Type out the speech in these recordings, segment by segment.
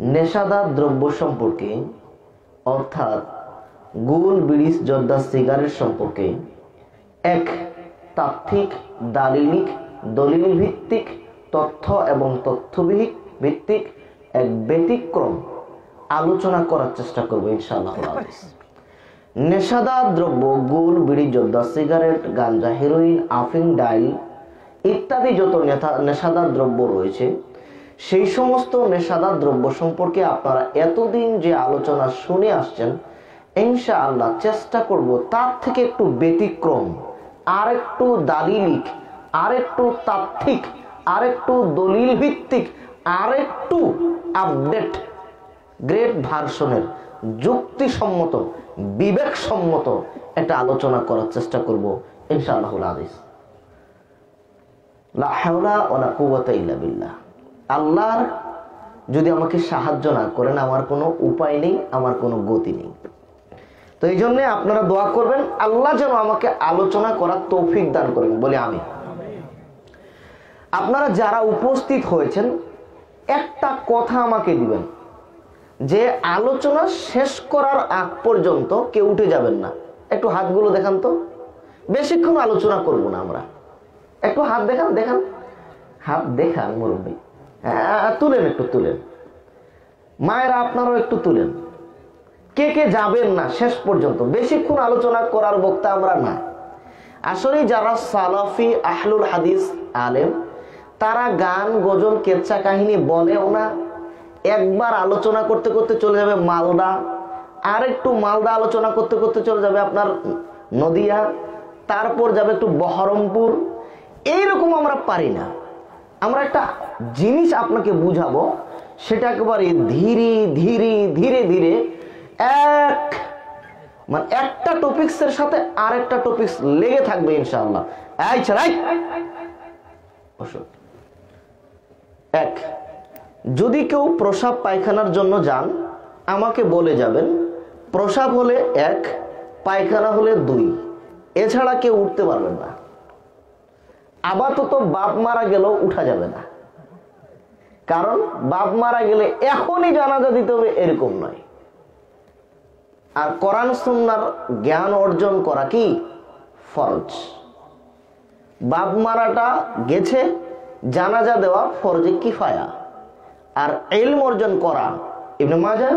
নেশাদার দ্রব্য সম্পর্কে অর্থাৎ গুল, বিড়ি, জর্দা, সিগারেট সম্পর্কে এক তাত্ত্বিক, দলিল ভিত্তিক, তথ্য এবং ভিত্তিক এক ব্যতিক্রম আলোচনা করার চেষ্টা করবো ইনশাআল্লাহ। নেশাদার দ্রব্য গুল, বিড়ি, জর্দা, সিগারেট, গাঞ্জা, হেরোইন, আফিং, ডাইল ইত্যাদি যত নেশাদার দ্রব্য রয়েছে, সেই সমস্ত নেশাদার দ্রব্য সম্পর্কে আপনারা এতদিন যে আলোচনা শুনে আসছেন, ইনশাআল্লাহ চেষ্টা করব তার থেকে একটু ব্যতিক্রম, আর একটু দালিলিক, আর একটু তাত্ত্বিক, আর একটু দলিল ভিত্তিক, আর একটু আপডেট গ্রেট ভার্সনের যুক্তিসম্মত, বিবেকসম্মত একটা আলোচনা করার চেষ্টা করব ইনশাআল্লাহ। লা হাওলা ওয়ালা কুওয়াতা ইল্লা বিল্লাহ। আল্লাহর যদি আমাকে সাহায্য না করেন, আমার কোনো উপায় নেই, আমার কোনো গতি নেই। তো এই জন্য আপনারা দোয়া করবেন আল্লাহ যেন আমাকে আলোচনা করার তৌফিক দান করেন, বলে আমি। আপনারা যারা উপস্থিত হয়েছেন, একটা কথা আমাকে দিবেন যে আলোচনা শেষ করার আগ পর্যন্ত কেউ উঠে যাবেন না। একটু হাতগুলো দেখান তো, বেশিক্ষণ আলোচনা করব না আমরা। একটু হাত দেখান, হাত দেখান মুরব্বী, তুলেন, একটু তুলেন। মায়েরা আপনারাও একটু তুলেন। কে কে যাবেন না শেষ পর্যন্ত? বেশিক্ষণ আলোচনা করার বক্তা আমরা না। আসলে যারা সালাফি আহলুল হাদিস আলেম, তারা গান, গজল, কেচ্চা কাহিনী বলেও না। একবার আলোচনা করতে করতে চলে যাবে মালদা, আর একটু মালদা আলোচনা করতে করতে চলে যাবে আপনার নদিয়া, তারপর যাবে একটু বহরমপুর। এইরকম আমরা পারি না। আমরা একটা জিনিস আপনাকে বুঝাবো, সেটা একেবারে ধীরে ধীরে ধীরে ধীরে একটা টপিক্সের সাথে আরেকটা টপিক্স লেগে থাকবে ইনশাআল্লাহ। এক, যদি কেউ প্রসাব পায়খানার জন্য যান, আমাকে বলে যাবেন প্রসাব হলে 1, পায়খানা হলে 2, এছাড়া কেউ উঠতে পারবেন না। আপাতত বাপ মারা গেলেও উঠা যাবে না, কারণ বাপ মারা গেলে এখনই জানাজা দিতে হবে এরকম নয়। আর কোরআন সুন্নাহর জ্ঞান অর্জন করা কি ফরজ। বাপ মারাটা গেছে, জানাজা দেওয়া ফরজে কিফায়া। আর ইলম অর্জন করা, ইবনে মাজাহ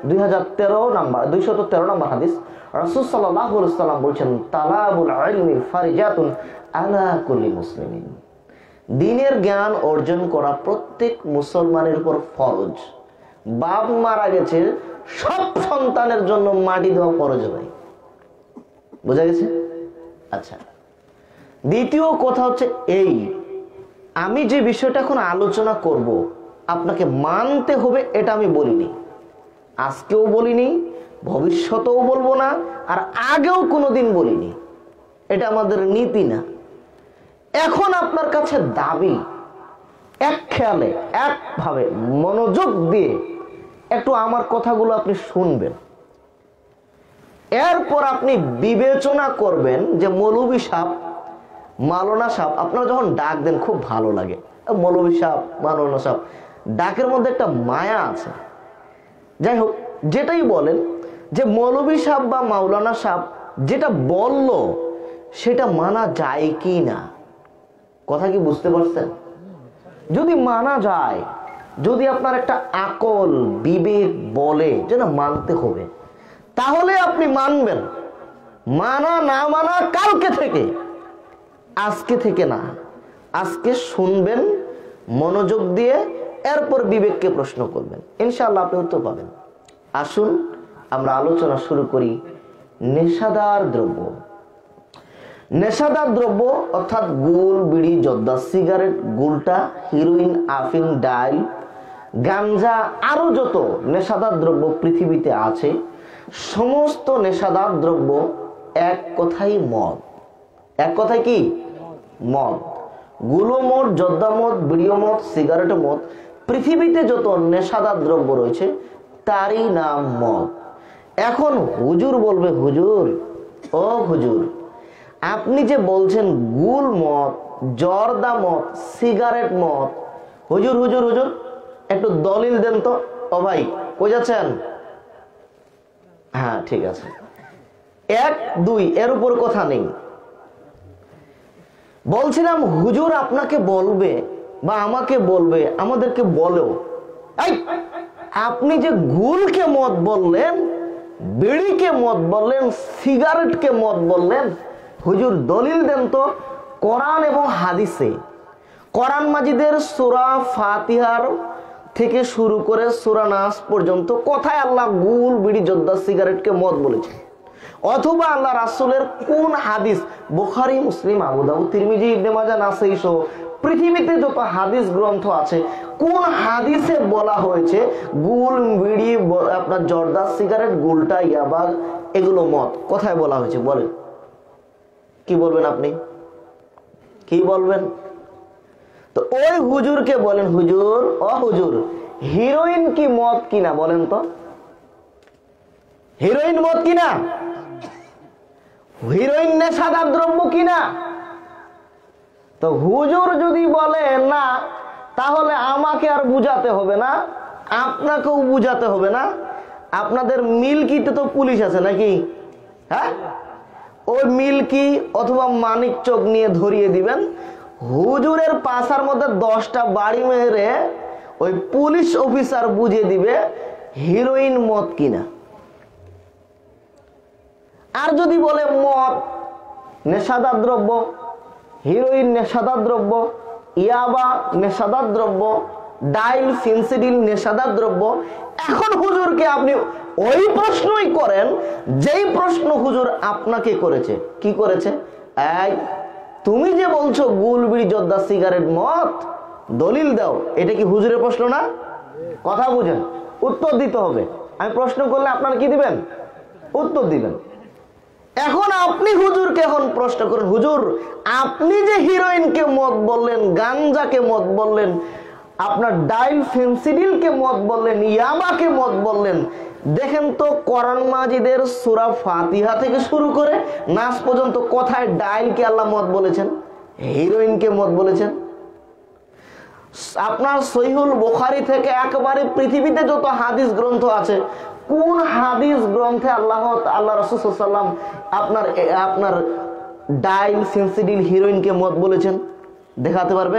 213 নম্বর হাদিস, রাসূল সাল্লাল্লাহু আলাইহি ওয়াসাল্লাম বলেছেন, তালাবুল ইলমি ফারিজাতুন আলা কুল্লি মুসলিমিন। দ্বীনের জ্ঞান অর্জন করা প্রত্যেক মুসলমানের উপর ফরজ। বাপ মারা গেছে, সব সন্তানের জন্য মাটি দেওয়া ফরজ নয়। বোঝা গেছে? আচ্ছা, দ্বিতীয় কথা হচ্ছে এই, আমি যে বিষয়টা এখন আলোচনা করব আপনাকে মানতে হবে, এটা আমি বলিনি, আজকেও বলিনি, ভবিষ্যতেও বলবো না, আর আগেও কোনোদিন বলিনি। এটা আমাদের নীতি না। এখন আপনার কাছে দাবি, এক খেয়ালে, একভাবে মনোযোগ দিয়ে একটু আমার কথাগুলো আপনি শুনবেন। এরপর আপনি বিবেচনা করবেন যে মৌলভী সাহেব, মাওলানা সাহেব, আপনারা যখন ডাক দেন খুব ভালো লাগে। মৌলভী সাহেব, মাওলানা সাহেব, ডাকের মধ্যে একটা মায়া আছে। যাই হোক, যেটাই বলেন, যে মৌলভী সাহেব বা মাওলানা সাহেব যেটা বলল সেটা মানা যায় কি না, কথা কি বুঝতে পারছেন? যদি মানা যায়, যদি আপনার একটা আকল, বিবেক বলে যে না মানতে হবে, তাহলে আপনি মানবেন। মানা না মানা কালকে থেকে, আজকে থেকে না। আজকে শুনবেন মনোযোগ দিয়ে, এরপর বিবেককে প্রশ্ন করবেন, ইনশাআল্লাহ আপনি উত্তর পাবেন। আসুন আমরা আলোচনা শুরু করি। নেশাদার দ্রব্য। নেশাদার দ্রব্য অর্থাৎ গুল, বিড়ি, জর্দা, সিগারেট, গুলটা, হিরোইন, আফিং, ডাইল, গাঞ্জা, আরো যত নেশাদার দ্রব্য পৃথিবীতে আছে, সমস্ত নেশাদার দ্রব্য এক কথাই মদ। এক কথায় কি? মদ। গুলো মদ, জর্দা মদ, বিড়িও মদ, সিগারেট মদ, পৃথিবীতে যত নেশাদার দ্রব্য রয়েছে তারই নাম মদ। এখন হুজুর বলবে, হুজুর, ও হুজুর, আপনি যে বলছেন গুল মদ, জর্দা মদ, সিগারেট মদ, হুজুর হুজুর হুজুর, একটু দলিল দেন তো। ও ভাই কই যাচ্ছেন? হ্যাঁ ঠিক আছে, 1 2 এর উপর কথা নেই। বলছিলাম হুজুর আপনাকে বলবে বা আমাকে বলবে, আমাদেরকে বলেও, এই আপনি যে গুলকে মদ বললেন, বিড়িকে মদ বললেন, সিগারেটকে মদ বললেন, হুজুর দলিল দেন তো কোরআন এবং হাদিসে। কোরআন মাজিদের সূরা ফাতিহার থেকে শুরু করে সূরা নাস পর্যন্ত কোথায় আল্লাহ গুল, বিড়ি, জর্দা, সিগারেটকে মদ বলেছে? অথবা আল্লাহ রাসূলের কোন হাদিস, বুখারী, মুসলিম, আবু দাউদ, তিরমিজি, ইবনে মাজাহ, নাসাই সহ পৃথিবীতে যত হাদিস গ্রন্থ আছে, কোন হাদিসে বলা হয়েছে গুল, বিড়ি, আপনার জর্দা, সিগারেট, গুলটা, ইয়াবা, এগুলো মদ? কোথায় বলা হয়েছে বলেন? কি বলবেন আপনি? কি বলবেন? তো ওই হুজুরকে বলেন, হুজুর ও হুজুর, হিরোইন কি মদ কিনা বলেন তো? হিরোইন মদ কিনা? হিরোইন নেশাদার দ্রব্য কিনা? তো হুজুর যদি বলে না, তাহলে আমাকে আর বুঝাতে হবে না, আপনাকেও বুঝাতে হবে না। আপনাদের মিল্কিতে তো পুলিশ আছে নাকি? হ্যাঁ, ওই মিল্কি অথবা মানিক চোখ নিয়ে ধরিয়ে দিবেন। হুজুরের পাশার মধ্যে 10টা বাড়ি মেরে ওই পুলিশ অফিসার বুঝিয়ে দিবে হিরোইন মদ কিনা। আর যদি বলে মদ নেশাদার দ্রব্য, হিরোইন নেশাদার দ্রব্য, ইয়াবা নেশাদার দ্রব্য, ডাইল, ফেন্সিডিল নেশাদার দ্রব্য, এখন হুজুরকে আপনি ওই প্রশ্নই করেন যেই প্রশ্ন হুজুর আপনাকে করেছে। কি করেছে? এই তুমি যে বলছো গুল, বিড়ি, জর্দা, সিগারেট মদ, দলিল দাও। এটা কি হুজুরের প্রশ্ন না? কথা বুঝেন, উত্তর দিতে হবে। আমি প্রশ্ন করলে আপনারা কি দিবেন? উত্তর দিবেন। এখন আপনি হুজুরকে এখন প্রশ্ন করেন, হুজুর আপনি যে হিরোইনকে মদ বললেন, গাঞ্জাকে মদ বললেন, আপনার ডাইল, ফেন্সিডিলকে মদ বললেন, ইয়াবাকে মদ বললেন, দেখেন তো কোরআন মাজিদের সূরা ফাতিহা থেকে শুরু করে নাস পর্যন্ত কোথায় ডাইলকে আল্লাহ মদ বলেছেন, হিরোইনকে মদ বলেছেন? আপনার সহিহুল বুখারী থেকে একেবারে পৃথিবীতে যত হাদিস গ্রন্থ আছে, কোন হাদিস গ্রন্থে আল্লাহ রাসূল সাল্লাল্লাহু আলাইহি ওয়াসাল্লাম আপনার ডাইল, ফেন্সিডিল, হিরোইনকে মদ বলেছেন? দেখাতে পারবে?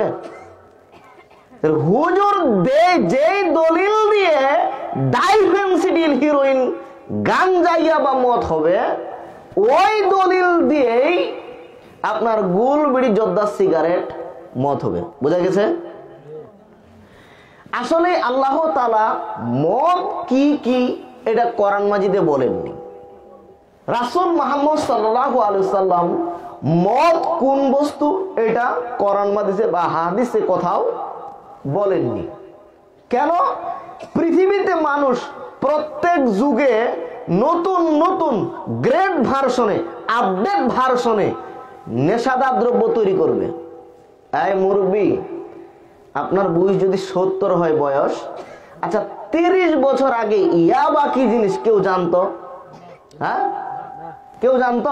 হুজুর যেই দলিল দিয়ে ডাইল, ফেন্সিডিল, হিরোইন, গাঞ্জা, ইয়াবা মদ হবে, ওই দলিল দিয়েই আপনার গুল, বিড়ি, জর্দা, সিগারেট মদ হবে। বোঝা গেছে? আসলে আল্লাহ তাআলা মদ কি কি এটা কোরআন মাজিদে বলেননি। রাসূল মুহাম্মদ সাল্লাল্লাহু আলাইহি ওয়াসাল্লাম মদ কোন বস্তু এটা কোরআন মাজিদে বা হাদিসে কোথাও বলেননি। কেন? পৃথিবীতে মানুষ প্রত্যেক যুগে নতুন নতুন গ্রেড ভার্সনে, আপডেট ভার্সনে নেশাদার দ্রব্য তৈরি করবে। এই মুরব্বী, আপনার বয়স যদি 70 হয় বয়স, আচ্ছা 30 বছর আগে ইয়াবা কি জিনিস কেউ জানতো? হ্যাঁ, কেউ জানতো?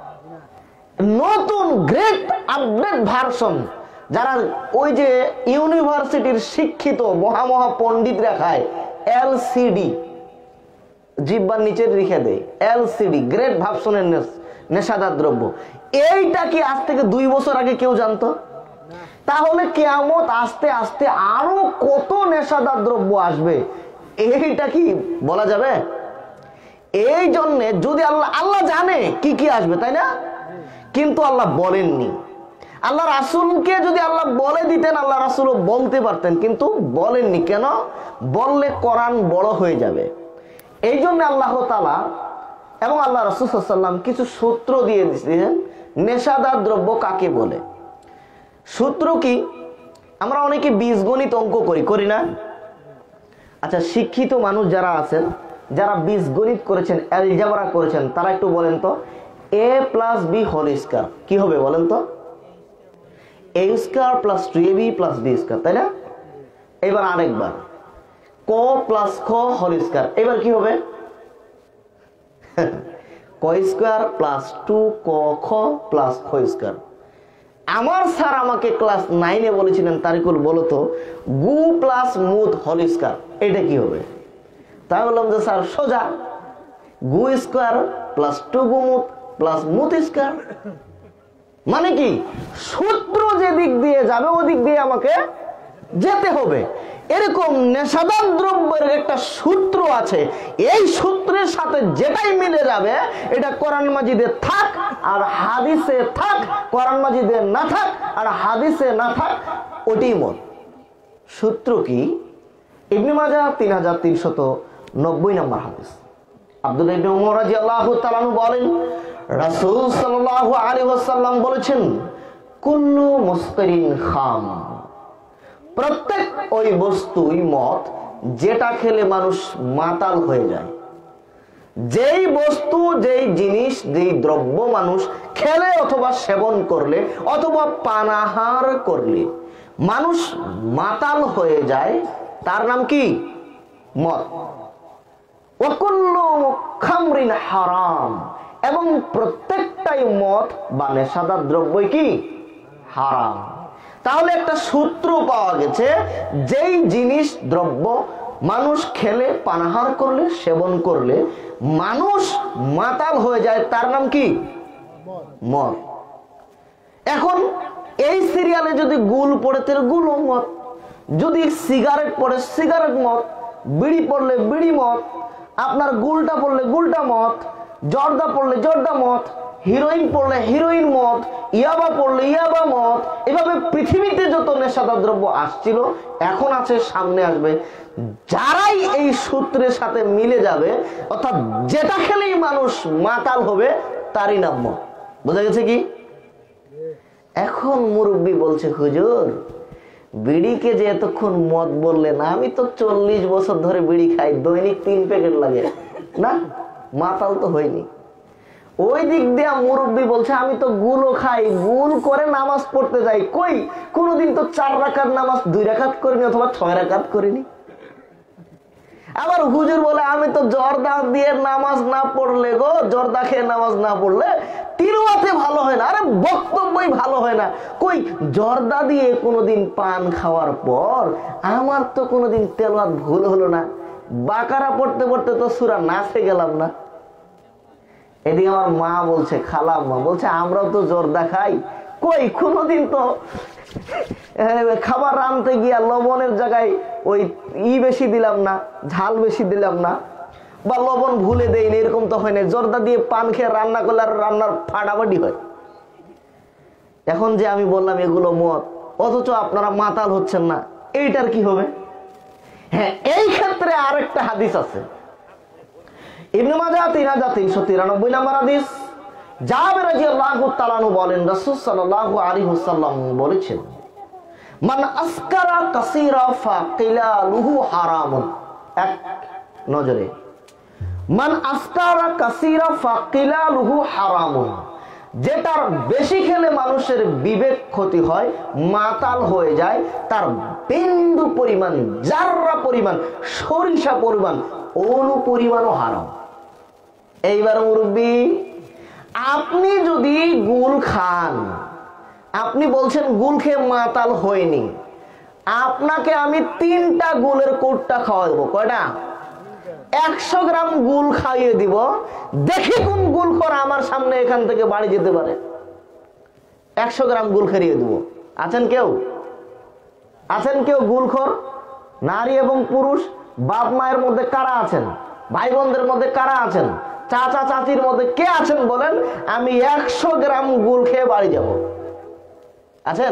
নতুন গ্রেট আপডেট ভার্সন, যারা ওই যে ইউনিভার্সিটির শিক্ষিত মহা পণ্ডিতরা খায় এলসিডি, জিহ্বার নিচে রেখে দেয় এলসিডি, গ্রেট ভার্সনের নেশাদার দ্রব্য। এইটা কি আজ থেকে 2 বছর আগে কেউ জানতো? তাহলে কিয়ামত আস্তে আস্তে আরো কত নেশাদার দ্রব্য আসবে, এইটা কি বলা যাবে? এই জন্য যদি আল্লাহ জানে কি কি আসবে, তাই না? কিন্তু আল্লাহ বলেননি। আল্লাহ রাসূলকে যদি আল্লাহ বলে দিতেন, আল্লাহ রাসূলও বলতে পারতেন, কিন্তু বলেননি। কেন? বললে কোরআন বড় হয়ে যাবে। এই জন্য আল্লাহ তাআলা এবং আল্লাহ রাসূল সাল্লাল্লাহু আলাইহি ওয়াসাল্লাম কিছু সূত্র দিয়ে দিয়েছেন নেশাদার দ্রব্য কাকে বলে। সূত্র কি? আমরা অনেকে বীজগণিত অঙ্ক করি না? আচ্ছা, শিক্ষিত মানুষ যারা আছেন, যারা বীজগণিত করেছেন, অ্যালজেব্রা করেছেন, তারা একটু বলেন তো a + b হোল স্কয়ার কি হবে বলেন তো? a square + 2ab + b square, তাই না? এবার আরেকবার ক + খ হোল স্কয়ার, এবার কি হবে? ক স্কয়ার + 2ক খ + খ স্কয়ার। আমার স্যার আমাকে ক্লাস 9-এ বলেছিলেন, তারিকুল বলো তো গু প্লাস মুত হোল স্কয়ার এটা কি হবে? তাই বললাম যে স্যার সোজা, গু স্কয়ার প্লাস 2 গু মুত প্লাস মুত স্কয়ার। মানে কি, সূত্র যে দিক দিয়ে যাবে ওদিক দিয়ে আমাকে যেতে হবে। এরকম নেশাদার দ্রব্যের একটা সূত্র আছে, এই সূত্রের সাথে যেটাই মিলে যাবে এটা কোরআন মাজিদে থাক আর হাদিসে থাক, কোরআন মাজিদে না থাক আর হাদিসে না থাক, ওটাই মত। সূত্র কি? ইবনে মাজাহ 3390 নম্বর হাদিস। আব্দুল্লাহ ইবনে উমর রাদিয়াল্লাহু তাআলা আনহু বলেন, রাসূল সাল্লাল্লাহু আলাইহি ওয়াসাল্লাম বলেছেন, কুল্লু মুসকিরিন খাম, প্রত্যেক ওই বস্তুই মদ যেটা খেলে মানুষ মাতাল হয়ে যায়। যেই বস্তু, যেই জিনিস, যেই দ্রব্য মানুষ খেলে অথবা সেবন করলে অথবা পানাহার করলে মানুষ মাতাল হয়ে যায়, তার নাম কি? মদ। ওয়াকুল্লু খামরিন হারাম, এবং প্রত্যেকটাই মদ বা নেশাদার দ্রব্যই কি? হারাম। তাহলে একটা সূত্র পাওয়া গেছে, যেই জিনিস দ্রব্য মানুষ খেলে, পানাহার করলে, সেবন করলে মানুষ মাতাল হয়ে যায়, তার নাম কি? মদ। এখন এই সিরিয়ালে যদি গুল পড়ে তাহলে গুলও মদ, যদি সিগারেট পড়ে সিগারেট মদ, বিড়ি পড়লে বিড়ি মদ, আপনার গুলটা পড়লে গুলটা মদ, জর্দা পড়লে জর্দা মদ, হিরোইন পড়লে হিরোইন মদ, ইয়াবা পড়লে ইয়াবা মদ। এভাবে পৃথিবীতে যত নেশাদার দ্রব্য আসছিল, এখন আছে, সামনে আসবে, যারাই এই সূত্রের সাথে মিলে যাবে, অর্থাৎ যেটা খেলেই মানুষ মাতাল হবে, তারই নাম মদ। বোঝা গেছে কি? এখন মুরব্বী বলছে, হুজুর বিড়িকে যে এতক্ষণ মদ বললেন, আমি তো 40 বছর ধরে বিড়ি খাই, দৈনিক 3 প্যাকেট লাগে না, মাতাল তো হয়নি। ওই দিক দিয়ে মুরব্বী বলছে, আমি তো গুলও খাই, গুল করে নামাজ পড়তে যাই, কই কোনোদিন তো 4 রাকাত নামাজ 2 রাকাত করিনি অথবা 6 রাকাত করিনি। আবার হুজুর বলে, আমি তো জর্দা দিয়ে নামাজ না পড়লে গো, জর্দা খেয়ে নামাজ না পড়লে তিলওয়াতে ভালো হয় না। আরে বক্তব্যই ভালো হয় না। কই জর্দা দিয়ে কোনোদিন পান খাওয়ার পর আমার তো কোনোদিন তেলাওয়াত ভুল হলো না, বাকারা পড়তে পড়তে তো সূরা নাসে গেলাম না। এদিকে আমার মা বলছে, খালাম্মা বলছে, আমরাও তো জর্দা খাই, কই কোনোদিন তো খাবার রানতে গিয়া লবণের জায়গায় ওই বেশি দিলাম না, ঝাল বেশি দিলাম না, বা লবণ ভুলে দেয়নি, এরকম তো হয় না। জর্দা দিয়ে পান খেয়ে রান্না করলে আর রান্নার ফাটাফাটি হয়। এখন যে আমি বললাম এগুলো মদ, অথচ আপনারা মাতাল হচ্ছেন না, এইটার কি হবে? হ্যাঁ, এই ক্ষেত্রে আরেকটা হাদিস আছে, ইবনে মাজাহ 3393 নম্বর হাদিস। জাবের রাদিয়াল্লাহু তাআলা আনহু বলেন, রাসূল সাল্লাল্লাহু আলাইহি ওয়াসাল্লাম বলেছেন, মান আসকারা কাসীরা ফাকিলালুহু হারামুন। এক নজরে, মান আসকারা কাসীরা ফাকিলালুহু হারামুন, যেটার বেশি খেলে মানুষের বিবেক ক্ষতি হয়, মাতাল হয়ে যায়, তার বিন্দু পরিমাণ, জাররা পরিমাণ, সরিষা পরিমাণ, অনু পরিমাণও হারাম। এইবার মুরব্বী, আপনি যদি গুল খান, আপনি বলছেন গুল খেয়ে মাতাল হয়নি, আপনাকে আমি 3টা গুলের কোটটা খাওয়াই দেবো। কয়টা? 100 গ্রাম গুল খাইয়ে দিব, দেখি কোন গুল খোর আমার সামনে এখান থেকে বাড়ি যেতে পারে। 100 গ্রাম গুল খাইয়ে দেবো। আছেন কেউ? আছেন কেউ গুলখোর? নারী এবং পুরুষ, বাপ মায়ের মধ্যে কারা আছেন? ভাই বোনদের মধ্যে কারা আছেন? চাচা চাচির মধ্যে কে আছেন বলেন, আমি 100 গ্রাম গুল খেয়ে বাড়ি যাব? আছেন?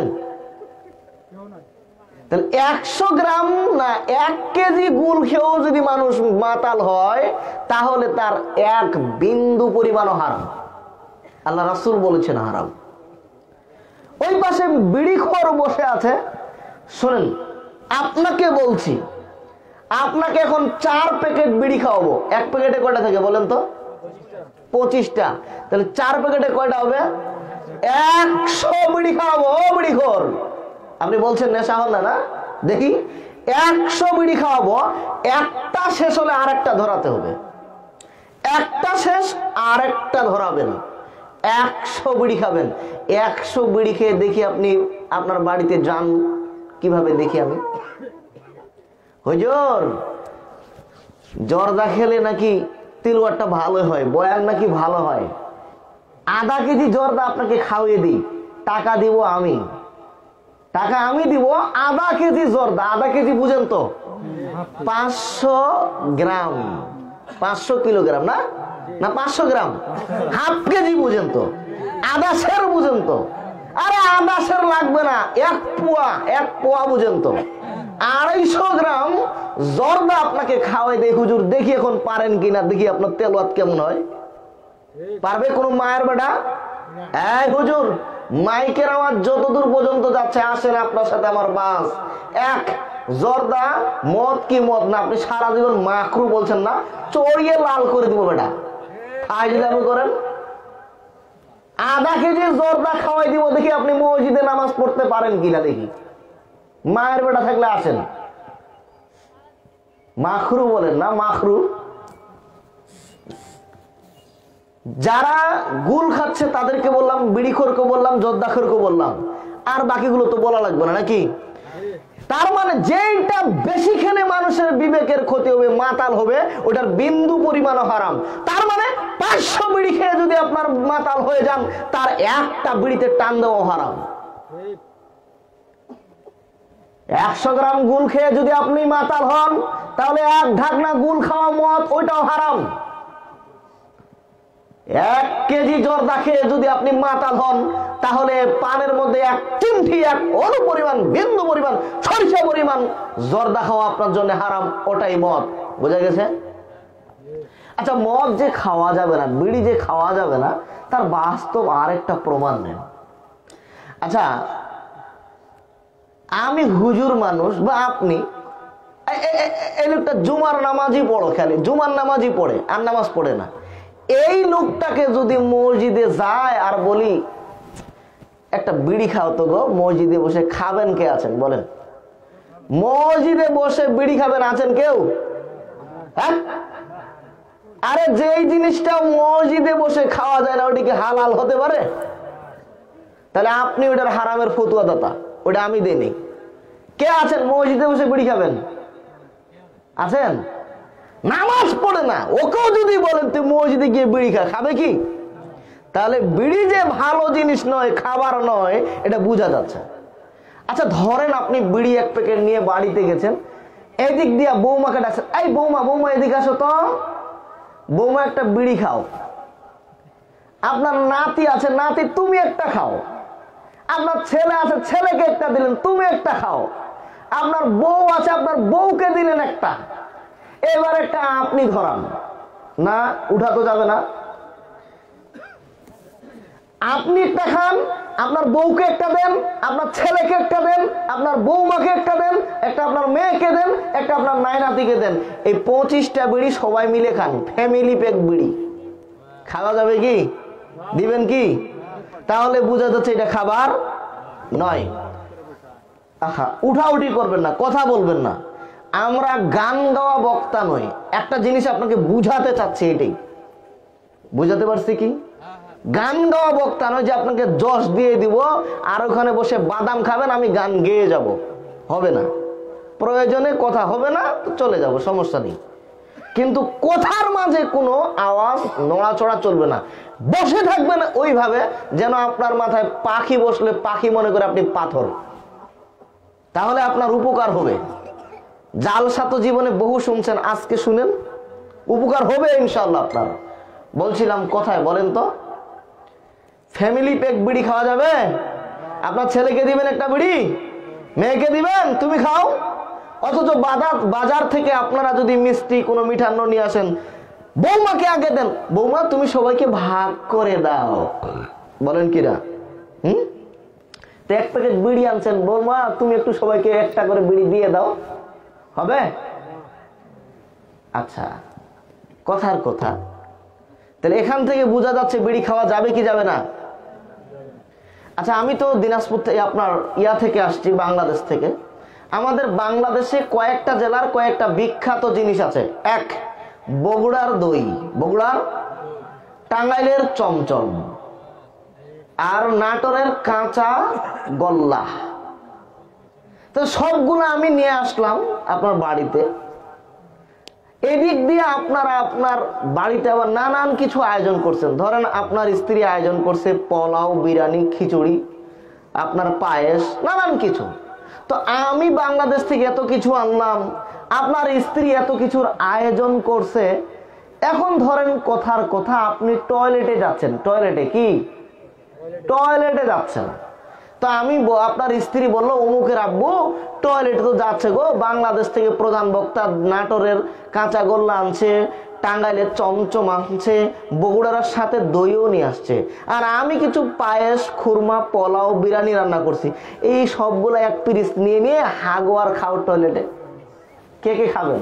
তাহলে 100 গ্রাম না 1 কেজি গুল খেয়েও যদি মানুষ মাতাল হয়, তাহলে তার 1 বিন্দু পরিমাণও হারাম। আল্লাহ রাসূল বলেছেন হারাম। ওই পাশে বিড়িখোর বসে আছে, শুনেন আপনাকে বলছি, আপনাকে এখন 4 প্যাকেট বিড়ি খাওয়াবো। 1 প্যাকেটে কয়টা থাকে বলেন তো? 25টা। তাহলে 4 প্যাকেটে কয়টা হবে? 100 বিড়ি খাওয়াবো। ও বিড়িখোর, আপনি বলছেন নেশা হল না? দেখি 100 বিড়ি খাওয়াবো, একটা শেষ হলে আরেকটা ধরাতে হবে, একটা শেষ আরেকটা ধরাবেন, 100 বিড়ি খাবেন। 100 বিড়ি খেয়ে দেখি আপনি আপনার বাড়িতে যান কিভাবে, দেখি আমি। হুজুর, জর্দা খেলে নাকি তিলওয়ারটা ভালো হয়, বয়ান নাকি ভালো হয়। আধা কেজি জর্দা আপনাকে খাওয়িয়ে দিই, টাকা দিব আমি, টাকা আমি দিব। আধা কেজি জর্দা, আধা কেজি বুঝেন তো 500 গ্রাম, 500 কিলোগ্রাম না, না 500 গ্রাম, হাফ কেজি বুঝেন তো, আধা সের বুঝেন তো। আরে আধা সের লাগবে না, 1 পোয়া বুঝেন তো। 250 গ্রাম জর্দা আপনাকে খাওয়াই দেয় হুজুর, দেখি এখন পারেন কিনা, দেখি আপনার তেলাওয়াত কেমন হয়। পারবে কোন মায়ের বেটা? এই হুজুর, মাইকের আওয়াজ যতদূর পর্যন্ত যাচ্ছে, আসেন আপনার সাথে আমার বাস। এক জর্দা, মদ কি মদ না, আপনি সারা জীবন মাকরু বলছেন না, চড়িয়ে লাল করে দিব বেটা। তাই যদি আপনি করেন, আধা কেজি জর্দা খাওয়াই দিব, দেখি আপনি মসজিদে নামাজ পড়তে পারেন কিনা, দেখি। মায়ের বেটা থাকলে আসেন। মাখরু বলেন না, মাখরু। যারা গুল খাচ্ছে তাদেরকে বললাম, বিড়িখোরকে বললাম, জর্দাখোরকে বললাম, আর বাকিগুলো তো বলা লাগবে না নাকি? তার মানে যেটা বেশি খেলে মানুষের বিবেকের ক্ষতি হবে, মাতাল হবে, ওটার বিন্দু পরিমাণও হারাম। তার মানে 500 বিড়ি খেয়ে যদি আপনার মাতাল হয়ে যান, তার একটা বিড়িতে টান দেওয়া হারাম। 100 গ্রাম গুল খেয়ে যদি আপনি মাতাল হন, তাহলে 1 ঢাকনা গুল খাওয়া মদ, ওইটাও হারাম। 1 কেজি জর্দা খেয়ে যদি আপনি মাতাল হন, তাহলে পানের মধ্যে 1 চিমটি, 1 অণু পরিমাণ, বিন্দু পরিমাণ, সরিষা পরিমাণ জর্দা খাওয়া আপনার জন্য হারাম, ওটাই মদ। বোঝা গেছে? আচ্ছা, মদ যে খাওয়া যাবে না, বিড়ি যে খাওয়া যাবে না, তার বাস্তব আরেকটা প্রমাণ নেন। আচ্ছা, আমি হুজুর মানুষ বা আপনি, এই লোকটা জুমার নামাজই পড়ো, খালি জুমার নামাজই পড়ে, আর নামাজ পড়ে না। এই লোকটাকে যদি মসজিদে যায় আর বলি একটা বিড়ি খাও তো গো, মসজিদে বসে খাবেন কে আছেন বলেন? মসজিদে বসে বিড়ি খাবেন আছেন কেউ? হ্যাঁ, আরে যেই জিনিসটা মসজিদে বসে খাওয়া যায় না, ওটিকে হালাল হতে পারে? তাহলে আপনি ওটার হারামের ফতুয়া দাতা, ওটা আমি দেইনি। কে আছেন মসজিদে বসে বিড়ি খাবেন? আছেন? নামাজ পড়ে না, ওকেও যদি বলেন তুই মসজিদে গিয়ে বিড়ি খা, খাবে কি? তাহলে বিড়ি যে ভালো জিনিস নয়, খাবার নয়, এটা বোঝা যাচ্ছে। আচ্ছা, ধরেন আপনি বিড়ি 1 প্যাকেট নিয়ে বাড়িতে গেছেন, এদিক দিয়া বৌমাকে ডাকছেন, এই বৌমা, বৌমা এদিকে আসো তো, বৌমা একটা বিড়ি খাও। আপনার নাতি আছে, নাতি তুমি একটা খাও। আপনার ছেলে আছে, ছেলেকে একটা দিলেন, তুমি একটা খাও। আপনার বউ আছে, আপনার বউকে দিলেন একটা। এবার একটা আপনি ধরান না, উঠা তো যাবে না। আপনি একটা খান, আপনার বউকে একটা দেন, আপনার ছেলেকে একটা দেন, আপনার বৌমাকে একটা দেন, একটা আপনার মেয়েকে দেন, একটা আপনার নাইনাতিকে দেন। এই 25টা বিড়ি সবাই মিলে খান, ফ্যামিলি প্যাক বিড়ি। খাওয়া যাবে কি? দিবেন কি? তাহলে বোঝা যাচ্ছে এটা খাবার নয়। আহা, উঠাউঠি করবেন না, কথা বলবেন না। আমরা গান গাওয়া বক্তা নই। একটা জিনিস আপনাকে বুঝাতে চাচ্ছি, এটাই বুঝাতে পারছি কি? গান গাওয়া বক্তা নয় যে আপনাকে জশ দিয়ে দিব আর ওখানে বসে বাদাম খাবেন, আমি গান গেয়ে যাব, হবে না। প্রয়োজনে কথা হবে না তো চলে যাব, সমস্যা নেই। কিন্তু কথার মাঝে কোনো আওয়াজ, নড়াচড়া চলবে না। বসে থাকবেন ওইভাবে যেন আপনার মাথায় পাখি বসলে পাখি মনে করে আপনি পাথর, তাহলে আপনার উপকার হবে। জালসা তো জীবনে বহু শুনছেন, আজকে শুনেন, উপকার হবে ইনশাআল্লাহ আপনার। বলছিলাম কোথায় বলেন তো? ফ্যামিলি প্যাক বিড়ি খাওয়া যাবে? আপনার ছেলেকে দিবেন একটা বিড়ি, মেয়েকে দিবেন তুমি খাও। অথচ বাজার থেকে আপনারা যদি মিষ্টি কোনো মিঠান্ন নিয়ে আসেন, বৌমাকে আগে দেন, বৌমা তুমি সবাইকে ভাগ করে দাও, বলেন কিনা? তো 1 প্যাকেট বিড়ি আনছেন, বৌমা তুমি একটু সবাইকে একটা করে বিড়ি দিয়ে দাও, হবে? আচ্ছা, কথার কথা। তাহলে এখান থেকে বোঝা যাচ্ছে বিড়ি খাওয়া যাবে কি যাবে না? আচ্ছা, আমি তো দিনাজপুর থেকে, আপনার থেকে আসছি, বাংলাদেশ থেকে। আমাদের বাংলাদেশে কয়েকটা জেলার কয়েকটা বিখ্যাত জিনিস আছে। 1, বগুড়ার দই, বগুড়ার, টাঙ্গাইলের চমচম, আর নাটোরের কাঁচা গোল্লা। তো সবগুলো আমি নিয়ে আসলাম আপনার বাড়িতে। এদিক দিয়ে আপনারা আপনার বাড়িতে আবার নানান কিছু আয়োজন করছেন। ধরেন আপনার স্ত্রী আয়োজন করছে পোলাও, বিরিয়ানি, খিচুড়ি, আপনার পায়েস, নানান কিছু। তো আমি বাংলাদেশ থেকে এত কিছু আনলাম, আপনার স্ত্রী এত কিছুর আয়োজন করছে। এখন ধরেন কথার কথা, আপনি টয়লেটে যাচ্ছেন, টয়লেটে যাচ্ছেন। তো আমি, আপনার স্ত্রী বললো অমুকের আব্বু টয়লেটে তো যাচ্ছে গো, বাংলাদেশ থেকে প্রধান বক্তা নাটোরের কাঁচা গোল্লা আনছে, টাঙ্গাইলের চমচম আনছে, বগুড়ার সাথে দইও নিয়ে আসছে, আর আমি কিছু পায়েস, খুরমা, পোলাও, বিরিয়ানি রান্না করছি। এই সবগুলো এক পিরিচ নিয়ে নিয়ে হাগো আর খাও টয়লেটে। কে কে খাবেন?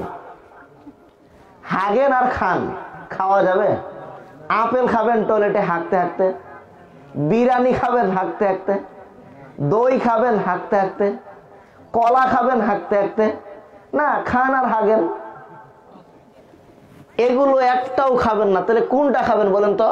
হাগেন আর খান, খাওয়া যাবে? আপেল খাবেন টয়লেটে হাঁকতে হাঁকতে, বিরিয়ানি খাবেন হাঁকতে হাঁকতে, দই খাবেন হাঁকতে হাঁকতে, কলা খাবেন হাঁকতে হাঁকতে? না, খান আর হাগেন। এগুলো একটাও খাবেন না, তাহলে কোনটা খাবেন বলেন তো?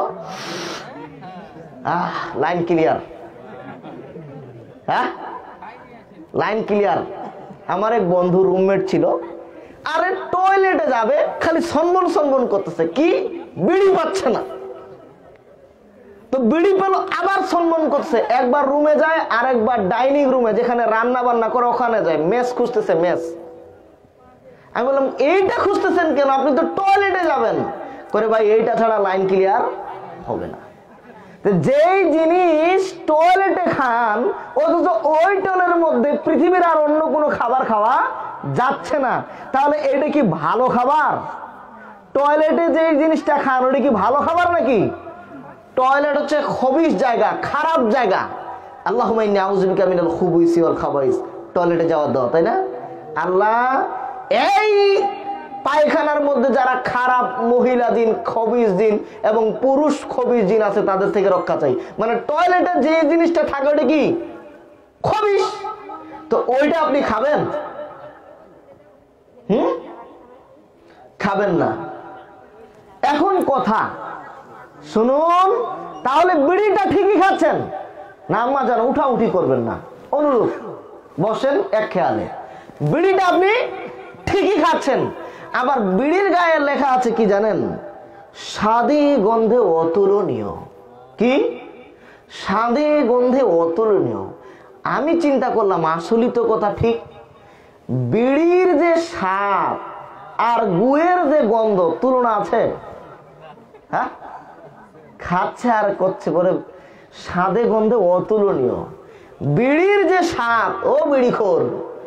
Line clear? হ্যাঁ, লাইন ক্লিয়ার। আমার এক বন্ধু রুমমেট ছিল, আরে টয়লেটে যাবে খালি সনবন করতেছে, কি বিড়ি পাচ্ছে না। তো বিড়ি পেল, আবার সনবন করছে। একবার রুমে যায়, আর একবার ডাইনিং রুমে যেখানে রান্না বান্না করে ওখানে যায়, মেস খুঁজতেছে, মেস। আমি বললাম এইটা খুঁজতেছেন কেন, আপনি তো টয়লেটে যাবেন। করে ভাই এইটা ছাড়া লাইন ক্লিয়ার হবে না। যেই জিনিস টয়লেটে খান, অথচ ওই টয়লেটের মধ্যে পৃথিবীর আর অন্য কোনো খাবার খাওয়া যাচ্ছে না, তাহলে এটা কি ভালো খাবার? টয়লেটে যে জিনিসটা খান ওটা কি ভালো খাবার নাকি? টয়লেট হচ্ছে খবিস জায়গা, খারাপ জায়গা। আল্লাহুম্মা ইন্নী আউযু বিকা মিনাল খুবুইসি ওয়াল খাবাইস, টয়লেটে যাওয়ার দোয়া, তাই না? আল্লাহ, এই পায়খানার মধ্যে যারা খারাপ মহিলা জিন, খবিস জিন এবং পুরুষ খবিস জিন আছে তাদের থেকে রক্ষা চাই। মানে টয়লেটে যে জিনিসটা থাকে ওটা কি খবিস, তো ওইটা আপনি খাবেন? খাবেন না। এখন কথা শুনুন, তাহলে বিড়িটা ঠিকই খাচ্ছেন না? আম্মা জান উঠাউঠি করবেন না, অনুরূপ বসেন এক খেয়ালে। বিড়িটা আপনি ঠিকই খাচ্ছেন, আবার বিড়ির গায়ে লেখা আছে কি জানেন? স্বাদে গন্ধে অতুলনীয়। কি স্বাদে গন্ধে অতুলনীয়? আমি চিন্তা করলাম আসলেই তো কথা ঠিক। বিড়ির যে স্বাদ আর গুয়ের যে গন্ধ, তুলনা আছে? হ্যাঁ, খাচ্ছে আর করছে পরে স্বাদে গন্ধে অতুলনীয়। বিড়ির যে স্বাদ, ও বিড়িখোর,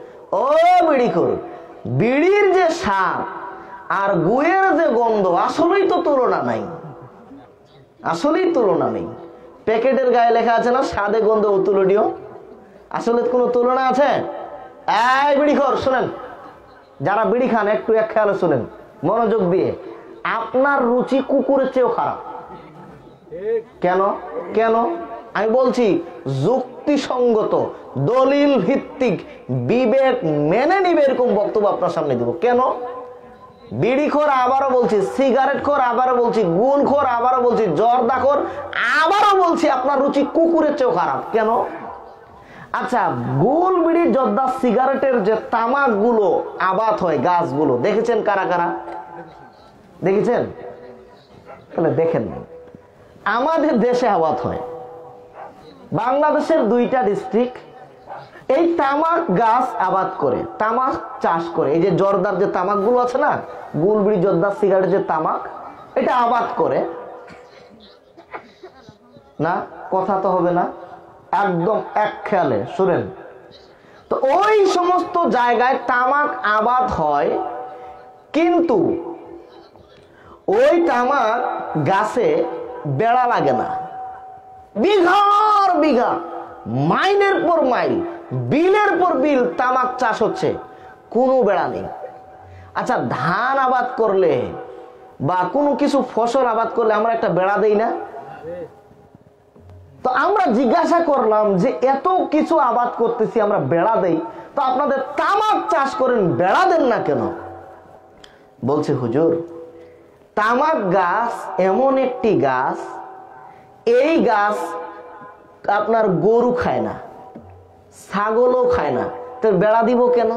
বিড়ির যে স্বাদ আর গুয়ের যে গন্ধ, আসলেই তো তুলনা নাই, আসলেই তুলনা নেই। প্যাকেটের গায়ে লেখা আছে না স্বাদে গন্ধে অতুলনীয়, আসলে কোনো তুলনা আছে? এই বিড়িখোর শোনেন, যারা বিড়ি খান একটু এক খেয়ালে শুনেন মনোযোগ দিয়ে। আপনার রুচি কুকুরের চেয়েও খারাপ। কেন? আমি বলছি যুক্তিসঙ্গত, দলিল ভিত্তিক, বিবেক মেনে নিবে এরকম বক্তব্য আপনার সামনে দিব। কেন? বিড়িখোর আবারও বলছি, সিগারেট খোর আবারও বলছি, গুল খোর আবারও বলছি, জর্দা খোর আবারও বলছি, আপনার রুচি কুকুরের চেয়েও খারাপ। কেন? আচ্ছা, গুল, বিড়ি, জর্দা, সিগারেটের যে তামাক গুলো আবাদ হয়, গাছগুলো দেখেছেন কারা কারা? দেখেছেন? তাহলে দেখেন, আমাদের দেশে আবাদ হয়। বাংলাদেশের 2টা ডিস্ট্রিক্ট এই তামাক গাছ আবাদ করে, তামাক চাষ করে। এই যে জর্দার যে তামাক গুলো আছে না, গুল, বিড়ি, জর্দা, সিগারেটের যে তামাক, এটা আবাদ করে না? কথা তো হবে না, একদম এক খেয়ালে শুনেন। তো ওই সমস্ত জায়গায় তামাক আবাদ হয়, কিন্তু ওই তামাক গাছে বেড়া লাগে না। বিঘার বিঘা, মাইলের পর মাইল, বিলের পর বিল তামাক চাষ হচ্ছে, কোনো বেড়া নেই। আচ্ছা, ধান আবাদ করলে বা কোনো কিছু ফসল আবাদ করলে আমরা একটা বেড়া দেই না? তো আমরা জিজ্ঞাসা করলাম যে এত কিছু আবাদ করতেছি, আমরা বেড়া দেই, তো আপনাদের তামাক চাষ করেন, বেড়া দেন না কেন? বলছে হুজুর, তামাক গাছ এমন একটি গাছ, এই গাছ আপনার গরু খায় না, ছাগলও খায় না, তো বেড়া দিব কেন?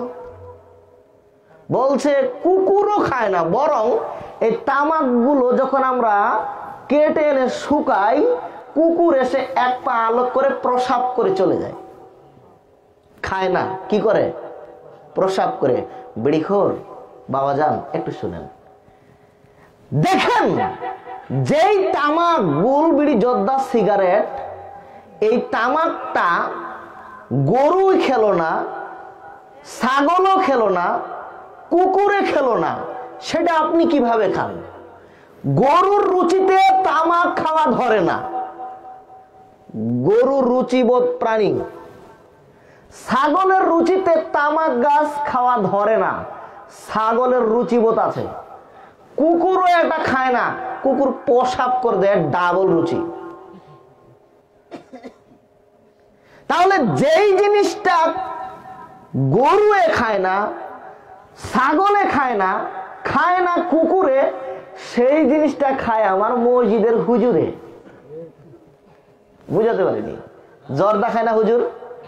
বলছে কুকুরও খায় না, বরং এই তামাক গুলো যখন আমরা কেটে এনে শুকাই, কুকুর এসে এক পা আলোক করে প্রসাব করে চলে যায়। খায় না, কি করে? প্রসাব করে। বিড়িখোর বাবাজান একটু শুনেন, দেখেন যেই তামাক, গুল, বিড়ি, জর্দা, সিগারেট, এই তামাকটা গরুই খেলো না, ছাগলও খেলো না, কুকুরে খেলো না, সেটা আপনি কিভাবে খান? গরুর রুচিতে তামাক খাওয়া ধরে না, গরুর রুচিবোধ প্রাণী। ছাগলের রুচিতে তামাক গাছ খাওয়া ধরে না, ছাগলের রুচিবোধ আছে। কুকুরও এটা খায় না, কুকুর প্রসাব করে দেয়, ডাবল রুচি। তাহলে যেই জিনিসটা গরুয়ে খায় না, ছাগলে খায় না, খায় না কুকুরে, সেই জিনিসটা খায় আমার মসজিদের হুজুরে। বুঝাতে পারিনি? জর্দা খায় না হুজুর?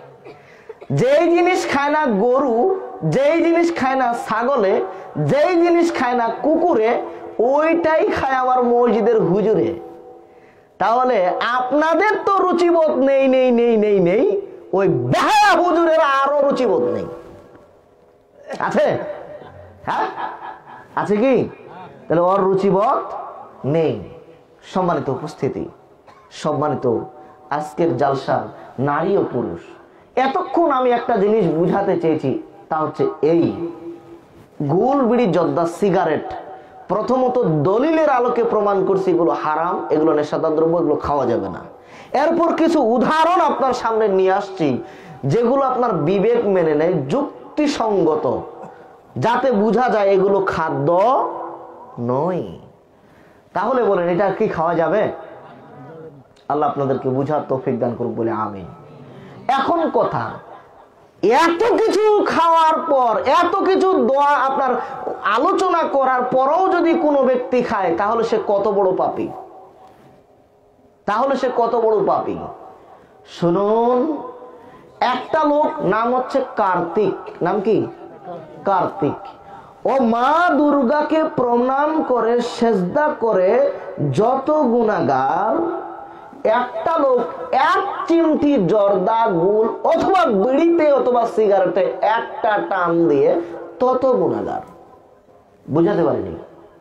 যেই জিনিস খায় না গরু, যেই জিনিস খায় না ছাগলে, যেই জিনিস খায় না কুকুরে, ওইটাই খায় আমার মসজিদের হুজুরে। তাহলে আপনাদের তো রুচিবোধ নেই নেই নেই নেই নেই, ওই বেহায়া হুজুরের আরো রুচিবোধ নেই। আছে? হ্যাঁ আছে কি? তাহলে ওর রুচিবোধ নেই। সম্মানিত উপস্থিতি, সম্মানিত আজকের জালসার নারী ও পুরুষ, এতক্ষণ আমি একটা জিনিস বুঝাতে চেয়েছি, তা হচ্ছে এই গুল, বিড়ি, জর্দা, সিগারেট প্রথমত দলিলের আলোকে প্রমাণ করছি এগুলো হারাম, এগুলো নেশাদার দ্রব্য, এগুলো খাওয়া যাবে না। এরপর কিছু উদাহরণ আপনার সামনে নিয়ে আসছি যেগুলো আপনার বিবেক মেনে নেয়, যুক্তিসঙ্গত, যাতে বোঝা যায় এগুলো খাদ্য নয়। তাহলে বলেন এটা কি খাওয়া যাবে? আল্লাহ আপনাদেরকে বুঝার তৌফিক দান করুক বলে আমিন। এখন কথা, এত কিছু খাওয়ার পর, এত কিছু দোয়া আপনার আলোচনা করার পরেও যদি কোনো ব্যক্তি খায়, তাহলে সে কত বড় পাপী, তাহলে সে কত বড় পাপী। শুনুন, একটা লোক, নাম হচ্ছে কার্তিক। নাম কি? কার্তিক। ও মা দুর্গাকে প্রণাম করে সেজদা করে যত গুনাহগার, একটা লোক এক চিমটি জর্দা, গুল অথবা বিড়িতে অথবা সিগারেটে একটা টান দিয়ে তত গুনাহগার। বুঝাতে পারিনি?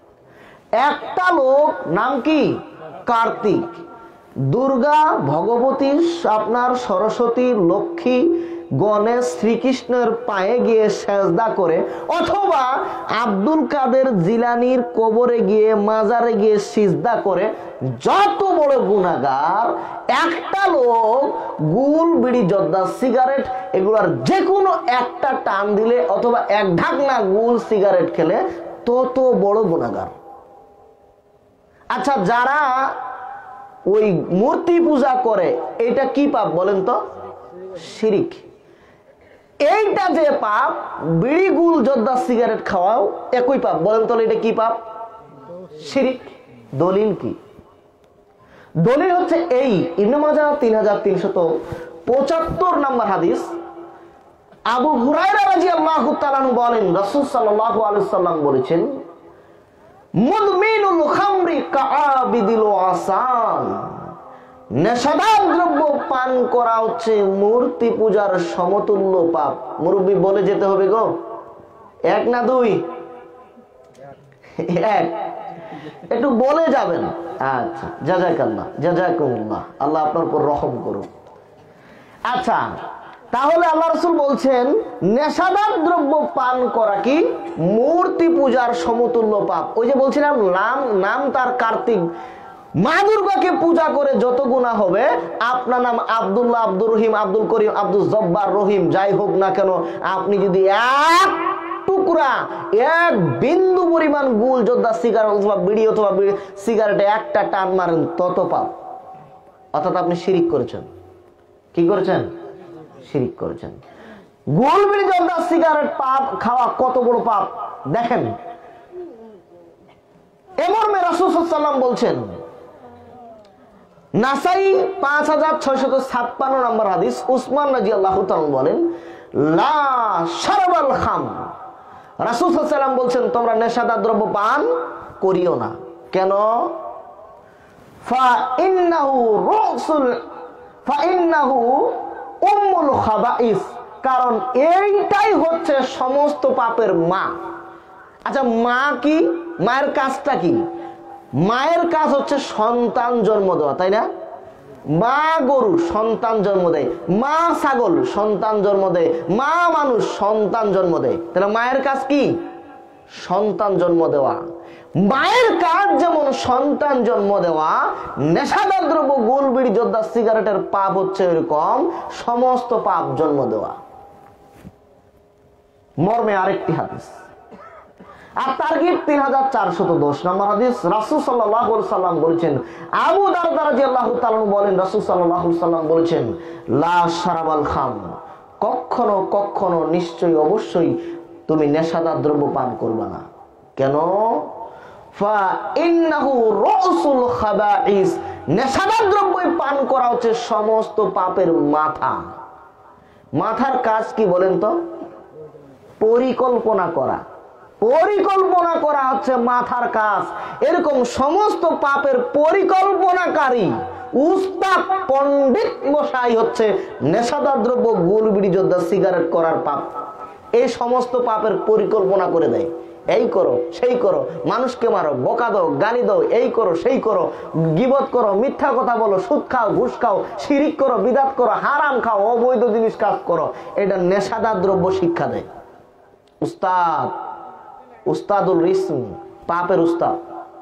একটা লোক, নাম কি? কার্তিক। দুর্গা, ভগবতী, আপনার সরস্বতী, লক্ষ্মী, গণেশ, শ্রীকৃষ্ণের পায়ে গিয়ে সেজদা করে, অথবা আব্দুল কাদের জিলানির কবরে গিয়ে, মাজারে গিয়ে সিজদা করে যত বড় গুনাহগার, একটা লোক গুল, বিড়ি, জর্দা, সিগারেট এগুলার যে কোনো একটা টান দিলে অথবা এক ঢাকনা গুল, সিগারেট খেলে তত বড় গুনাহগার। আচ্ছা, যারা ওই মূর্তি পূজা করে, এটা কি পাপ বলেন তো? শিরিক। এইটা যে পাপ, বিড়ি, গুল, জর্দা, সিগারেট খাওয়াও একই পাপ, বলেন তো এটা কি পাপ? শিরিক। দলিল কি? দলিল হচ্ছে এই ইবনে মাজাহ 3375 নম্বর হাদিস। আবু হুরায়রা রাদিয়াল্লাহু তাআলা আনহু বলেন, রাসূল সাল্লাল্লাহু আলাইহি সাল্লাম বলেছেন, মুদমিনুল খামরি কাআবিদিল আসান, নেশাদার দ্রব্য পান করা হচ্ছে মূর্তি পূজার সমতুল্য পাপ। মুরব্বী বলে যেতে হবে গো, এক না দুই? এক। একটু বলে যাবেন। আচ্ছা, জাযাকাল্লাহ, জাযাকুমুল্লাহ, আল্লাহ আপনার উপর রহম করুন। আচ্ছা, তাহলে আল্লাহ রাসূল বলছেন নেশাদার দ্রব্য পান করা কি মূর্তি পূজার সমতুল্য পাপ। ওই যে বলছিলাম নাম তার কার্তিক, মা দুর্গাকে পূজা করে যত গুনাহ হবে, আপনার নাম আব্দুল্লাহ, আব্দুর রহিম, আব্দুল করিম, আব্দুল জব্বার, রহিম যাই হোক না কেন, আপনি যদি এক টুকরা, এক বিন্দু পরিমাণ গুল, জর্দা, সিগারেট অথবা বিড়ি অথবা সিগারেটে একটা টান মারেন, তত পাপ। অর্থাৎ আপনি শিরিক করেছেন। কি করেছেন? শিরিক করেছেন। গুল, বিড়ি, জর্দা, সিগারেট পাপ খাওয়া কত বড় পাপ দেখেন। এ মর্মে রাসূল সাল্লাল্লাহু আলাইহি ওয়াসাল্লাম বলছেন, নাসাই 5656 নম্বর হাদিস, উসমান রাদিয়াল্লাহু তাআলা বলেন, লা শারবাল খাম, রাসূল সাল্লাল্লাহু আলাইহি ওয়াসাল্লাম বলছেন তোমরা নেশাদার দ্রব্য পান করিও না। কেন? ফা ইন্নাহু উম্মুল খাবাইস, কারণ এইটাই হচ্ছে সমস্ত পাপের মা। আচ্ছা, মা কি? মায়ের কাজটা কি? মায়ের কাজ হচ্ছে সন্তান জন্ম দেওয়া, তাই না? মা গরু সন্তান জন্ম দেয়, মা ছাগল সন্তান জন্ম দেয়, মা মানুষ সন্তান জন্ম দেয়। তাহলে মায়ের কাজ কি? সন্তান জন্ম দেওয়া। মায়ের কাজ যেমন সন্তান জন্ম দেওয়া, নেশাদার দ্রব্য গোল বিড়ি জর্দা সিগারেটের পাপ হচ্ছে এরকম সমস্ত পাপ জন্ম দেওয়া। মর্মে আরেকটি হাদিস, আর তারগিব 3410 নম্বর হাদিস, রাসূল সাল্লাল্লাহু আলাইহি সাল্লাম বলেছেন, আবু দারদা রাদিয়াল্লাহু তাআলা বলেন, রাসূল সাল্লাল্লাহু আলাইহি সাল্লাম বলেছেন, লা শারাবাল খাম, কখনো কখনো নিশ্চয়ই অবশ্যই তুমি নেশাদার দ্রব্য পান করবে না। কেন? ফা ইন্নাহু রাসুল খাবাইস, নেশাদার দ্রব্য পান করা হচ্ছে সমস্ত পাপের মাথা। মাথার কাজ কি বলেন তো? পরিকল্পনা করা। পরিকল্পনা করা হচ্ছে মাথার কাজ। এরকম সমস্ত পাপের পরিকল্পনাকারী উস্তাদ পণ্ডিত মশাই হচ্ছে নেশাদার দ্রব্য গোল বিড়ি জর্দা সিগারেট করার পাপ। এই সমস্ত পাপের পরিকল্পনা করে দেয়, এই করো সেই করো, মানুষকে মারো, বকা দাও, গালি দাও, এই করো সেই করো, গীবত করো, মিথ্যা কথা বলো, সুদ খাও, ঘুষ খাও, শিরিক করো, বিদাত করো, হারাম খাও, অবৈধ জিনিস কাজ করো। এটা নেশাদার দ্রব্য শিক্ষা দেয় উস্তাদ, উস্তাদুল রিসম, পাপের উস্তাদ।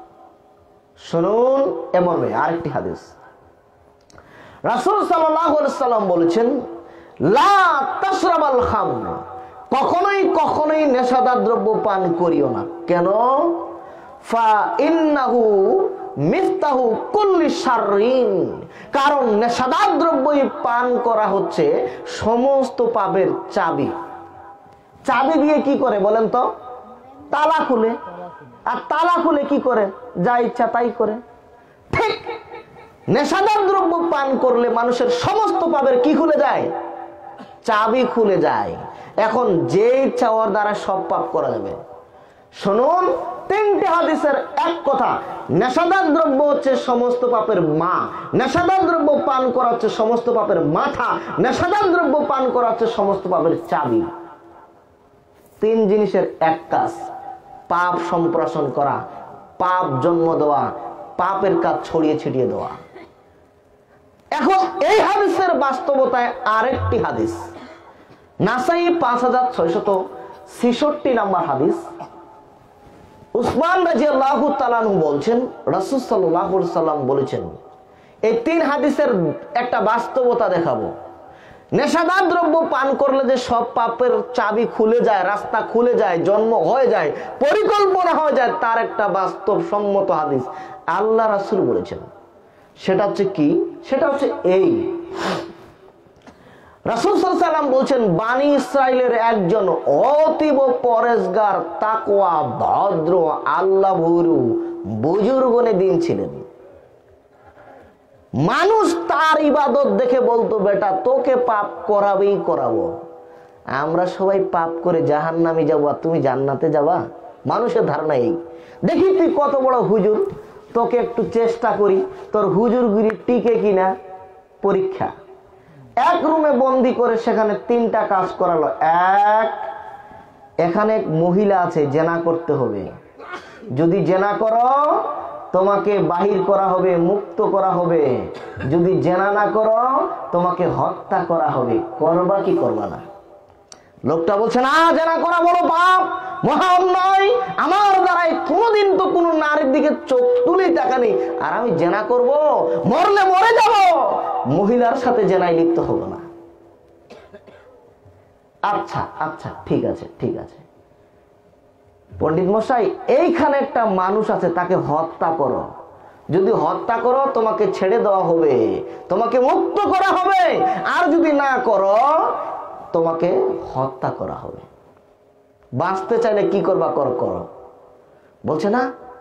শুনুন এমন আরেকটি হাদিস, রাসূল সাল্লাল্লাহু আলাইহি সাল্লাম বলেছেন, লা তাশরাবাল খামর, কখনোই কখনোই নেশাদার দ্রব্য পান করিও না। কেন? ফা ইন্নাহু মিফতাহু কুল্লি শাররিন, কারণ নেশাদার দ্রব্যই পান করা হচ্ছে সমস্ত পাপের চাবি। চাবি দিয়ে কি করে বলেন তো? তালা খুলে। আর তালা খুলে কি করে? যা ইচ্ছা তাই করে। ঠিক নেশাদার দ্রব্য পান করলে মানুষের সমস্ত পাপের কি খুলে যায়? চাবি খুলে যায়। এখন যে ইচ্ছা ওর দ্বারা সব পাপ করা যাবে। শুনুন, তিনটে হাদিসের এক কথা, নেশাদার দ্রব্য হচ্ছে সমস্ত পাপের মা, নেশাদার দ্রব্য পান করা হচ্ছে সমস্ত পাপের মাথা, নেশাদার দ্রব্য পান করা হচ্ছে সমস্ত পাপের চাবি। তিন জিনিসের এক কাজ, পাপ সম্প্রসারণ করা, পাপ জন্ম দেওয়া, পাপের কাজ ছড়িয়ে ছিটিয়ে দেওয়া। এখন এই হাদিসের বাস্তবতায় আরেকটি হাদিস, নাসাই 5666 নম্বর হাদিস, উসমান রাদিয়াল্লাহু তাআলা আনহু বলছেন, রাসূল সাল্লাল্লাহু আলাইহি সাল্লাম বলেছেন, এই তিন হাদিসের একটা বাস্তবতা দেখাবো। নেশাদার দ্রব্য পান করলে যে সব পাপের চাবি খুলে যায়, রাস্তা খুলে যায়, জন্ম হয়ে যায়, পরিকল্পনা হয়ে যায়, তার একটা বাস্তব সম্মত হাদিস আল্লাহ রাসূল বলেছেন। সেটা হচ্ছে কি? সেটা হচ্ছে এই, রাসূল সাল্লাল্লাহু আলাইহি ওয়াসাল্লাম বলছেন, বানি ইসরাইলের একজন অতীব পরেশগার, তাকওয়া, ভদ্র, আল্লাহ ভীরু বুজুর্গনে দিন ছিলেন। মানুষ তার ইবাদত দেখে বলতো, বেটা তোকে পাপ করাবেই করাবো। আমরা সবাই পাপ করে জাহান্নামে যাবো আর তুমি জান্নাতে যাবা। মানুষের ধারণা এই। দেখি তুই কত বড় হুজুর, তোকে একটু চেষ্টা করি, তোর হুজুরগিরি টিকে কিনা পরীক্ষা। এক রুমে বন্দি করে সেখানে তিনটা কাজ করালো। এক, এখানে এক মহিলা আছে, জেনা করতে হবে, যদি জেনা করো তোমাকে বাহির করা হবে, মুক্ত করা হবে, যদি জেনা না করো তোমাকে হত্যা করা হবে। করবা কি করবা না? লোকটা বলছে, না, জেনা করা বড় পাপ, মহা অন্যায়, আমার দ্বারাই কোনোদিন তো কোনো নারীর দিকে চোখ তুলেই তাকা নেই, আর আমি জেনা করব, মরলে মরে যাব, মহিলার সাথে জেনায় লিপ্ত হবো না। আচ্ছা আচ্ছা, ঠিক আছে ঠিক আছে, পণ্ডিত মশাই এইখানে একটা মানুষ আছে, তাকে হত্যা করো, যদি হত্যা করো তোমাকে ছেড়ে দেওয়া হবে, তোমাকে মুক্ত করা হবে, আর যদি না করো তোমাকে হত্যা করা হবে। বাঁচতে চাইলে কি করবা? করো। বলছে না,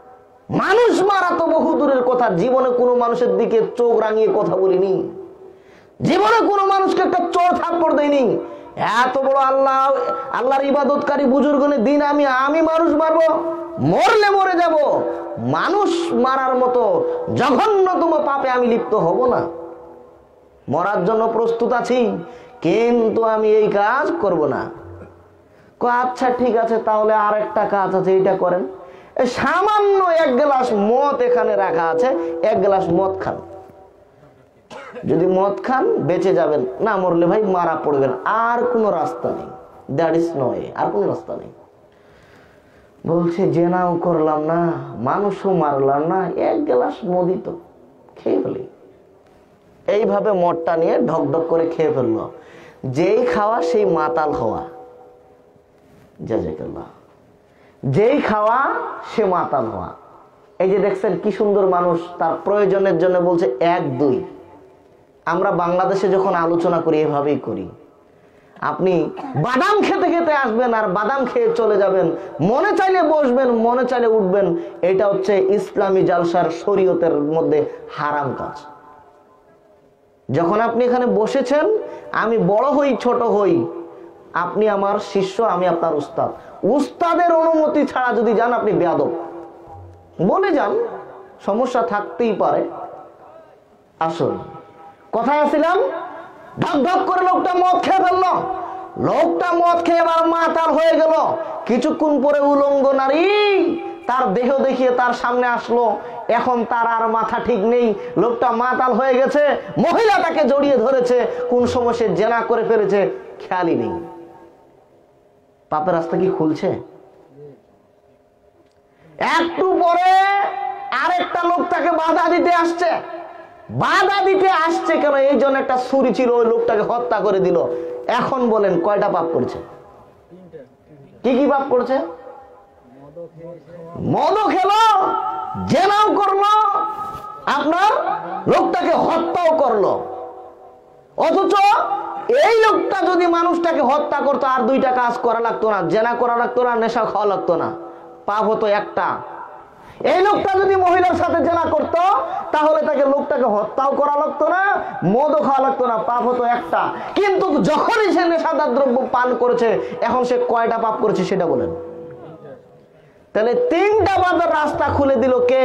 মানুষ মারা তো বহু দূরের কথা, জীবনে কোনো মানুষের দিকে চোখ রাঙিয়ে কথা বলিনি, জীবনে কোনো মানুষকে একটা চোর থাপ্পড় দেয়নি। এত বড় আল্লাহর ইবাদতকারী বুজুর্গনের দিন আমি মানুষ মারবো, মরলে মরে যাব, মানুষ মারার মতো জঘন্যতম পাপে আমি লিপ্ত হব না। মরার জন্য প্রস্তুত আছি, কিন্তু আমি এই কাজ করব না। আচ্ছা ঠিক আছে, তাহলে আর একটা কাজ আছে, এইটা করেন। সামান্য এক গ্লাস মদ এখানে রাখা আছে, এক গ্লাস মদ খান। যদি মদ খান বেঁচে যাবেন, না মরলে ভাই মারা পড়বেন। আর কোনো রাস্তা নেই, দ্যাট ইজ নো ওয়ে, আর কোনো রাস্তা নেই। বলছে জেনাও করলাম না, মানুষও মারলাম না, এক গ্লাস মদই তো খেয়ে ফেলি। এইভাবে মদটা নিয়ে ঢক ঢক করে খেয়ে ফেললো। যেই খাওয়া সেই মাতাল হওয়া, জাযাকাল্লাহ, যেই খাওয়া সে মাতাল হওয়া। এই যে দেখছেন কি সুন্দর মানুষ, তার প্রয়োজনের জন্য বলছে 1 2। আমরা বাংলাদেশে যখন আলোচনা করি এভাবেই করি। আপনি বাদাম খেতে খেতে আসবেন আর বাদাম খেয়ে চলে যাবেন, মনে চাইলে বসবেন, মনে চাইলে উঠবেন। এটা হচ্ছে ইসলামী জালসার শরীয়তের মধ্যে হারাম কাজ। যখন আপনি এখানে বসেছেন, আমি বড় হই ছোট হই, আপনি আমার শিষ্য, আমি আপনার উস্তাদ। উস্তাদের অনুমতি ছাড়া যদি যান আপনি বেয়াদব, বলে যান, সমস্যা থাকতেই পারে। আসুন, কোথায় আসছিলাম? ঢক ঢক করে লোকটা মদ খেয়ে ফেললো। লোকটা মদ খেয়ে এবার মাতাল হয়ে গেল। কিছুক্ষণ পরে উলঙ্গ নারী তার দেহ দেখিয়ে তার সামনে আসলো। এখন তার আর মাথা ঠিক নেই, লোকটা মাতাল হয়ে গেছে। মহিলা তাকে জড়িয়ে ধরেছে, কোন সময় সে জেনা করে ফেলেছে খেয়ালই নেই। পাপের রাস্তা কি খুলছে? একটু পরে আরেকটা লোক তাকে বাধা দিতে আসছে। বাধা দিতে আসছে কেন? এই জন্য একটা ছুরি ছিল, ওই লোকটাকে হত্যা করে দিল। এখন বলেন কয়টা পাপ করেছে? কি কি পাপ করেছে? মদও খেলো, জেনাও করলো, আপনার লোকটাকে হত্যাও করলো। অথচ এই লোকটা যদি মানুষটাকে হত্যা করতো, আর 2টা কাজ করা লাগতো না, জেনা করা লাগতো না, নেশা খাওয়া লাগতো না, পাপ হতো একটা। এই লোকটা যদি মহিলার সাথে জেনা করতো, তাহলে তাকে লোকটাকে হত্যাও করা লাগতো না, মদও খাওয়া লাগতো না, পাপ হতো একটা। কিন্তু যখনই সে নেশাদার দ্রব্য পান করেছে, এখন সে কয়টা পাপ করেছে সেটা বলেন। তাহলে 3টা পাপের রাস্তা খুলে দিল কে?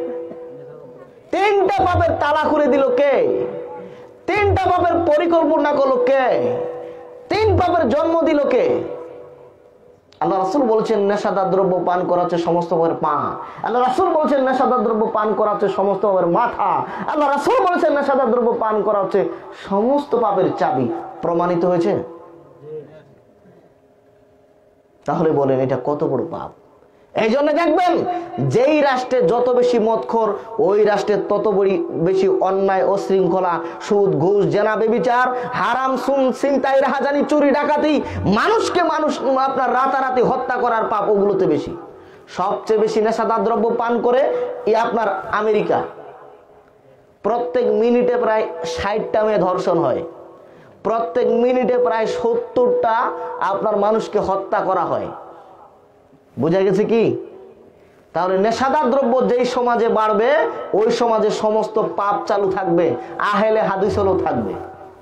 3টা পাপের তালা খুলে দিল কে? 3টা পাপের পরিকল্পনা করলো কে? 3 পাপের জন্ম দিল কে? আল্লাহ রাসূল বলছেন নেশাদার দ্রব্য পান করা হচ্ছে সমস্ত পাপের পা। আল্লাহ রাসূল বলছেন নেশাদার দ্রব্য পান করা হচ্ছে সমস্ত পাপের মাথা। আল্লাহ রাসূল বলছেন নেশাদার দ্রব্য পান করা হচ্ছে সমস্ত পাপের চাবি। প্রমাণিত হয়েছে? তাহলে বলেন এটা কত বড় পাপ। এই জন্য দেখবেন যেই রাষ্ট্রে যত বেশি মদখোর, ওই রাষ্ট্রে তত বেশি অন্যায়, অশৃঙ্খলা, সুদ, ঘুষ, জেনা, ব্যভিচার, হারাম, ছিনতাই, রাহাজানি, চুরি, ডাকাতি, মানুষকে মানুষ আপনার রাতারাতি হত্যা করার পাপ ওগুলোতে বেশি। সবচেয়ে বেশি নেশাদার দ্রব্য পান করে আপনার আমেরিকা। প্রত্যেক মিনিটে প্রায় 60টা মেয়ে ধর্ষণ হয়, প্রত্যেক মিনিটে প্রায় 70টা আপনার মানুষকে হত্যা করা হয়। বুঝা গেছে কি? তাহলে নেশাদার দ্রব্য যেই সমাজে বাড়বে, ওই সমাজে সমস্ত পাপ চালু থাকবে, আহলে হাদিস হলেও থাকবে।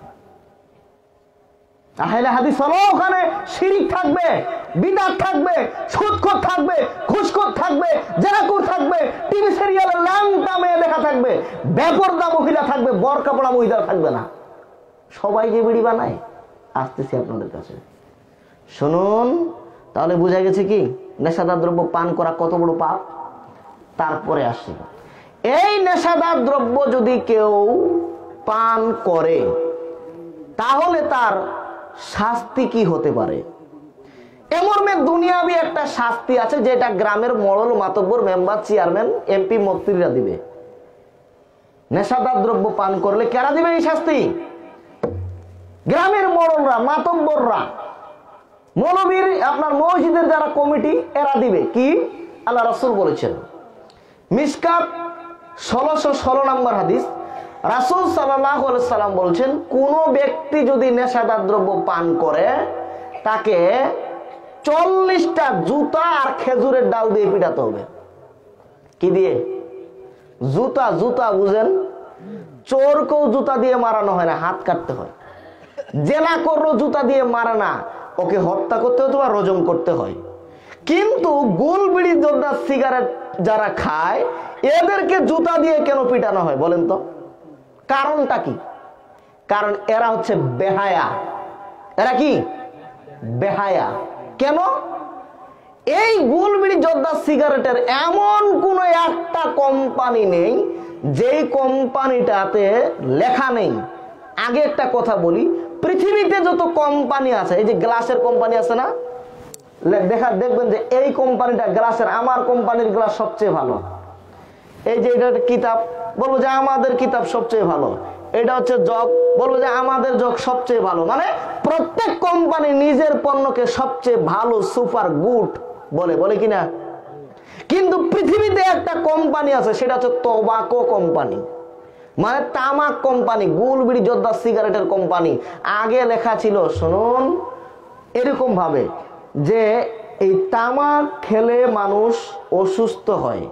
আহলে হাদিস হলো ওখানে শিরিক থাকবে, বিদআত থাকবে, সুদখোর থাকবে, ঘুষখোর থাকবে, জেনাখোর থাকবে, টিভি সিরিয়ালে ল্যাংটা মেয়ে দেখা থাকবে, বেপরদা মহিলা থাকবে, বোরকা পরা মহিলা থাকবে না। সবাই যে বিড়ি বানায়। আসতেছি আপনাদের কাছে, শুনুন। তাহলে বোঝা গেছে কি নেশাদার দ্রব্য পান করা কত বড় পাপ। তারপরে আসি, এই নেশাদার দ্রব্য যদি কেউ পান করে, তাহলে তার শাস্তি কি হতে পারে? এমন দুনিয়াবি একটা শাস্তি আছে, যেটা গ্রামের মোড়ল, মাতব্বর, মেম্বার, চেয়ারম্যান, এমপি, মন্ত্রীরা দিবে। নেশাদার দ্রব্য পান করলে কারা দিবে এই শাস্তি? গ্রামের মোড়লরা, মাতব্বররা, মৌলবীর, আপনার মসজিদের যারা কমিটি, এরা দিবে। কি আল্লাহ রাসূল বলেছেন, মিশকাত 1616 নম্বর হাদিস, রাসূল সাল্লাল্লাহু আলাইহি সাল্লাম বলছেন, কোন ব্যক্তি যদি নেশাদার দ্রব্য পান করে, তাকে 40টা জুতা আর খেজুরের ডাল দিয়ে পিটাতে হবে। কি দিয়ে? জুতা। জুতা বুঝেন? চোরকেও জুতা দিয়ে মারানো হয় না, হাত কাটতে হয়। জেলা করো জুতা দিয়ে মারে না, ওকে হত্যা করতে হতো বা রজম করতে হয়। কিন্তু গোল বিড়ি জর্দা সিগারেট যারা খায় এদেরকে জুতা দিয়ে কেন পিটানো হয় বলেন তো? কারণটা কি? কারণ এরা হচ্ছে বেহায়া। এরা কি? বেহায়া। কেন? এই গোল বিড়ি জর্দা সিগারেটের এমন কোন একটা কোম্পানি নেই যেই কোম্পানিটাতে লেখা নেই। আগে একটা কথা বলি, পৃথিবীতে যত কোম্পানি আছে, এই যে গ্লাসের কোম্পানি আছে না, দেখবেন যে এই কোম্পানিটা গ্লাসের, আমার কোম্পানির গ্লাস সবচেয়ে ভালো। এই যে এটা কিতাব, বলবো যে আমাদের কিতাব সবচেয়ে ভালো। এটা হচ্ছে জগ, বলবো যে আমাদের জগ সবচেয়ে ভালো। মানে প্রত্যেক কোম্পানি নিজের পণ্যকে সবচেয়ে ভালো, সুপার গুড বলে, বলে কিনা? কিন্তু পৃথিবীতে একটা কোম্পানি আছে, সেটা হচ্ছে টোবাকো কোম্পানি, মানে তামাক কোম্পানি, গোল বিড়ি জর্দা সিগারেটের কোম্পানি। আগে লেখা ছিল, শুনুন, এরকম ভাবে যে এই তামাক খেলে মানুষ অসুস্থ হয়।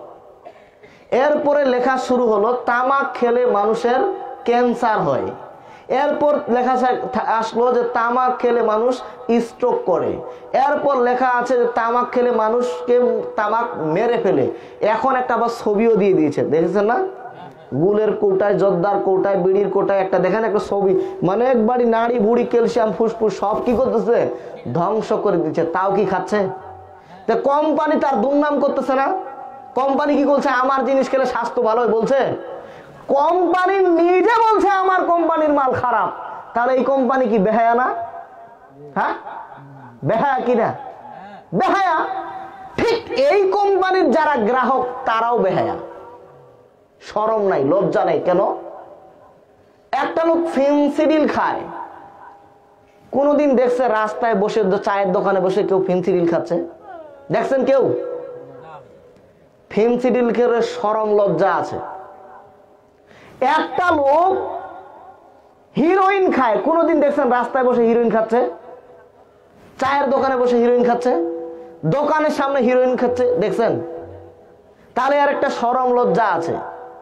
এরপরে লেখা শুরু হলো তামাক খেলে মানুষের ক্যান্সার হয়। এরপর লেখা আসলো যে তামাক খেলে মানুষ স্ট্রোক করে। এরপর লেখা আছে যে তামাক খেলে মানুষকে তামাক মেরে ফেলে। এখন একটা আবার ছবিও দিয়ে দিয়েছে, দেখেছেন না? গুলের কৌটায়, জর্দার কৌটায়, বিড়ির কৌটায় একটা দেখেন একটা ছবি, মানে একবারই নাড়ি বুড়ি ক্যালসিয়াম ফুসফুস সব কি করতেছে? ধ্বংস করে দিচ্ছে। তাও কি খাচ্ছে? তো কোম্পানি তার দুর্নাম করতেছে না? কোম্পানি কি বলছে? আমার জিনিস খেলে স্বাস্থ্য ভালো হয় বলছে। কোম্পানি নিজে বলছে আমার কোম্পানির মাল খারাপ। তাহলে এই কোম্পানি কি বেহায়া না? হ্যাঁ, বেহায়া কি না? বেহায়া। ঠিক এই কোম্পানির যারা গ্রাহক তারাও বেহায়া। শরম নাই, লজ্জা নাই। কেন? একটা লোক ফেন্সিডিল খায়, কোনদিন দেখছে রাস্তায় বসে, চায়ের দোকানে বসে কেউ ফেন্সিডিল খাচ্ছে? দেখছেন কেউ? ফেন্সিডিল খেলে শরম লজ্জা আছে। একটা লোক হিরোইন খায়, কোনদিন দেখছেন রাস্তায় বসে হিরোইন খাচ্ছে? চায়ের দোকানে বসে হিরোইন খাচ্ছে, দোকানের সামনে হিরোইন খাচ্ছে, দেখছেন? তাহলে আর একটা শরম লজ্জা আছে।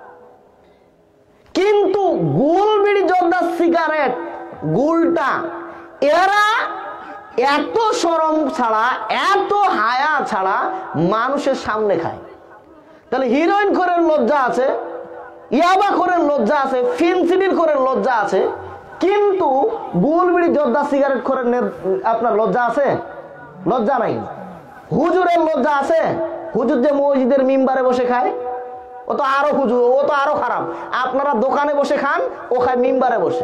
কিন্তু গোল বিড়ি জর্দা সিগারেট, গুলটা, এরা এত শরম ছাড়া, এত হায়া ছাড়া মানুষের সামনে খায়। তাহলে হিরোইন খোরের লজ্জা আছে, ইয়াবা খোরের লজ্জা আছে, ফেন্সিডিল খোরের লজ্জা আছে, কিন্তু গোল বিড়ি জর্দা সিগারেট খোরের আপনার লজ্জা আছে? লজ্জা নাই। হুজুরের লজ্জা আছে? হুজুর যে মসজিদের মিম্বারে বসে খায়, ও তো আরো হুজুর, ও তো আরো খারাপ। আপনারা দোকানে বসে খান, ও খায় মিম্বারে বসে।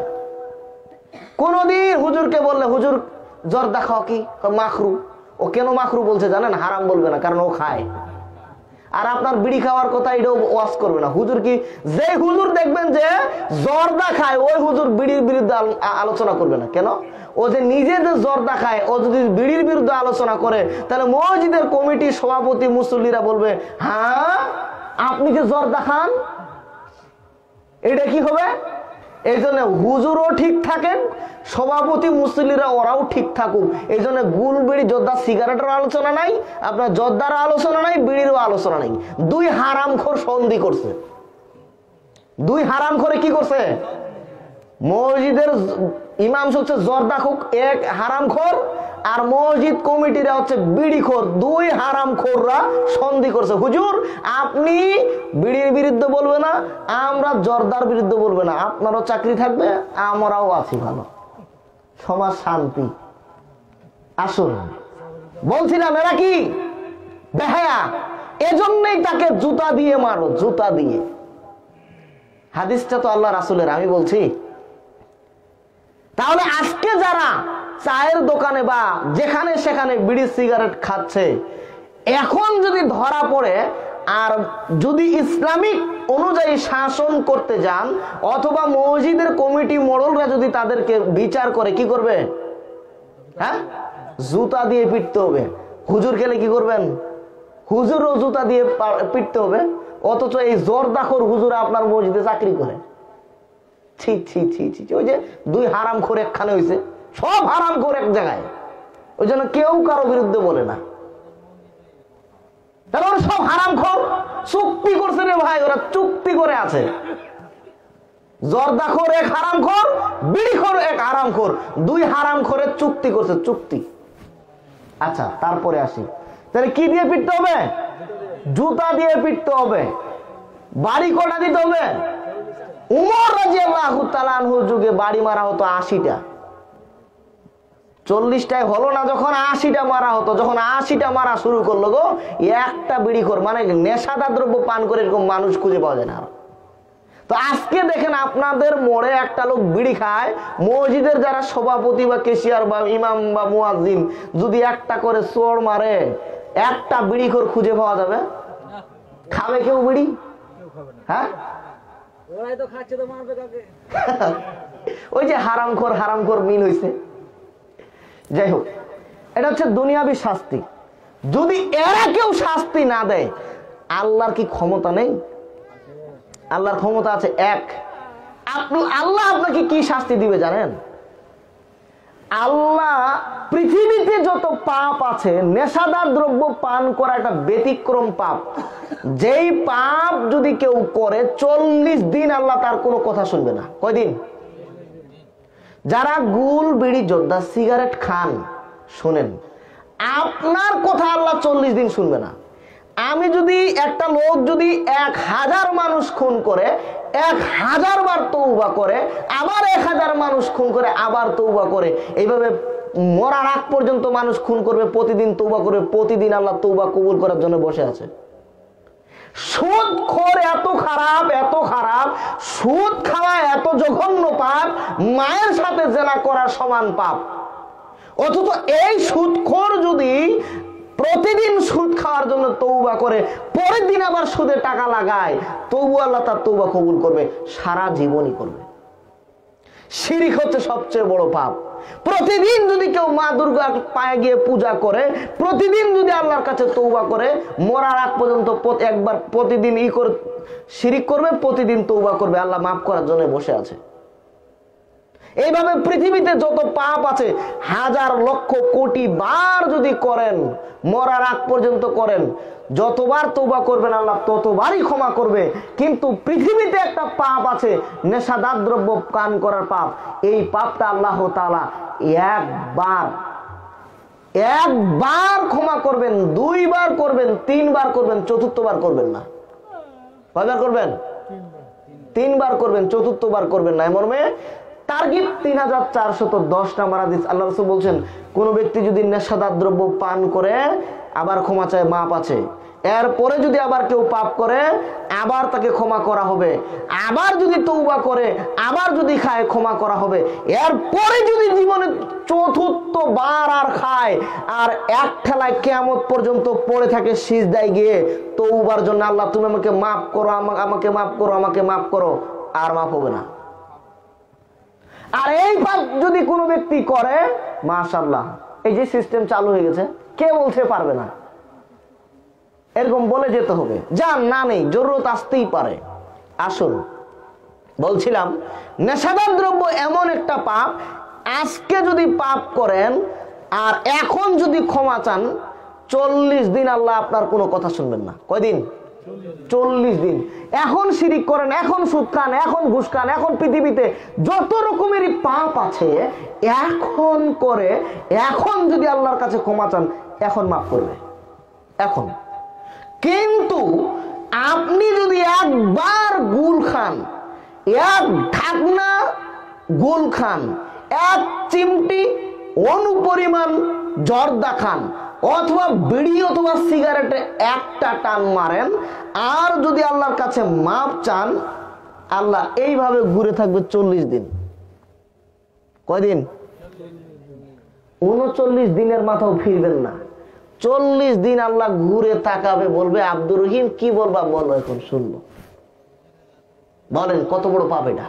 কোনদিন হুজুরকে বললে, হুজুর জর্দা খাও কি? মাখরু। ও কেন মাখরু বলছে জানেন? হারাম বলবে না, কারণ ও খায়। আর আপনার বিড়ি খাওয়ার কথা এটাও ওয়াজ করবে না। হুজুর কি, যে হুজুর দেখবেন যে জর্দা খায়, ওই হুজুর বিড়ির বিরুদ্ধে আলোচনা করবে না। কেন? ও যে নিজে যে জর্দা খায়, ও যদি বিড়ির বিরুদ্ধে আলোচনা করে, তাহলে মসজিদের কমিটি, সভাপতি, মুসল্লিরা বলবে, হ্যাঁ আপনি যে জর্দা খান, এটা কি হবে? এই জন্য হুজুরও ঠিক থাকেন, সভাপতি মুসল্লিরা ওরাও ঠিক থাকুক। এই জন্য গুল বিড়ি জর্দা সিগারেটের আলোচনা নাই, আপনার জর্দার আলোচনা নাই, বিড়িরও আলোচনা নাই। দুই হারামখোর সন্ধি করছে। দুই হারামখোরে কি করছে? মসজিদের ইমাম হচ্ছে জর্দাখোর এক হারামখোর, আর মসজিদ কমিটিরা হচ্ছে বিড়িখোর। দুই হারামখোররা সন্ধি করছে। হুজুর আপনি বিড়ির বিরুদ্ধে বলবে না, আমরা জর্দার বিরুদ্ধে বলবে না, আপনারও চাকরি থাকবে, আমরাও আছি ভালো, সমাজ শান্তি। আসুন, বলছিলাম এরা কি বেহায়া, এজন্যই তাকে জুতা দিয়ে মারো, জুতা দিয়ে। হাদিসটা তো আল্লাহ রাসূলের, আমি বলছি। তাহলে আজকে যারা চায়ের দোকানে বা যেখানে সেখানে বিড়ি সিগারেট খাচ্ছে, এখন যদি ধরা পড়ে আর যদি ইসলামিক অনুযায়ী শাসন করতে যান, অথবা মসজিদের কমিটি মোড়লরা যদি তাদেরকে বিচার করে, কি করবে? হ্যাঁ, জুতা দিয়ে পিটতে হবে। হুজুর খেলে কি করবেন? হুজুরও জুতা দিয়ে পিটতে হবে। অথচ এই জর্দাখোর হুজুর আপনার মসজিদে চাকরি করে। ছি ছি ছি ছি। ওই যে দুই হারামখোর একখানে হয়েছে, সব হারামখোর এক জায়গায়, ওই জন্য কেউ কারো বিরুদ্ধে বলে না। তাহলে সব হারামখোর, চুপ চুক্তি করছে রে ভাই, ওরা চুক্তি করে আছে। জর্দাখোর এক হারামখোর, বিড়িখোর এক হারামখোর, দুই হারামখোরের চুক্তি করছে, চুক্তি। আচ্ছা, তারপরে আসি, তাহলে কি দিয়ে পিটতে হবে? জুতা দিয়ে পিটতে হবে। বাড়ি কটা দিতে হবে? উমর রাদিয়াল্লাহু তাআলা আনহুর যুগে বাড়ি মারা হতো 80টা। 40টায় হলো না, যখন 80টা মারা হতো। যখন 80টা মারা শুরু করলো গো, একটা বিড়িখোর, মানে নেশাদার দ্রব্য পান করে এরকম মানুষ খুঁজে পাওয়া যায় না। তো আজকে দেখেন আপনাদের মোড়ে একটা লোক বিড়ি খায়, মসজিদের যারা সভাপতি বা কেশিয়ার বা ইমাম বা মুয়াজ্জিন যদি একটা করে চোর মারে, একটা বিড়িখোর খুঁজে পাওয়া যাবে? খাবে কেউ বিড়ি? হ্যাঁ, ওই যে হারামখোর হারামখোর মিল হয়েছে। যাই হোক, এটা হচ্ছে দুনিয়াবি শাস্তি। যদি এরা কেউ শাস্তি না দেয়, আল্লাহর কি ক্ষমতা নেই? আল্লাহর ক্ষমতা আছে। এক, আল্লাহ আপনাকে কি শাস্তি দিবে জানেন? আল্লাহ পৃথিবীতে যত পাপ আছে, নেশাদার দ্রব্য পান করা একটা ব্যতিক্রম পাপ। যেই পাপ যদি কেউ করে 40 দিন আল্লাহ তার কোনো কথা শুনবে না। কয়দিন? যারা গুল বিড়ি যোদ্ধা সিগারেট খান, শোনেন, আপনার কথা আল্লাহ 40 দিন শুনবে না। আমি যদি একটা লোক যদি 1000 মানুষ খুন করে 1000 বার তওবা করে, আবার 1000 মানুষ খুন করে আবার তওবা করে, এইভাবে মরার আগ পর্যন্ত মানুষ খুন করবে, প্রতিদিন তওবা করবে, প্রতিদিন আল্লাহ তওবা কবুল করার জন্য বসে আছে। সুদখোর এত খারাপ, এত খারাপ, সুদ খাওয়া এত জঘন্য পাপ, মায়ের সাথে জেনা করার সমান পাপ। অথচ এই সুদখোর যদি প্রতিদিন সুদ খাওয়ার জন্য তওবা করে, পরের দিন আবার সুদে টাকা লাগায়, তবু আল্লাহ তার তওবা কবুল করবে, সারা জীবনই করবে। শিরক হচ্ছে সবচেয়ে বড় পাপ। প্রতিদিন যদি কেউ মা দুর্গার পায়ে গিয়ে পূজা করে, প্রতিদিন যদি আল্লাহর কাছে তওবা করে, মরার আগ পর্যন্ত একবার প্রতিদিন শিরক করবে, প্রতিদিন তওবা করবে, আল্লাহ মাফ করার জন্য বসে আছে। এইভাবে পৃথিবীতে যত পাপ আছে 1000 লক্ষ কোটি বার যদি করেন, মরার আগ পর্যন্ত করেন, যতবার তওবা করবেন আল্লাহ ততবারই ক্ষমা করবে। কিন্তু পৃথিবীতে একটা পাপ আছে, নেশাদার দ্রব্য পান করার পাপ। এই পাপটা আল্লাহ তাআলা একবার ক্ষমা করবেন, 2 বার করবেন, 3 বার করবেন, 4th বার করবেন না। কয়বার করবেন? 3 বার করবেন, 4th বার করবেন না। মর্মে তারগিব 3410 নম্বর হাদিস। আল্লাহ রাসূল বলছেন, কোন ব্যক্তি যদি নেশাদার দ্রব্য পান করে আবার ক্ষমা চায়, মাপ আছে। এরপরে যদি আবার কেউ পাপ করে, আবার তাকে ক্ষমা করা হবে। আবার যদি তওবা করে, আবার যদি খায়, ক্ষমা করা হবে। এরপরে যদি জীবনে 4th বার আর খায়, আর এক ঠেলায় কিয়ামত পর্যন্ত পড়ে থাকে সিজদায় গিয়ে তওবার জন্য, আল্লাহ তুমি আমাকে মাফ করো, আমাকে মাফ করো, আমাকে মাফ করো, আর মাফ হবে না। আর এই পাপ যদি কোনো ব্যক্তি করে, মাশাআল্লাহ, এই যে সিস্টেম চালু হয়ে গেছে, কে বলতে পারবে না, এরকম বলে যেতে হবে। যার না নেই, জরুরত আসতেই পারে। আসুন, বলছিলাম নেশাদার দ্রব্য এমন একটা পাপ, আজকে যদি পাপ করেন আর এখন যদি ক্ষমা চান, 40 দিন আল্লাহ আপনার কোনো কথা শুনবেন না। কয়দিন? 40 দিন। এখন শিরিক করেন, এখন সুদ খান, এখন ঘুষ খান, এখন পৃথিবীতে যত রকমেরই পাপ আছে এখন করে, এখন যদি আল্লাহর কাছে ক্ষমা চান, এখন মাফ করবে, এখন। কিন্তু আপনি যদি একবার গুল খান, এক ঢাকনা গুল খান, এক চিমটি অনুপরিমাণ জর্দা খান, অথবা বিড়ি অথবা সিগারেটে একটা টান মারেন, আর যদি আল্লাহর কাছে মাপ চান, আল্লাহ এইভাবে ঘুরে থাকবে 40 দিন। কয়দিন? 39 দিনের মাথাও ফিরবেন না। 40 দিন আল্লাহ ঘুরে তাকাবে, বলবে আব্দুর রহিম কি বলবা বলো, এখন শুনবো। বলেন কত বড় পাপ এটা?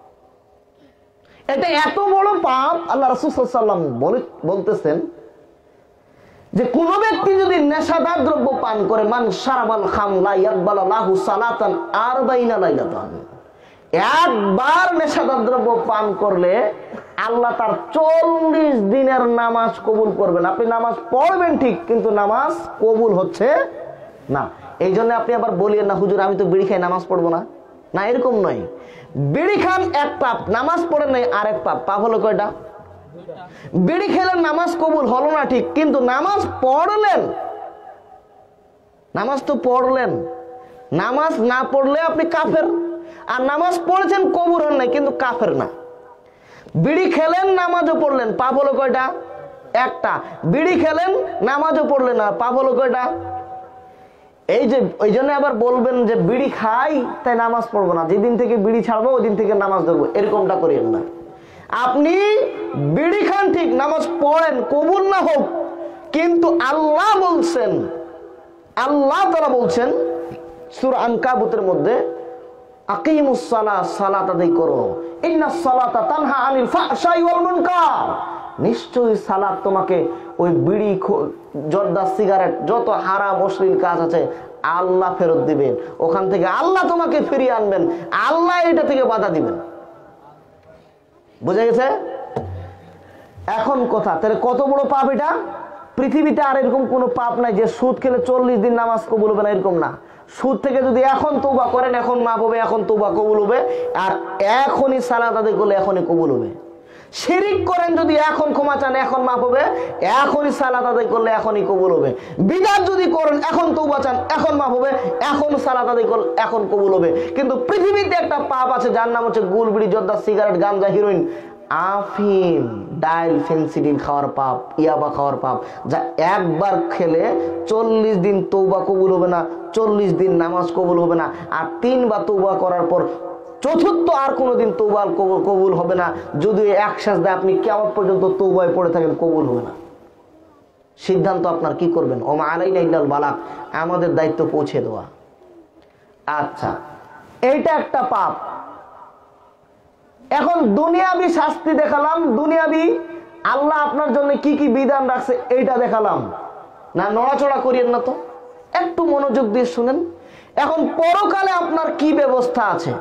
এটা এত বড় পাপ, আল্লাহ রাসূল সাল্লাল্লাহু আলাইহি ওয়াসাল্লাম বলতেছেন যে কোন ব্যক্তি যদি নেশাদার দ্রব্য পান করে, মান শারাবাল খামলা ইয়াকবালাহু সালাতান 40 লাইলাতান, একবার নেশাদার দ্রব্য পান করলে আল্লাহ তার 40 দিনের নামাজ কবুল করবেন। আপনি নামাজ পড়বেন ঠিক, কিন্তু নামাজ কবুল হচ্ছে না। এই জন্য আপনি আবার বলিয়েন না হুজুর আমি তো বিড়ি খাই নামাজ পড়বো না। না, এরকম নয়। বিড়ি খান এক পাপ, নামাজ পড়েন নাই আরেক পাপ। পাপ হলো কয়টা? বিড়ি খেলেন, নামাজ কবুল হলো না ঠিক, কিন্তু নামাজ পড়লেন, নামাজ তো পড়লেন। নামাজ না পড়লে আপনি কাফের, আর নামাজ পড়েছেন কবুল হন নাই কিন্তু কাফের না। বিড়ি খেলেন নামাজও পড়লেন, পাপ হলো কয়টা? একটা। বিড়ি খেলেন নামাজও পড়লেন না, পাপ হলো কয়টা? এই যে ওই জন্য আবার বলবেন যে বিড়ি খাই তাই নামাজ পড়বো না, যেদিন থেকে বিড়ি ছাড়বো ওই দিন থেকে নামাজ ধরবো, এরকমটা করিয়েন না। আপনি বিড়ি খান ঠিক, নামাজ পড়েন, কবুল না হোক, কিন্তু আল্লাহ বলছেন, আল্লাহ তাআলা বলছেন সূরা আনকাবুতের মধ্যে, আকিমুস সালাহ, সালাত আদায় করো, ইন্নাস সালাতা তানহা আনিল ফাহশাই ওয়াল মুনকার, নিশ্চয়ই সালাত তোমাকে ওই বিড়ি, জর্দা, সিগারেট, যত হারাম অশ্লীল কাজ আছে আল্লাহ ফেরত দিবেন, ওখান থেকে আল্লাহ তোমাকে ফিরিয়ে আনবেন, আল্লাহ এটা থেকে বাধা দিবেন। বুঝা গেছে? এখন কথা, তাহলে কত বড় পাপ এটা? পৃথিবীতে আর এরকম কোনো পাপ নাই যে সুদ খেলে 40 দিন নামাজ কবুল হবে না, এরকম না। সুদ থেকে যদি এখন তওবা করেন এখন মাফ হবে, এখন তওবা কবুল হবে, আর এখনই সালাত আদায় করলে এখনই কবুল হবে। শিরিক করেন যদি এখন ক্ষমা চান এখন মাফ হবে, এখনই সালাত আদায় করলে এখনই কবুল হবে। বিদআত যদি করেন এখন তওবা চান এখন মাফ হবে, এখন সালাত আদায় করলে এখন কবুল হবে। কিন্তু পৃথিবীতে একটা পাপ আছে যার নাম হচ্ছে গুল, বিড়ি, জর্দা, সিগারেট, গাঞ্জা, হিরোইন, আফিম, ডাইল, ফেন্সিডিল খাওয়ার পাপ, ইয়াবা খাওয়ার পাপ, যা একবার খেলে 40 দিন তওবা কবুল হবে না, 40 দিন নামাজ কবুল হবে না, আর 3 বার তওবা করার পর চতুর্থ আর কোনোদিন তওবা কবুল হবে না। যদি এক সাজদায় আপনি কিয়ামত পর্যন্ত তওবায় পড়ে থাকেন, কবুল হবে না। সিদ্ধান্ত আপনার, কি করবেন? ওমা আলাইনা ইল্লাল বালাগ, আমাদের দায়িত্ব পৌঁছে দেওয়া। আচ্ছা, এইটা একটা পাপ। এখন দুনিয়াবি শাস্তি দেখালাম, দুনিয়াবি আল্লাহ আপনার জন্য কি কি বিধান রাখছে এইটা দেখালাম না, নড়াচড়া করিয়েন না তো, একটু মনোযোগ দিয়ে শুনেন। এখন পরকালে আপনার কি ব্যবস্থা আছে,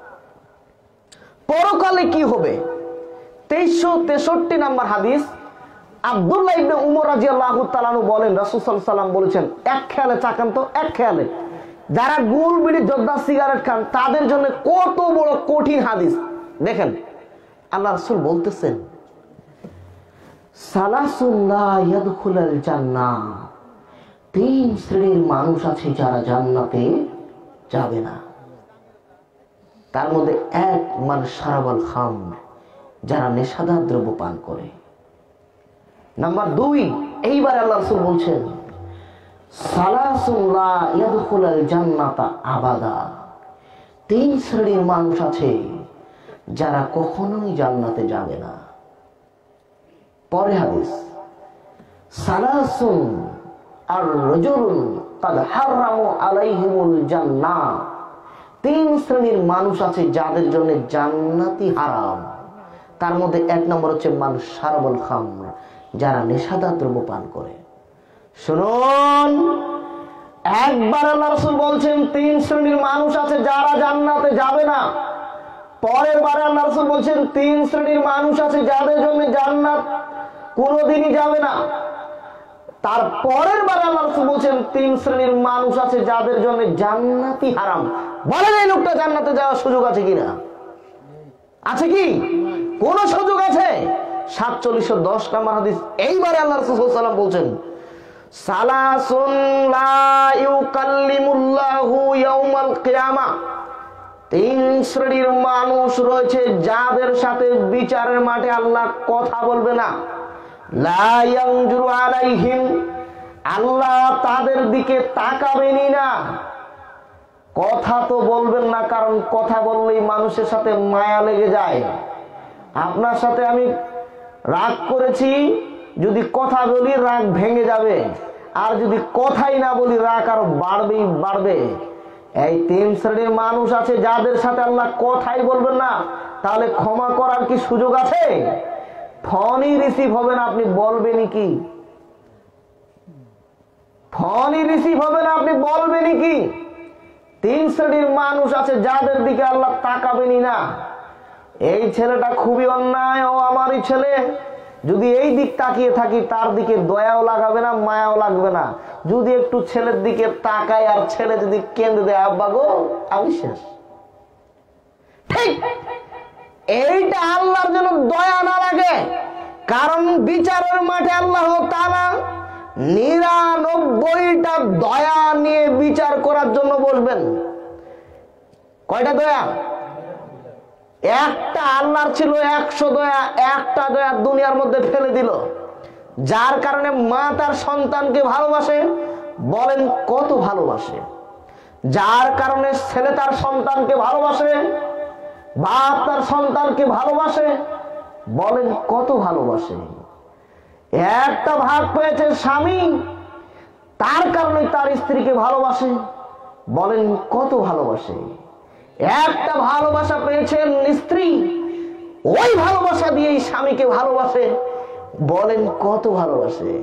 পরকালে কি হবে? 2363 নম্বর হাদিস, আব্দুল্লাহ ইবনে উমর রাদিয়াল্লাহু তাআলা আনহু বলেন, রাসূল সাল্লাল্লাহু আলাইহি ওয়াসাল্লাম বলেছেন, এক খেয়ালে চাকান তো, এক খেয়ালে, যারা গুল, বিড়ি, জর্দা, সিগারেট খান তাদের জন্য কত বড় কঠিন হাদিস। দেখেন আল্লাহ রাসূল বলতেছেন, সালাসুন লা ইয়াদখুলুল জান্নাহ, 3 শ্রেণীর মানুষ আছে যারা জান্নাতে যাবে না। তার মধ্যে এক, মান শারাবাল খামর, যারা নেশাদার দ্রব্য পান করে। নাম্বার 2, এইবার আল্লাহ রাসূল বলছেন, সালাসুন লা ইয়াদখুলুল জান্নাতা আবাদা, 3 শ্রেণীর মানুষ আছে যারা কখনোই জান্নাতে যাবে না। পরে হাদিস, সালাসুন আর রাজুলুন কাদ হারামু আলাইহিমুল জান্নাহ, 3 শ্রেণীর মানুষ আছে যাদের জন্য জান্নাতি হারাম। তার মধ্যে 1 নম্বর হচ্ছে মান শারাবাল খামর, যারা নেশাদার দ্রব্য পান করে। শুনুন, একবার আল্লাহ রাসূল বলছেন 3 শ্রেণীর মানুষ আছে যারা জান্নাতে যাবে না। পরের বারে আল্লাহ রাসূল বলছেন 3 শ্রেণীর মানুষ আছে যাদের জন্য জান্নাত কোনোদিনই যাবে না। তার পরের বারে আল্লাহ রাসূল বলছেন 3 শ্রেণীর মানুষ আছে যাদের জন্য জান্নাতি হারাম। বলেন এই লোকটা জান্নাতে যাওয়ার সুযোগ আছে কিনা? আছে কি? কোন সুযোগ আছে? 4710 নম্বর হাদিস, এইবারে আল্লাহ রাসূল সাল্লাল্লাহু আলাইহি ওয়াসাল্লাম বলছেন, সালাসুন লা ইউকাল্লিমুল্লাহু ইয়াউমাল কিয়ামাহ, 3 শ্রেণীর মানুষ রয়েছে যাদের সাথে বিচারের মাঠে আল্লাহ কথা বলবে না। লা ইয়ানজুরু আলাইহিম, আল্লাহ তাদের দিকে তাকাবেনই না। কথা তো বলবেন না, কারণ কথা বললেই মানুষের সাথে মায়া লেগে যায়। আপনার সাথে আমি রাগ করেছি, যদি কথা বলি রাগ ভেঙে যাবে, আর যদি কথাই না বলি রাগ আরো বাড়বেই বাড়বে। এই 3 শ্রেণীর মানুষ আছে যাদের সাথে আল্লাহ কথাই বলবেন না। তাহলে ক্ষমা করার কি সুযোগ আছে? ফোনই রিসিভ হবে না, আপনি বলবেনই কি? ফোনই রিসিভ হবে না, আপনি বলবেনই কি? 3 শ্রেণীর মানুষ আছে যাদের দিকে আল্লাহ তাকাবেনই না। এই ছেলেটা খুবই অন্যায়, ও আমারই ছেলে, যদি এই দিক তাকিয়ে থাকি তার দিকে দয়াও লাগাবে না, মায়াও লাগবে না। যদি একটু ছেলের দিকে তাকাই আর ছেলে যদি কেঁদে দেয়, আব্বা গো আমি শেষ। ঠিক এইটা আল্লাহর জন্য দয়া না লাগে, কারণ বিচারের মাঠে আল্লাহ তাআলা 99টা দয়া নিয়ে বিচার করার জন্য বসবেন। কয়টা দয়া? একটা আল্লাহর ছিল 100 দয়া, একটা দয়া দুনিয়ার মধ্যে ফেলে দিল। যার কারণে মা তার সন্তানকে ভালোবাসে, বলেন কত ভালোবাসে। যার কারণে ছেলে তার সন্তানকে ভালোবাসে, বাপ তার সন্তানকে ভালোবাসে, বলেন কত ভালোবাসে। একটা ভাগ পেয়েছে স্বামী, তার কারণে তার স্ত্রীকে ভালোবাসে, বলেন কত ভালোবাসে। একটা ভালোবাসা পেয়েছেন স্ত্রী, ওই ভালোবাসা দিয়েই স্বামীকে ভালোবাসে, বলেন কত ভালোবাসে।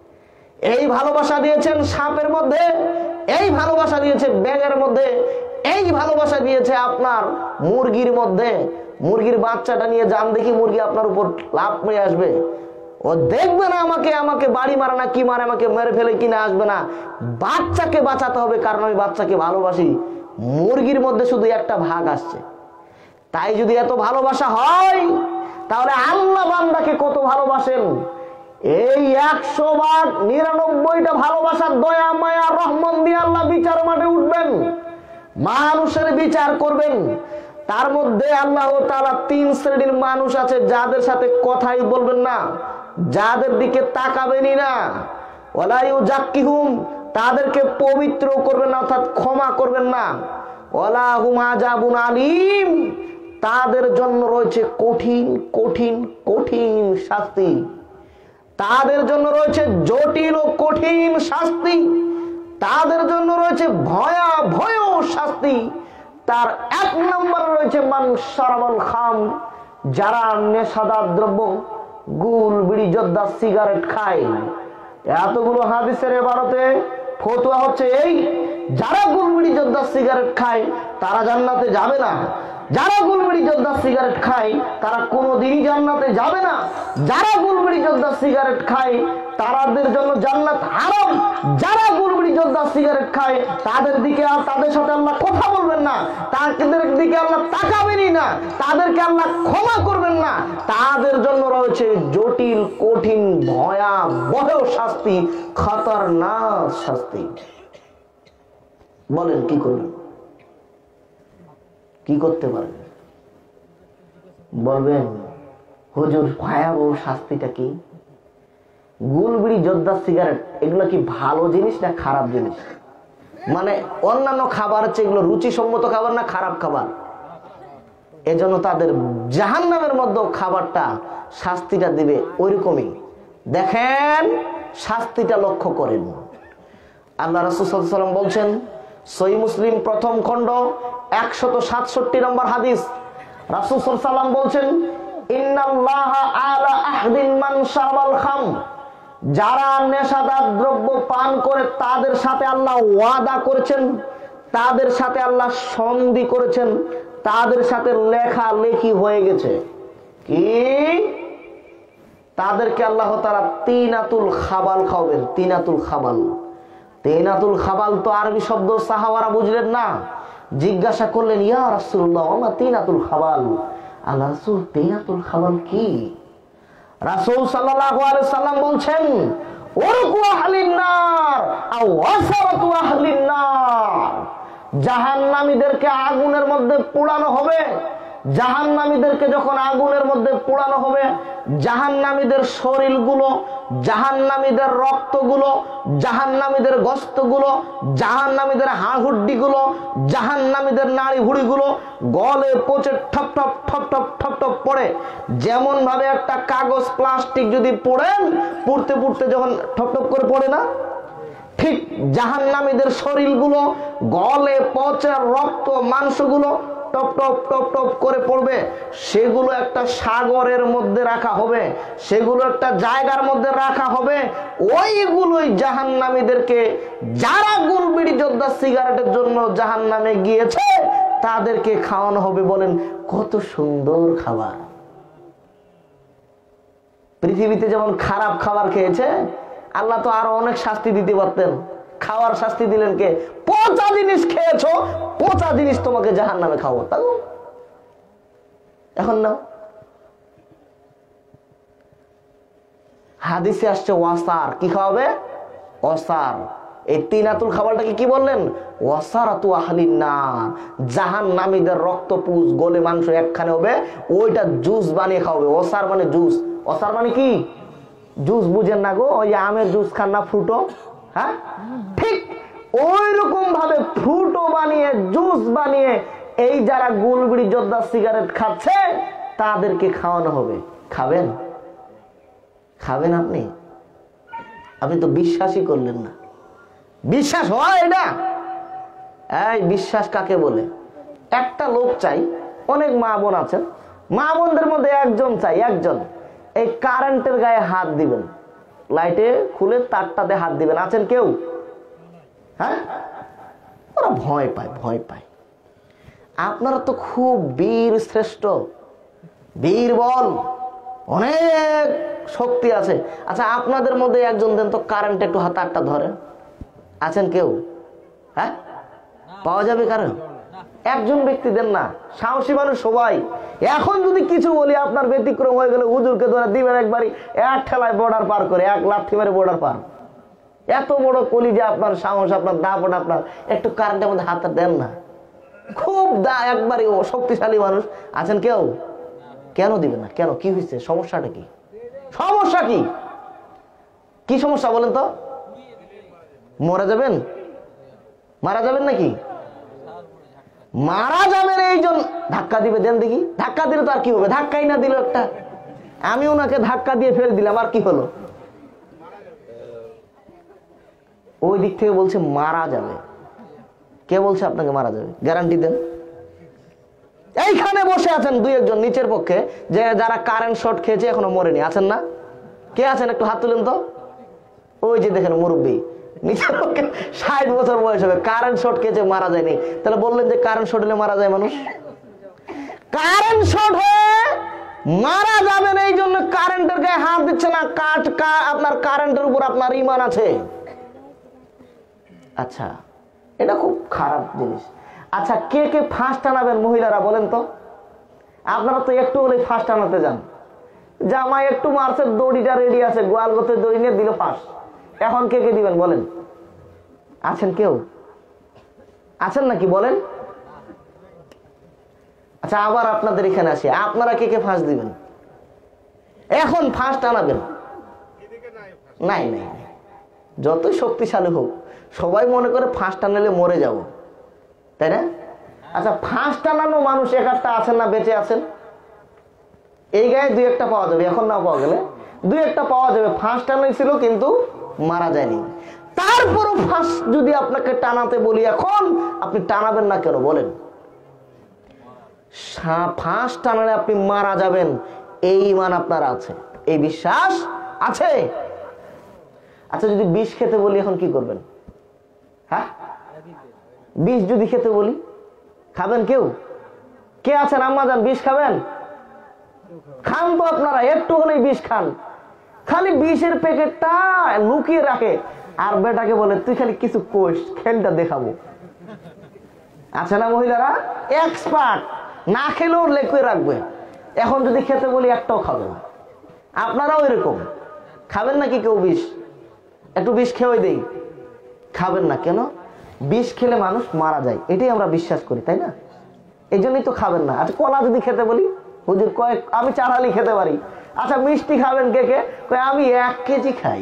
এই ভালোবাসা দিয়েছেন সাপের মধ্যে, এই ভালোবাসা দিয়েছে ব্যাঙের মধ্যে, এই ভালোবাসা দিয়েছে আপনার মুরগির মধ্যে। মুরগির বাচ্চাটা নিয়ে যান দেখি, মুরগি আপনার উপর লাফ মেরে আসবে, ও দেখবে না আমাকে বাড়ি মারা না কি মারে, আমাকে মেরে ফেলে কিনা আসবে না। বাচ্চাকে বাঁচাতে হবে, কারণ আমি বাচ্চাকে ভালোবাসি। মুরগির মধ্যে শুধু একটা ভাগ আসছে। তাই যদি এত ভালোবাসা হয়, তাহলে আল্লাহ বান্দাকে কত ভালোবাসেন। এই 100 ভাগ 99টা ভালোবাসার দয়া মায়া রহমত দিয়ে আল্লাহ বিচার মাঠে উঠবেন, মানুষের বিচার করবেন। তার মধ্যে আল্লাহ তাআলা 3 শ্রেণীর মানুষ আছে, যাদের সাথে কথাই বলবেন না, যাদের দিকে তাকাবেনই না। ওয়ালা ইউজাক্কিহুম, তাদেরকে পবিত্র করবেন না, অর্থাৎ ক্ষমা করবেন না। ওয়ালা হুম আযাবুন আলীম, তাদের জন্য রয়েছে কঠিন কঠিন কঠিন শাস্তি। তাদের জন্য রয়েছে জটিল ও কঠিন শাস্তি, তাদের জন্য রয়েছে ভয়াবহ শাস্তি। তার 1 নম্বরে রয়েছে মান শারাবাল খাম, যারা নেশাদার দ্রব্য গুল বিড়ি জর্দা সিগারেট খায়। এতগুলো হাদিসের ইবারতে ফতোয়া হচ্ছে এই, যারা গুল বিড়ি জর্দা সিগারেট খায় তারা জান্নাতে যাবে না। যারা গুলবিড়ি জর্দা সিগারেট খায় তারা কোনোদিনই জান্নাতে যাবে না। যারা গুলবিড়ি জর্দা সিগারেট খায় তাদের জন্য জান্নাত হারাম। যারা গুলবিড়ি জর্দা সিগারেট খায় তাদের দিকে আর তাদের সাথে আল্লাহ কথা বলবেন না, তাদের দিকে আল্লাহ তাকাবেনই না, তাদেরকে আল্লাহ ক্ষমা করবেন না। তাদের জন্য রয়েছে জটিল কঠিন ভয়াবহ শাস্তি, খতরনাক শাস্তি। বলেন কি করবেন? কি করতে পারবেন? বলবেন হুজুর ভয়াবহ শাস্তিটা কি? গুলবিড়ি জর্দা সিগারেট এগুলো কি ভালো জিনিস না খারাপ জিনিস? মানে অন্যান্য খাবার চেয়ে এগুলো রুচিসম্মত খাবার না খারাপ খাবার? এজন্য তাদের জাহান্নামের মধ্যে খাবারটা শাস্তিটা দিবে ওইরকমই। দেখেন শাস্তিটা লক্ষ্য করেন। আল্লাহ রাসূল সাল্লাল্লাহু আলাইহি ওয়াসাল্লাম বলছেন, সহিহ মুসলিম প্রথম খণ্ড 167 নম্বর হাদিস, রাসূল সাল্লাল্লাহু আলাইহি ওয়াসাল্লাম বলছেন, ইন্নাল্লাহা আলা আহদিন মান শারাবাল খাম, যারা নেশাদার দ্রব্য পান করে তাদের সাথে আল্লাহ ওয়াদা করেছেন, তাদের সাথে আল্লাহ সন্ধি করেছেন, তাদের সাথে লেখালেখি হয়ে গেছে কি তাদেরকে আল্লাহ তাআলা তিনাতুল খাবাল খাওয়াবেন। তিনাতুল খাবাল, তিনাতুল খাবাল তো আরবি শব্দ, সাহাবারা বুঝলেন না। জিজ্ঞাসা করলেন, ইয়া রাসূলুল্লাহ ওয়া মা তিনাতুল খাবাল? আল্লাহ রাসূল তিনাতুল খাবাল কি? রাসূল সাল্লাল্লাহু আলাইহি সাল্লাম বলছেন, উরকু আহলিন নার আও ওয়াসারাতু আহলিন নার, জাহান্নামীদেরকে আগুনের মধ্যে পোড়ানো হবে। জাহান্নামীদেরকে যখন আগুনের মধ্যে পোড়ানো হবে, জাহান্নামীদের শরীরগুলো, জাহান্নামীদের রক্তগুলো, জাহান্নামীদের গোশতগুলো, জাহান্নামীদের হাড়হুড্ডিগুলো, জাহান্নামীদের নাড়ি ভুড়িগুলো গলে পচে ঠপ ঠপ ঠপ ঠপ ঠপ ঠপ পড়ে। যেমন ভাবে একটা কাগজ প্লাস্টিক যদি পোড়েন, পুড়তে পুড়তে যখন ঠপ ঠপ করে পড়ে না, ঠিক জাহান্নামীদের শরীরগুলো গলে পচে রক্ত মাংসগুলো টপ টপ টপ টপ করে পড়বে। সেগুলো একটা সাগরের মধ্যে রাখা হবে, সেগুলো একটা জায়গার মধ্যে রাখা হবে। ওইগুলোই জাহান্নামীদেরকে, যারা গুলবিড়ি জর্দা সিগারেটের জন্য জাহান্নামে গিয়েছে তাদেরকে খাওয়ানো হবে। বলেন কত সুন্দর খাবার! পৃথিবীতে যেমন খারাপ খাবার খেয়েছে, আল্লাহ তো আরো অনেক শাস্তি দিতে পারতেন। খাওয়ার শাস্তি দিলেন কে? পচা জিনিস খেয়েছো, পচা জিনিস তোমাকে জাহান্নামে খাবো। তাও এখন না, হাদিসে আসছে ওয়াসার, কি খাওয়াবে? ওয়াসার। এই তিনাতুল খাবারটাকে কি বললেন? ওয়াসারাতু আহলিন নার, জাহান্নামীদের রক্তপুষ গলে মাংস একখানে হবে, ওইটা জুস বানিয়ে খাওয়াবে। ওয়াসার মানে জুস। ওয়াসার মানে কি? জুস। বুঝেন না গো? ওই আমের জুস খান না, ফ্রুটো? হ্যাঁ, ঠিক ওই রকম ভাবে ফ্রুটো বানিয়ে, জুস বানিয়ে এই যারা গুলবিড়ি, জর্দা, সিগারেট খাচ্ছে তাদেরকে খাওয়ানো হবে। খাবেন? খাবেন আপনি? আপনি তো বিশ্বাসই করলেন না। বিশ্বাস হয় এটা? এই বিশ্বাস কাকে বলে? একটা লোক চাই, অনেক মা বোন আছেন, মা বোনদের মধ্যে একজন চাই, একজন এই কারেন্টের গায়ে হাত দিবেন, লাইটে খুলে তারটাতে হাত দিবেন। আছেন কেউ? হ্যাঁ, ওরা ভয় পায়, ভয় পায়। আপনারা তো খুব বীর শ্রেষ্ঠ, বীরবল, অনেক শক্তি আছে। আচ্ছা, আপনাদের মধ্যে একজন দেন তো কারেন্টে একটু হাত, তারটা ধরে। আছেন কেউ? হ্যাঁ, পাওয়া যাবে কারণ? একজন ব্যক্তি দেন না, সাহসী মানুষ সবাই। এখন যদি কিছু বলি আপনার ব্যতিক্রম হয়ে গেলে হুজুরকে ধরে দিবেন একবারই, এক ঠেলায় বর্ডার পার করে, এক লাথি মেরে বর্ডার পার। এত বড় কলিজা আপনার, সাহস আপনার, দাপট আপনার, একটু কারেন্টের মধ্যে হাতটা দেন না। খুব একবারই শক্তিশালী মানুষ। আছেন কেউ? কেন দিবেন না? কেন? কি হয়েছে? সমস্যাটা কি? সমস্যা কি? কি সমস্যা বলেন তো? মরে যাবেন? মারা যাবেন নাকি? মারা যাবেন এই জন্য ধাক্কা দিবে। দেন দেখি। ধাক্কা দিলে তো আর কি হবে? ধাক্কাই না দিল একটা, আমি ওনাকে ধাক্কা দিয়ে ফেলে দিলাম, আর কি হলো? ওই দিক থেকে বলছে মারা যাবে। কে বলছে আপনাকে মারা যাবে? গ্যারান্টি দেন। এইখানে বসে আছেন দুই একজন নিচের পক্ষে, যে যারা কারেন্ট শর্ট খেয়েছে এখনো মরেনি। আছেন না? কে আছেন? একটু হাত তুলেন তো। ওই যে দেখেন মুরব্বী, নিচের পক্ষে 60 বছর বয়স হবে, কারেন্ট শর্ট খেয়েছে, মারা যায়নি। তাহলে বললেন যে কারেন্ট শর্ট হলে মারা যায় মানুষ? কারেন্ট শর্ট হয়ে মারা যাবেন এই জন্য কারেন্টের গায়ে হাত দিচ্ছে না। আপনার কারেন্টের উপর আপনার ঈমান আছে। আচ্ছা, এটা খুব খারাপ জিনিস। আচ্ছা, কে কে ফাঁস টানাবেন মহিলারা বলেন তো? আপনারা তো একটু হলে ফাঁস টানাতে যান। জামাই একটু মারছে, দড়িটা রেডি আছে, গোয়াল গতে দড়ি নিয়ে দিল ফাঁস। এখন কে কে দিবেন বলেন? আছেন কেউ? আছেন নাকি বলেন? আচ্ছা, আবার আপনাদের এখানে আসি, আপনারা কে কে ফাঁস দিবেন? এখন ফাঁস টানাবেন? নাই নাই, যতই শক্তিশালী হোক সবাই মনে করে ফাঁস টানালে মরে যাব, তাই না? আচ্ছা, ফাঁস টানানো মানুষ এক একটা আছেন না? বেঁচে আছেন? এই গায়ে দুই একটা পাওয়া যাবে, এখন না পাওয়া গেলে দুই একটা পাওয়া যাবে। ফাঁস টানাইছিল কিন্তু মারা যায়নি। তারপরও ফাঁস যদি আপনাকে টানাতে বলি এখন, আপনি টানাবেন না কেন বলেন? ফাঁস টানালে আপনি মারা যাবেন, এই ঈমান আপনার আছে, এই বিশ্বাস আছে। আচ্ছা, যদি বিষ খেতে বলি এখন কি করবেন? হ্যাঁ, বিষ যদি খেতে বলি খাবেন কেউ? কে আছেন আম্মা জান বিষ খাবেন? খান তো আপনারা, একটু হলেই বিষ খান। খালি বিষের প্যাকেটটা লুকিয়ে রাখে, আর বেটাকে বলে তুই খালি কিছু কোষ, খেলটা দেখাবো। আছে না মহিলারা? এক্সপার্ট, না খেলেও লেখে রাখবে। এখন যদি খেতে বলি একটাও খাবে না। আপনারাও এরকম খাবেন নাকি কেউ বিষ? একটু বিষ খেয়ে দেই, খাবেন না কেন? বিষ খেলে মানুষ মারা যায়, এটাই আমরা বিশ্বাস করি, তাই না? এই জন্যই তো খাবেন না। আচ্ছা, কলা যদি খেতে বলি, হুজুর কয়েক আমি 4 হালি খেতে পারি। আচ্ছা, মিষ্টি খাবেন কে কে? আমি 1 কেজি খাই।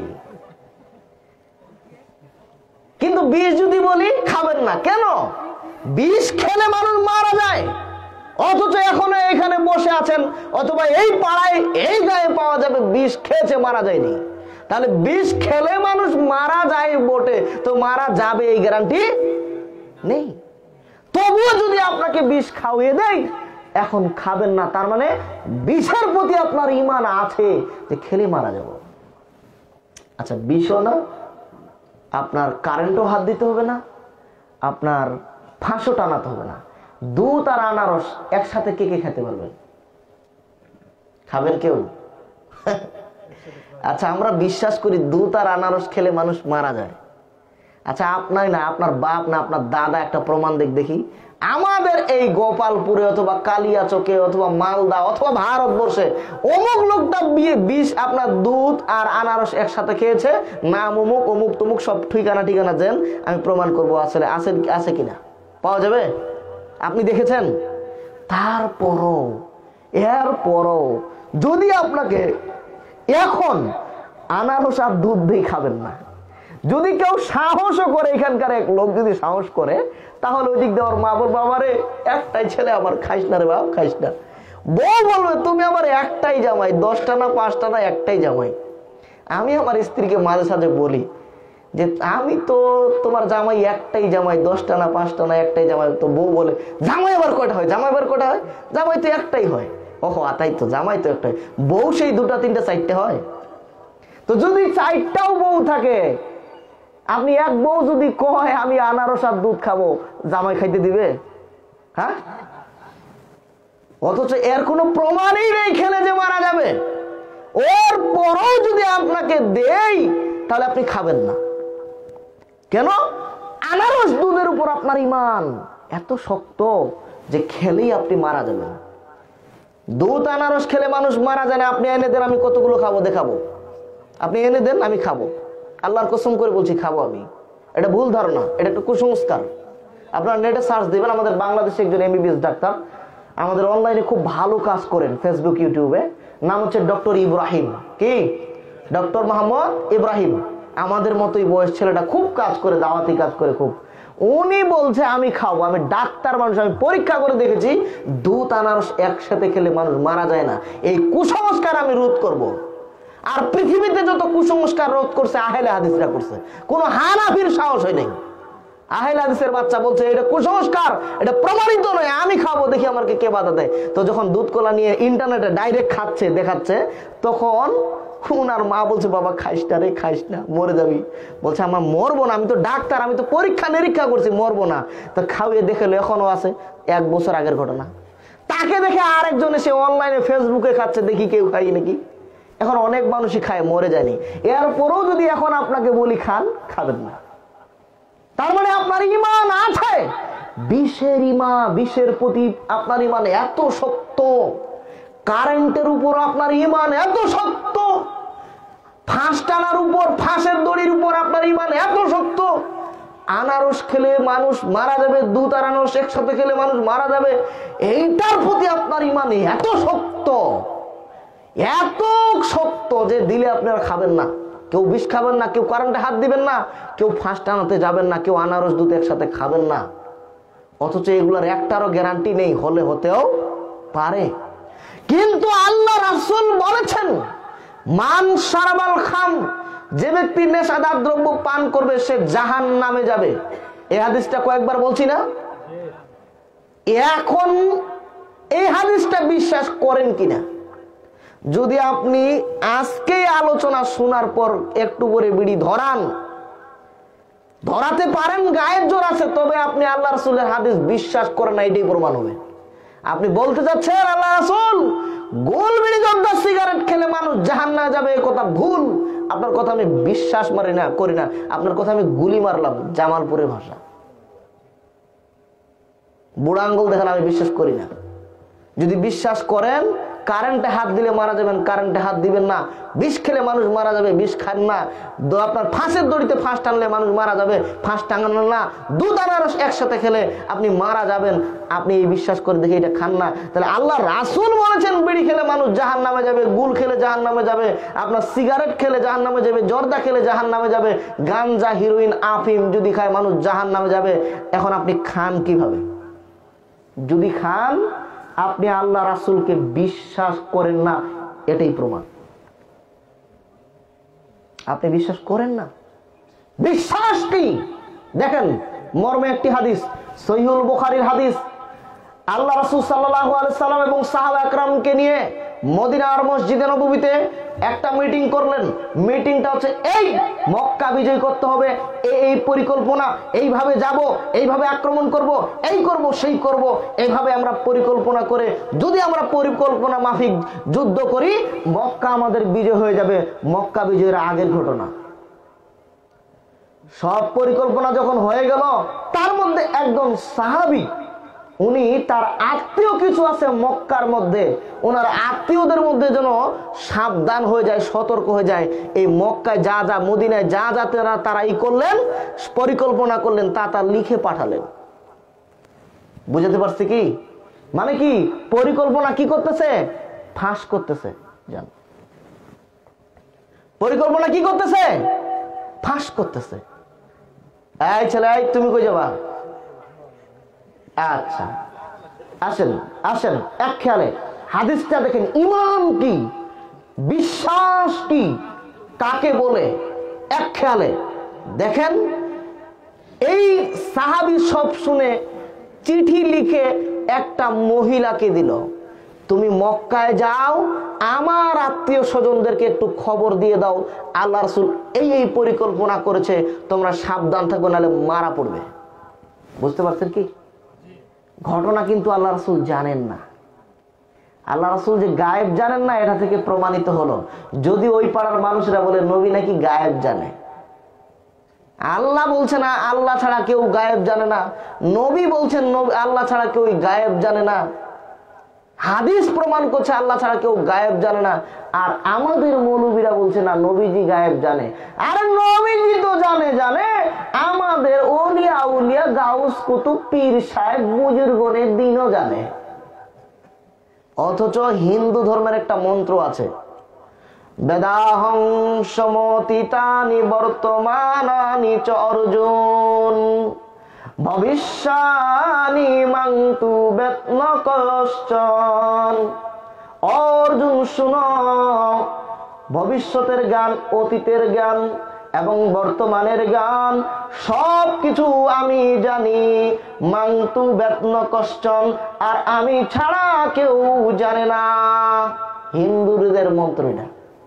কিন্তু বিষ যদি বলি খাবেন না কেন? বিষ খেলে মানুষ মারা যায়, অথচ এখনো এখানে বসে আছেন, অথবা এই পাড়ায় এই গায়ে পাওয়া যাবে বিষ খেয়েছে মারা যায়নি। তাহলে বিষ খেলে মানুষ মারা যায় বটে, তো মারা যাবে এই গ্যারান্টি নেই। তবুও যদি আপনাকে বিষ খাওয়িয়ে দেয়, এখন খাবেন না, তার মানে বিষের প্রতি আপনার ঈমান আছে যে খেলে মারা যাব। আচ্ছা, বিষও না, আপনার কারেন্টও হাত দিতে হবে না, আপনার ফাঁসও টানাতে হবে না। দুধ আর আনারস একসাথে কে কে খেতে পারবেন? খাবেন কেউ? আচ্ছা, আমরা বিশ্বাস করি দুধ আর আনারস খেলে মানুষ মারা যায়। আচ্ছা, আপনার না, আপনার বাপ না, আপনার দাদা একটা প্রমাণ দেখি আমাদের এই গোপালপুরে অথবা কালিয়াচকে অথবা মালদা অথবা ভারতবর্ষে অমুক লোকটা বিষ আপনার দুধ আর আনারস একসাথে খেয়েছে, নাম অমুক অমুক তমুক সব ঠিকানা দেন, আমি প্রমাণ করবো আসলে আছে কিনা, পাওয়া যাবে? আপনি দেখেছেন? এরপরও যদি আপনাকে এখন আনারস আর দুধ দিয়ে খাবেন না, যদি কেউ সাহসও করে, এখানকার এক লোক যদি সাহস করে, তাহলে ওই দিক দিয়ে ওর মা বলবে, আমারে একটাই ছেলে, আমার খাইস না রে বাপ, খাইস না। বউ বলবে, তুমি আমার একটাই জামাই, 10টা না 5টা না, একটাই জামাই। আমি আমার স্ত্রীকে মাঝে সাঝে বলি যে আমি তো তোমার জামাই, একটাই জামাই, 10টা না 5টা না, একটাই জামাই। তো বউ বলে, জামাই আবার কয়টা হয়? জামাই তো একটাই হয়। ওহো, তাই তো, জামাই তো একটাই, বউ সেই 2টা 3টা 4টে হয়। তো যদি 4টাও বউ থাকে, আপনি এক বউ যদি কয় আমি আনারস আর দুধ খাবো, জামাই খাইতে দিবে? হ্যাঁ? অথচ এর কোনো প্রমাণই নেই খেলে যে মারা যাবে। ওর পরও যদি আপনাকে দেই, তাহলে আপনি খাবেন না। কেন? আনারস দুধের উপর আপনার ঈমান এত শক্ত যে খেলেই আপনি মারা যাবেন। দুধ আনারস খেলে মানুষ মারা যায় না। আপনি এনে দেন, আমি কতগুলো খাবো দেখাবো। আপনি এনে দেন, আমি খাবো। আল্লাহর কসম করে বলছি, খাবো আমি। এটা ভুল ধারণা, এটা একটা কুসংস্কার। আপনারা নেটে সার্চ দিবেন, আমাদের বাংলাদেশে একজন MBBS ডাক্তার আমাদের অনলাইনে খুব ভালো কাজ করেন, ফেসবুক ইউটিউবে, নাম হচ্ছে ডক্টর ইব্রাহিম। কি? ডক্টর মোহাম্মদ ইব্রাহিম। আমাদের মতোই বয়স ছেলেটা, খুব কাজ করে, দাওয়াতি কাজ করে খুব। উনি বলছে আমি খাবো। আমি ডাক্তার মানুষ, আমি পরীক্ষা করে দেখেছি দুধ আনারস একসাথে খেলে মানুষ মারা যায় না। এই কুসংস্কার আমি রোধ করব। আর পৃথিবীতে যত কুসংস্কার রোধ করছে আহলে হাদিসরা করছে, কোন হানাফির সাহস হয় নাই। আহলে হাদিসের বাচ্চা বলছে এটা কুসংস্কার, এটা প্রমাণিত নয়, আমি খাবো, দেখি আমাকে কে বাধা দেয়। তো যখন দুধ কলা নিয়ে ইন্টারনেটে ডাইরেক্ট খাচ্ছে, দেখাচ্ছে, তখন উনার মা বলছে, বাবা খাইস না রে, খাইস না, মরে যাবি। বলছে আমার মরবো না, আমি তো ডাক্তার, আমি তো পরীক্ষা নিরীক্ষা করছি, মরবো না। তো খাওয়িয়ে দেখেলো, এখনো আছে, 1 বছর আগের ঘটনা। তাকে দেখে আরেকজন এসে অনলাইনে ফেসবুকে খাচ্ছে, দেখি কেউ খাই নাকি। এখন অনেক মানুষই খায়, মরে যায়নি। এরপরও যদি এখন আপনাকে বলি খান, খাবেন না। তার মানে আপনার ঈমান আছে। বিষের প্রতি আপনার ঈমান এত শক্ত, কারেন্টের উপর আপনার ঈমান এত শক্ত, ফাঁস টানার উপর, ফাঁসের দড়ির উপর আপনার ঈমান এত শক্ত। আনারস খেলে মানুষ মারা যাবে, দুধ আর আনারস একসাথে খেলে মানুষ মারা যাবে, এইটার প্রতি আপনার ঈমান এত শক্ত, এত শক্ত যে দিলে আপনারা খাবেন না। কেউ বিষ খাবেন না, কেউ কারেন্টে হাত দিবেন না, কেউ ফাঁস টানাতে যাবেন না, কেউ আনারস দুধ একসাথে খাবেন না। অথচ এগুলোর একটারও গ্যারান্টি নেই, হলে হতেও পারে। কিন্তু আল্লাহ রাসূল বলেছেন, মান শারাবাল খাম, যে ব্যক্তি নেশাদার দ্রব্য পান করবে সে জাহান্নামে যাবে। এই হাদিসটা কয়েকবার বলছি না? এখন এই হাদিসটা বিশ্বাস করেন কিনা? যদি আপনি আজকে আলোচনা শোনার পর একটু করে বিড়ি ধরাতে পারেন, গায়ের জোর আছে, তবে আপনি আল্লাহ রাসূলের হাদিস বিশ্বাস করেন না, এটাই প্রমাণ হবে। আপনি বলতে চাচ্ছেন আল্লাহ রাসূল গোল বিড়ি জর্দা সিগারেট খেলে মানুষ জাহান্নামে যাবে, এই কথা ভুল। আপনার কথা আমি বিশ্বাস করি না, আপনার কথা আমি গুলি মারলাম, জামালপুরের ভাষা। বুড়া আঙ্গুল দেখালে আমি বিশ্বাস করি না। যদি বিশ্বাস করেন কারেন্টে হাত দিলে মারা যাবেন, কারেন্টে হাত দিবেন না। বিষ খেলে মানুষ মারা যাবে, বিষ খান না। আপনার ফাঁসের দড়িতে ফাঁস টানলে মানুষ মারা যাবে, ফাঁস টাঙানো না। দুধ আনারস একসাথে খেলে আপনি মারা যাবেন, আপনি এই বিশ্বাস করে দেখে এটা খান না। তাহলে আল্লাহ রাসূল বলেছেন বিড়ি খেলে মানুষ জাহান্নামে যাবে, গুল খেলে জাহান্নামে যাবে, আপনার সিগারেট খেলে জাহান্নামে যাবে, জর্দা খেলে জাহান্নামে যাবে, গাঞ্জা, হিরোইন, আফিম যদি খায় মানুষ জাহান্নামে যাবে। এখন আপনি খান কিভাবে? যদি খান, আপনি আল্লাহ রাসূলকে বিশ্বাস করেন না, এটাই প্রমাণ। আপনি বিশ্বাস করেন না, বিশ্বাস কি? দেখেন মর্মে একটি হাদিস, সহিহুল বুখারীর হাদিস। আল্লাহ রাসূল সাল্লাল্লাহু আলাইহি সাল্লাম এবং সাহাবা একরামকে নিয়ে মদিনার মসজিদে নববীতে একটা মিটিং করলেন। মিটিংটা হচ্ছে এই মক্কা বিজয় করতে হবে, এই পরিকল্পনা, এইভাবে যাব, এইভাবে আক্রমণ করব, এই করব সেই করব, এইভাবে আমরা পরিকল্পনা করে যদি আমরা পরিকল্পনা মাফিক যুদ্ধ করি মক্কা আমাদের বিজয় হয়ে যাবে। মক্কা বিজয়ের আগের ঘটনা। সব পরিকল্পনা যখন হয়ে গেল, তার মধ্যে একজন সাহাবী, উনি তার আত্মীয় কিছু আছে মক্কার মধ্যে, ওনার আত্মীয়দের মধ্যে যেন সাবধান হয়ে যায়, সতর্ক হয়ে যায়। এই মক্কায় যা যা, মদিনায় যা যা তারা করলেন, পরিকল্পনা করলেন, তা লিখে পাঠালেন। বুঝতে পারছি কি? মানে কি পরিকল্পনা কি করতেছে? ফাঁস করতেছে। জান, পরিকল্পনা কি করতেছে? ফাঁস করতেছে। এই ছেলে, তুমি কই যাবা? আচ্ছা, আসেন আসেন, এক খেয়ালে হাদিসটা দেখেন। ঈমান কি, বিশ্বাস কি, কাকে বলে, এক খেয়ালে দেখেন। এই সাহাবী সব শুনে চিঠি লিখে একটা মহিলাকে দিল, তুমি মক্কায় যাও, আমার আত্মীয় স্বজনদেরকে একটু খবর দিয়ে দাও, আল্লাহ রাসূল এই পরিকল্পনা করেছে, তোমরা সাবধান থাকবে, নাহলে মারা পড়বে। বুঝতে পারছেন কি? ঘটনা কিন্তু আল্লাহ রাসূল জানেন না। আল্লাহ রাসূল যে গায়েব জানেন না, এটা থেকে প্রমাণিত হলো। যদি ওই পাড়ার মানুষরা বলে নবী নাকি গায়েব জানে, আল্লাহ বলছে না আল্লাহ ছাড়া কেউ গায়েব জানে না, নবী বলছেন আল্লাহ ছাড়া কেউ গায়েব জানে না, হাদিস প্রমাণ করছে আল্লাহ ছাড়া কেউ গায়েব জানে না। আর আমাদের মৌলবীরা বলছে না নবীজি গায়েব জানে। আরে নবীজি তো জানে, আমাদের ওলিয়া উলিয়া গাউস কুতুব পীর সাহেব বুজুর্গনের দিনও জানে। অথচ হিন্দু ধর্মের একটা মন্ত্র আছে, বেদাহং সমতিতানি বর্তমানানি চ অর্জুন ভবিষ্যানি মাংতু বেত্ন কশ্চন। অর্জুন শুনো, ভবিষ্যতের জ্ঞান, অতীতের জ্ঞান এবং বর্তমানের জ্ঞান সবকিছু আমি জানি। মাংতু বেত্ন কশ্চন, আর আমি ছাড়া কেউ জানে না। হিন্দুদের মন্ত্র এটা।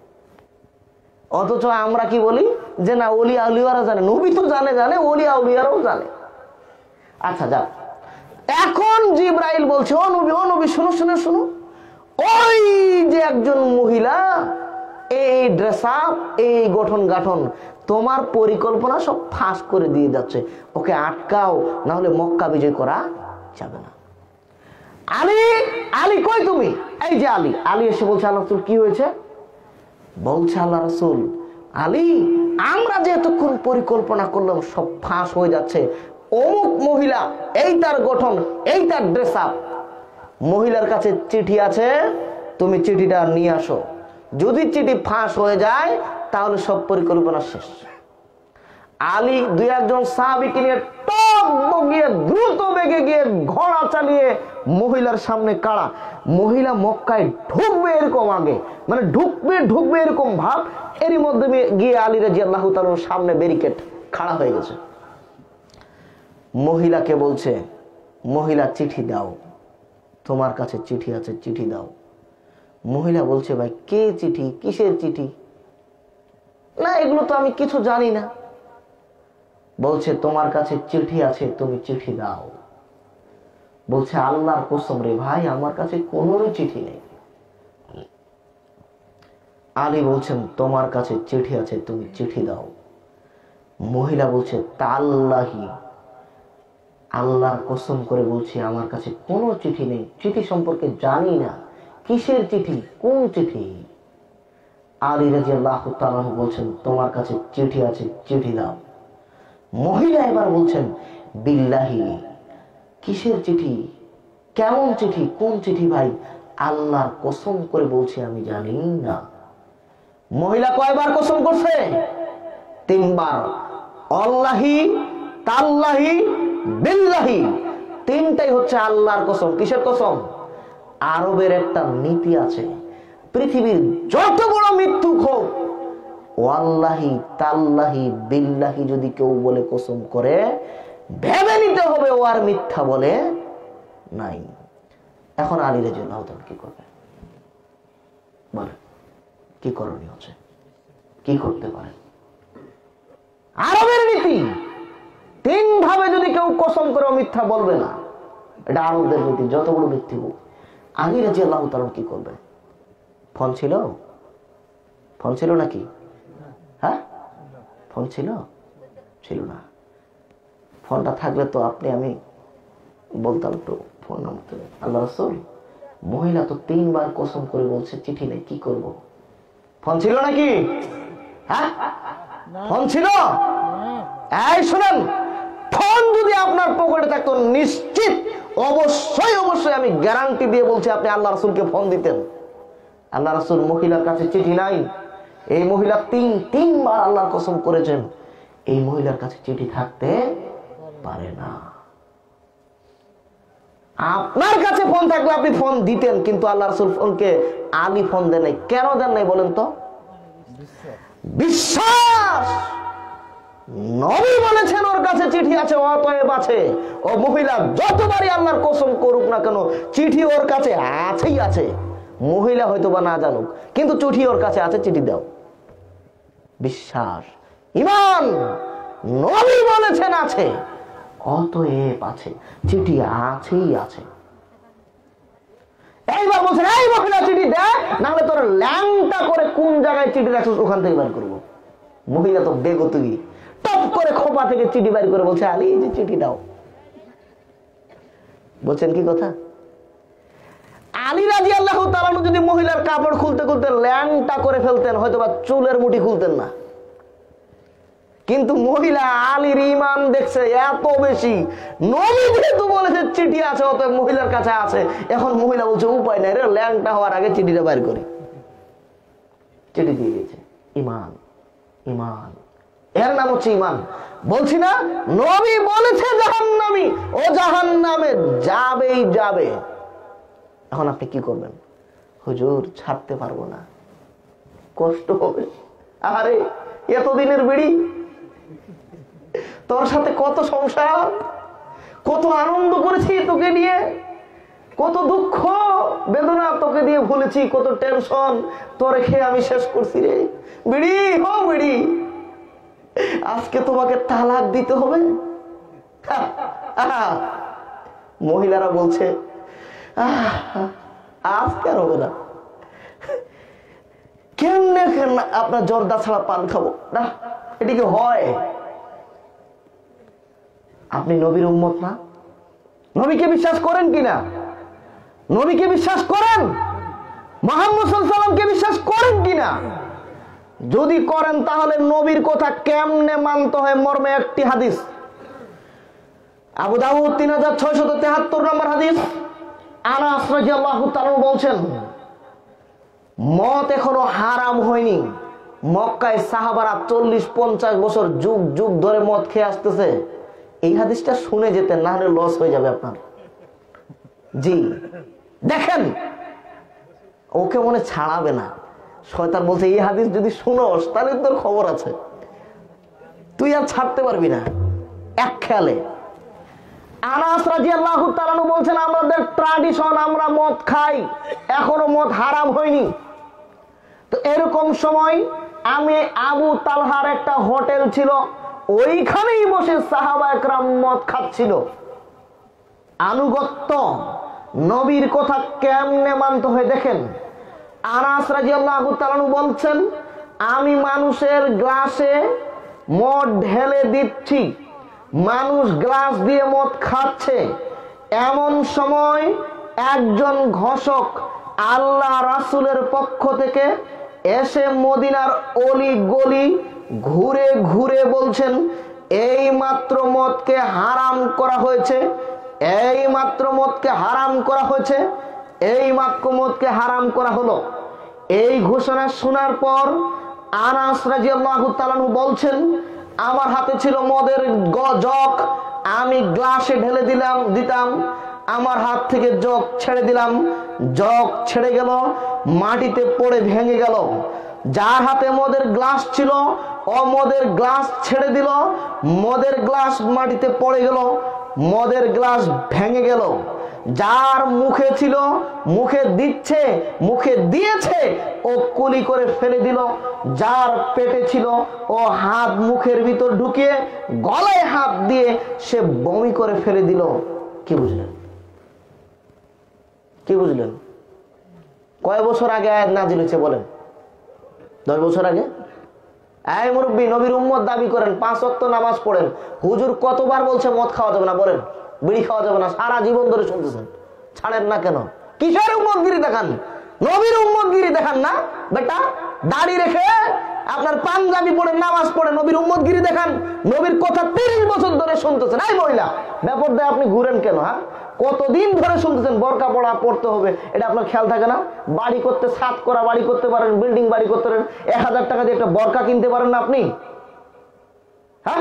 অথচ আমরা কি বলি যে না ওলিয়া উলিয়ারা জানে, নবী তো জানে, ওলিয়া উলিয়ারাও জানে। আচ্ছা যাও, এখন জিবরাইল বলছে ও নবী শুনো শুনো শুনো, ওই যে একজন মহিলা, এই ড্রেস আপ, এই গঠন গাঠন, তোমার পরিকল্পনা সব ফাঁস করে দিয়ে যাচ্ছে, ওকে আটকাও, না হলে মক্কা বিজয় করা যাবে না। আলী কই তুমি? এই যে আলী এসে বলছে আল্লাহ রাসূল কি হয়েছে? বলছে আল্লাহ রাসূল, আলী আমরা যে এতক্ষণ পরিকল্পনা করলাম সব ফাঁস হয়ে যাচ্ছে। অমুক মহিলা, এই তার গঠন, এই তার ড্রেস আপ, মহিলার কাছে চিঠি আছে, তুমি চিঠিটা নিয়ে আসো। যদি চিঠি ফাঁস হয়ে যায় তাহলে সব পরিকল্পনা শেষ। আলী দুই একজন সাহাবীকে নিয়ে দ্রুত বেগে গিয়ে ঘোড়া চালিয়ে মহিলার সামনে কাড়া। মহিলা মক্কায় ঢুকবে এরকম আগে, মানে ঢুকবে এরকম ভাব, এরই মধ্যে গিয়ে আলী রাদিয়াল্লাহু তাআলার সামনে ব্যারিকেড খাড়া হয়ে গেছে। মহিলাকে বলছে, মহিলা চিঠি দাও, তোমার কাছে চিঠি আছে, চিঠি দাও। মহিলা বলছে ভাই কে চিঠি, কিসের চিঠি? না এগুলো তো আমি কিছু জানি না। বলছে তোমার কাছে চিঠি আছে, তুমি চিঠি দাও। বলছে আল্লাহর কসম রে ভাই, আমার কাছে কোনো চিঠি নেই। আলী বলছেন তোমার কাছে চিঠি আছে, তুমি চিঠি দাও। মহিলা বলছে তাল্লাহি, আল্লাহর কসম করে বলছি আমার কাছে কোনো চিঠি নেই, চিঠি সম্পর্কে জানি না, কিসের চিঠি, কোন চিঠি? আলী রাদিয়াল্লাহু তাআলা বলছেন তোমার কাছে চিঠি আছে, চিঠি দাও। মহিলা এবার বলছেন বিল্লাহি, কিসের চিঠি, কেমন চিঠি, কোন চিঠি ভাই? আল্লাহর কসম করে বলছি আমি জানি না। মহিলা কয়বার কসম করছে? 3 বার। আল্লাহি, তাল্লাহি, বিল্লাহি, 3টাই হচ্ছে আল্লাহর কসম। কিসের কসম? আরবের একটা নীতি আছে, পৃথিবীর যত বড় মিথ্যুক হোক, ওয়াল্লাহি তাল্লাহি বিল্লাহি যদি কেউ বলে কসম করে, ভেবে নিতে হবে ও আর মিথ্যা বলে নাই। এখন আলী রাদিয়াল্লাহু তাআলা কি করবে? বলেন কি করণীয় আছে, কি করতে পারেন? আরবের নীতি, 3 ভাবে যদি কেউ কসম করে মিথ্যা বলবে না, এটা আরবদের নীতি, যত বড় মিথ্যে হোক। আলী রাদিয়াল্লাহু তাআলা কি করবেন? ফোন ছিল? ফোন ছিল নাকি? হ্যাঁ, ফোন ছিল? ছিল না। ফোনটা থাকলে তো আপনি আমি বলতাম তো ফোন নাম্বার। আল্লাহ রাসূল, মহিলা তো 3 বার কসম করে বলছে চিঠি নেই, কি করব? ফোন ছিল নাকি? হ্যাঁ, ফোন ছিল? এই শুনেন, ফোন যদি আপনার পকেটে থাকতো, নিশ্চিত অবশ্যই অবশ্যই আমি গ্যারান্টি দিয়ে বলছি আপনি আল্লাহ রাসূলকে ফোন দিতেন। আল্লাহ রাসূল মহিলার কাছে চিঠি নাই, এই মহিলা 3 বার আল্লাহর কসম করেছেন, এই মহিলার কাছে চিঠি থাকতে পারে না। আপনার কাছে ফোন থাকলে আপনি ফোন দিতেন, কিন্তু আল্লাহ রাসূল ফোনকে আলী ফোন দেন নাই। কেন দেন নাই বলেন তো? বিশ্বাস। নবী বলেছেন ওর কাছে চিঠি আছে, অতএব আছে। ও মহিলা যতবারই আল্লাহর কসম করুক না কেন, চিঠি ওর কাছে আছেই আছে। মহিলা হয়তো বা না জানুক, কিন্তু চিঠি ওর কাছে আছে, চিঠি দাও। বিশ্বাস, ঈমান। নবী বলেছেন আছে, অতএব আছে, চিঠি আছেই আছে। এইবার বলছেন এই মহিলা চিঠি দেয়, নাহলে তোর ল্যাংটা করে কোন জায়গায় চিঠি রাখছিস ওখান থেকে বের করবো। মহিলা তো বেগতুগি, টপ করে খোপা থেকে চিঠি বের করে বলছে আলী এই যে চিঠি দাও। বলছেন কি কথা? আলী রাদিয়াল্লাহু তাআলা যদি মহিলার কাপড় খুলতে খুলতে ল্যাংটা করে ফেলতেন, হয়তো বা চুলের মুঠি খুলতেন না। কিন্তু মহিলা আলীর ঈমান দেখছে এত বেশি, নবী যেহেতু বলেছে চিঠি আছে অতএব মহিলার কাছে আছে, এখন মহিলা বলছে উপায় নাই রে, ল্যাংটা হওয়ার আগে চিঠিটা বের করি। চিঠি দিয়ে দিয়েছে। ঈমান, ঈমান, এর নাম হচ্ছে ঈমান। বলছি না নবী বলেছে জাহান্নামী, ও জাহান্নামে যাবেই যাবে। এখন আপনি কি করবেন? হুজুর ছাড়তে পারবো না, কষ্ট হবে। আরে এতদিনের বিড়ি, তোর সাথে কত সংসার, কত আনন্দ করেছি তোকে নিয়ে, কত দুঃখ বেদনা তোকে দিয়ে ভুলেছি, কত টেনশন তোরে খেয়ে আমি শেষ করছি রে বিড়ি। ও বিড়ি, আজকে তোমাকে তালাক দিতে হবে। মহিলারা বলছে আজকে আর হবে না, কেমনে আপনার জর্দা ছাড়া পান খাবো না, এটিকে হয়? আপনি নবীর উম্মত না? নবীকে বিশ্বাস করেন কিনা? নবীকে বিশ্বাস করেন? মুহাম্মদ সাল্লাল্লাহু আলাইহি ওয়াসাল্লামকে বিশ্বাস করেন কিনা? যদি করেন তাহলে নবীর কথা কেমনে মানতে হয় মর্মে একটি হাদিস। আবু দাউদ 3673 নম্বর হাদিস। আনাস রাদিয়াল্লাহু তাআলা বলছেন, মদ এখনো হারাম হয়নি। মক্কায় সাহাবারা 40-50 বছর যুগ যুগ ধরে মদ খেয়ে আসতেছে। এই হাদিসটা শুনে যেতেন, না হলে লস হয়ে যাবে আপনার। জি দেখেন, ওকে মনে ছাড়াবে না। শয়তান বলছে এই হাদিস যদি শুনোস তাহলে তোর খবর আছে, তুই আর ছাড়তে পারবি না এক খেয়ালে। আনাস রাদিয়াল্লাহু তাআলা বলছেন, আমাদের ট্র্যাডিশন, আমরা মদ খাই, এখনো মদ হারাম হয়নি। তো এরকম সময় আমি আবু তালহার একটা হোটেল ছিল, ওইখানেই বসে সাহাবা একরাম মদ খাচ্ছিল। আনুগত্য, নবীর কথা কেমনে মানতে হয় দেখেন। আনাস রাদিয়াল্লাহু তাআলা বলছেন, আমি মানুষের গ্লাসে মদ ঢেলে দিচ্ছি, মানুষ গ্লাস দিয়ে মদ খাচ্ছে, এমন সময় একজন ঘোষক আল্লাহ রাসূলের পক্ষ থেকে এসে মদিনার অলি গলি ঘুরে ঘুরে বলছেন, এই মাত্র মদকে হারাম করা হয়েছে, এই মাত্র মদকে হারাম করা হয়েছে, এই মাত্র মদকে হারাম করা হলো। এই ঘোষণা শোনার পর আনাস রাদিয়াল্লাহু তাআলা বলছেন, আমার হাতে ছিল মদের জগ, আমি গ্লাসে ঢেলে দিতাম, আমার হাত থেকে জগ ছেড়ে দিলাম, জগ ছেড়ে গেল, মাটিতে পড়ে ভেঙে গেল। যার হাতে মদের গ্লাস ছিল ও মদের গ্লাস ছেড়ে দিল, মদের গ্লাস মাটিতে পড়ে গেল, মদের গ্লাস ভেঙে গেল। যার মুখে ছিল, মুখে দিচ্ছে, মুখে দিয়েছে, ও কুলি করে ফেলে দিল। যার পেটে ছিল, ও হাত মুখের ভিতর ঢুকিয়ে গলায় হাত দিয়ে সে বমি করে ফেলে দিল। কি বুঝলেন? কি বুঝলেন? কয় বছর আগে আয়াত নাজিল হয়েছে বলেন? 10 বছর আগে। এই মুরব্বী, নবীর উম্মত দাবি করেন, 5 ওয়াক্ত নামাজ পড়েন, হুজুর কতবার বলছে মদ খাওয়া যাবে না বলেন, বিড়ি খাওয়া যাবে না, সারা জীবন ধরে শুনতেছেন, ছাড়েন না কেন? কিসের উম্মতগিরি দেখান? নবীর উম্মতগিরি দেখান না বেটা। দাড়ি রেখে আপনার পাঞ্জাবি পড়ে নামাজ পড়ে নবীর উম্মতগিরি দেখান। নবীর কথা 30 বছর ধরে শুনতেছেন। এই মহিলা, ব্যাপার দিয়ে আপনি ঘুরেন কেন? হ্যাঁ, কতদিন ধরে শুনতেছেন বোরকা পড়া পড়তে হবে, এটা আপনার খেয়াল থাকে না? বাড়ি করতে, ছাদ করা বাড়ি করতে পারেন, বিল্ডিং বাড়ি করতে পারেন, 1000 টাকা দিয়ে একটা বোরকা কিনতে পারেন না আপনি? হ্যাঁ,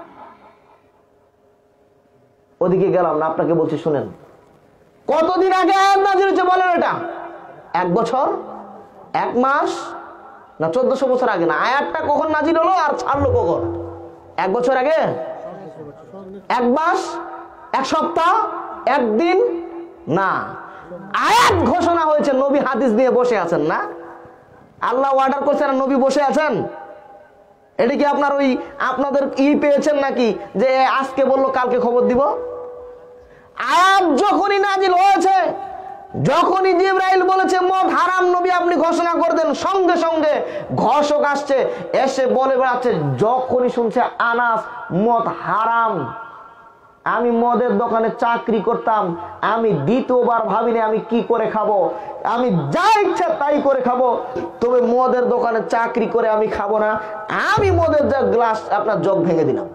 ওদিকে গেলাম না, আপনাকে বলছি শুনেন। কতদিন আগে আয়াত নাযিল হয়েছে বলেন? এটা 1 বছর, 1 মাস না 1400 বছর আগে? না, আয়াতটা কখন নাযিল হলো আর ছাড়লো কখন? 1 বছর আগে, 1 মাস, 1 সপ্তাহ, 1 দিন না। আয়াত ঘোষণা হয়েছে, নবী হাদিস দিয়ে বসে আছেন না? আল্লাহ অর্ডার করছেন, নবী বসে আছেন। এটা কি আপনার ওই আপনাদের পেয়েছেন নাকি যে আজকে বললো কালকে খবর দিব? আয়াত যখনই নাজিল হয়েছে, যখনই জিবরাইল বলেছে মদ হারাম, নবী আপনি ঘোষণা করে দেন, সঙ্গে সঙ্গে ঘোষক আসছে, এসে বলে বেড়াচ্ছে, যখনই শুনছে আনাস মদ হারাম, আমি মদের দোকানে চাকরি করতাম, আমি দ্বিতীয়বার ভাবিনি আমি কি করে খাবো, আমি যা ইচ্ছা তাই করে খাবো, তবে মদের দোকানে চাকরি করে আমি খাবো না। আমি মদের যা গ্লাস আপনার জগ ভেঙে দিলাম।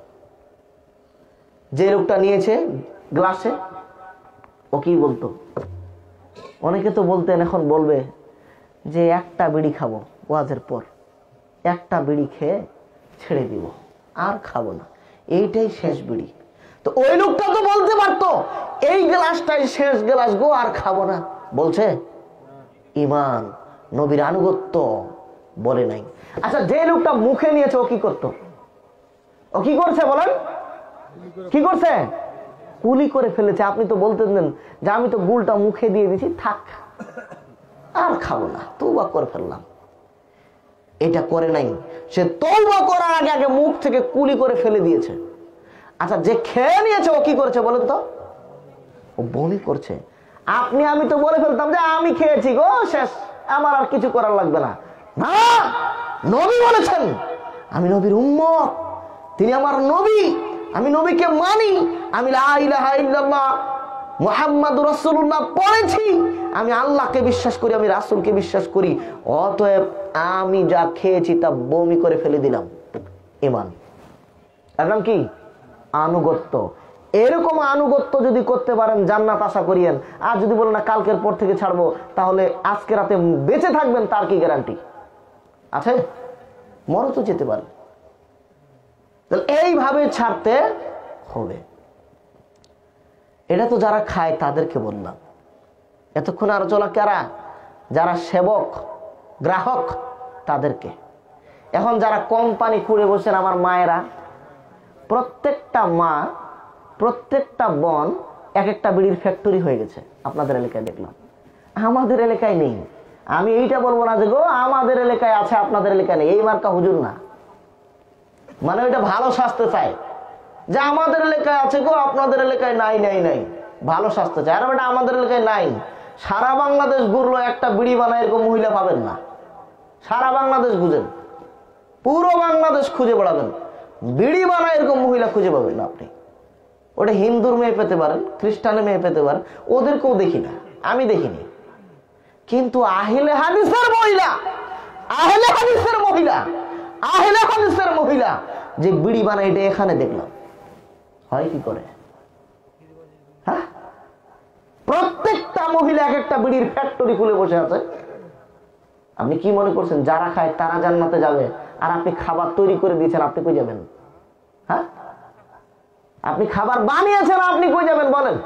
যে লোকটা নিয়েছে গ্লাসে, ও কি বলতো? অনেকে তো বলতেন, এখন বলবে যে একটা বিড়ি খাবো ওয়াজের পর, একটা বিড়ি খেয়ে ছেড়ে দিব, আর খাবো না, এইটাই শেষ বিড়ি। তো ওই লোকটা তো বলতে পারতো এই গ্লাসটাই শেষ গ্লাস গো, আর খাবো না। বলছে ঈমান, নবীর আনুগত্য বলে নাই। আচ্ছা, যে লোকটা মুখে নিয়েছে ও কি করতো? ও কি করছে বলেন? কি করছে? কুলি করে ফেলেছে। আপনি তো বলতেন যে আমি তো গুলটা মুখে দিয়ে দিছি, থাক আর খাবো না, তওবা করে ফেললাম। এটা করে নাই, সে তওবা করার আগে আগে মুখ থেকে কুলি করে ফেলে দিয়েছে। আচ্ছা, যে খেয়ে নিয়েছে ও কি করেছে বলেন তো? ও বমি করছে। আপনি আমি তো বলে ফেলতাম যে আমি খেয়েছি গো, শেষ, আমার আর কিছু করার লাগবে না। না, নবী বলেছেন আমি নবীর উম্মত, তিনি আমার নবী, আমি নবীকে মানি, আমি লা ইলাহা ইল্লাল্লাহ মুহাম্মাদুর রাসূলুল্লাহ পড়েছি, আমি আল্লাহকে বিশ্বাস করি, আমি রাসূলকে বিশ্বাস করি, অতএব আমি যা খেয়েছি তা বমি করে ফেলে দিলাম। ঈমান, এর নাম কি? আনুগত্য। এরকম আনুগত্য যদি করতে পারেন জান্নাত আশা করিয়েন। আর যদি বলেন না কালকের পর থেকে ছাড়বো, তাহলে আজকে রাতে বেঁচে থাকবেন তার কি গ্যারান্টি আছে? মরও তো যেতে পারে। এইভাবে ছাড়তে হবে। এটা তো যারা খায় তাদেরকে বললাম। এতক্ষণ আলোচনা কারা? যারা সেবক, গ্রাহক, তাদেরকে। এখন যারা কোম্পানি খুঁড়ে বসেন আমার মায়েরা, প্রত্যেকটা মা, প্রত্যেকটা বোন এক একটা বিড়ির ফ্যাক্টরি হয়ে গেছে। আপনাদের এলাকায় দেখলাম, আমাদের এলাকায় নেই। আমি এইটা বলবো না যে গো আমাদের এলাকায় আছে আপনাদের এলাকায় নেই, এই মার্কা হুজুর না। মানে ওইটা ভালো স্বাস্থ্য চায় যে আমাদের এলাকায় আছে গো আপনাদের এলাকায় নাই, নাই নাই, ভালো স্বাস্থ্য চায়। আর ওটা আমাদের এলাকায় নাই, সারা বাংলাদেশ ঘুরলো একটা বিড়ি বানায় এরকম মহিলা পাবেন না। সারা বাংলাদেশ বুঝেন, পুরো বাংলাদেশ খুঁজে বেড়াবেন, বিড়ি বানায় এরকম মহিলা খুঁজে পাবেন না আপনি। ওটা হিন্দুর মেয়ে পেতে পারেন, খ্রিস্টানের মেয়ে পেতে পারেন, ওদেরকেও দেখি না, আমি দেখিনি। কিন্তু আহলে হাদিসের মহিলা, আহলে হাদিসের মহিলা, আহলে হাদিসের মহিলা যে বিড়ি বানায়, এটা এখানে দেখলাম। হয় কি করে? হ্যাঁ, প্রত্যেকটা মহিলা এক একটা বিড়ির ফ্যাক্টরি খুলে বসে আছে। আপনি কি মনে করছেন যারা খায় তারা জান্নাতে যাবে? আর আপনি খাবার তৈরি করে দিয়েছেন, আপনি কই যাবেন? হ্যাঁ, আপনি খাবার বানিয়েছেন, আপনি কই যাবেন বলেন?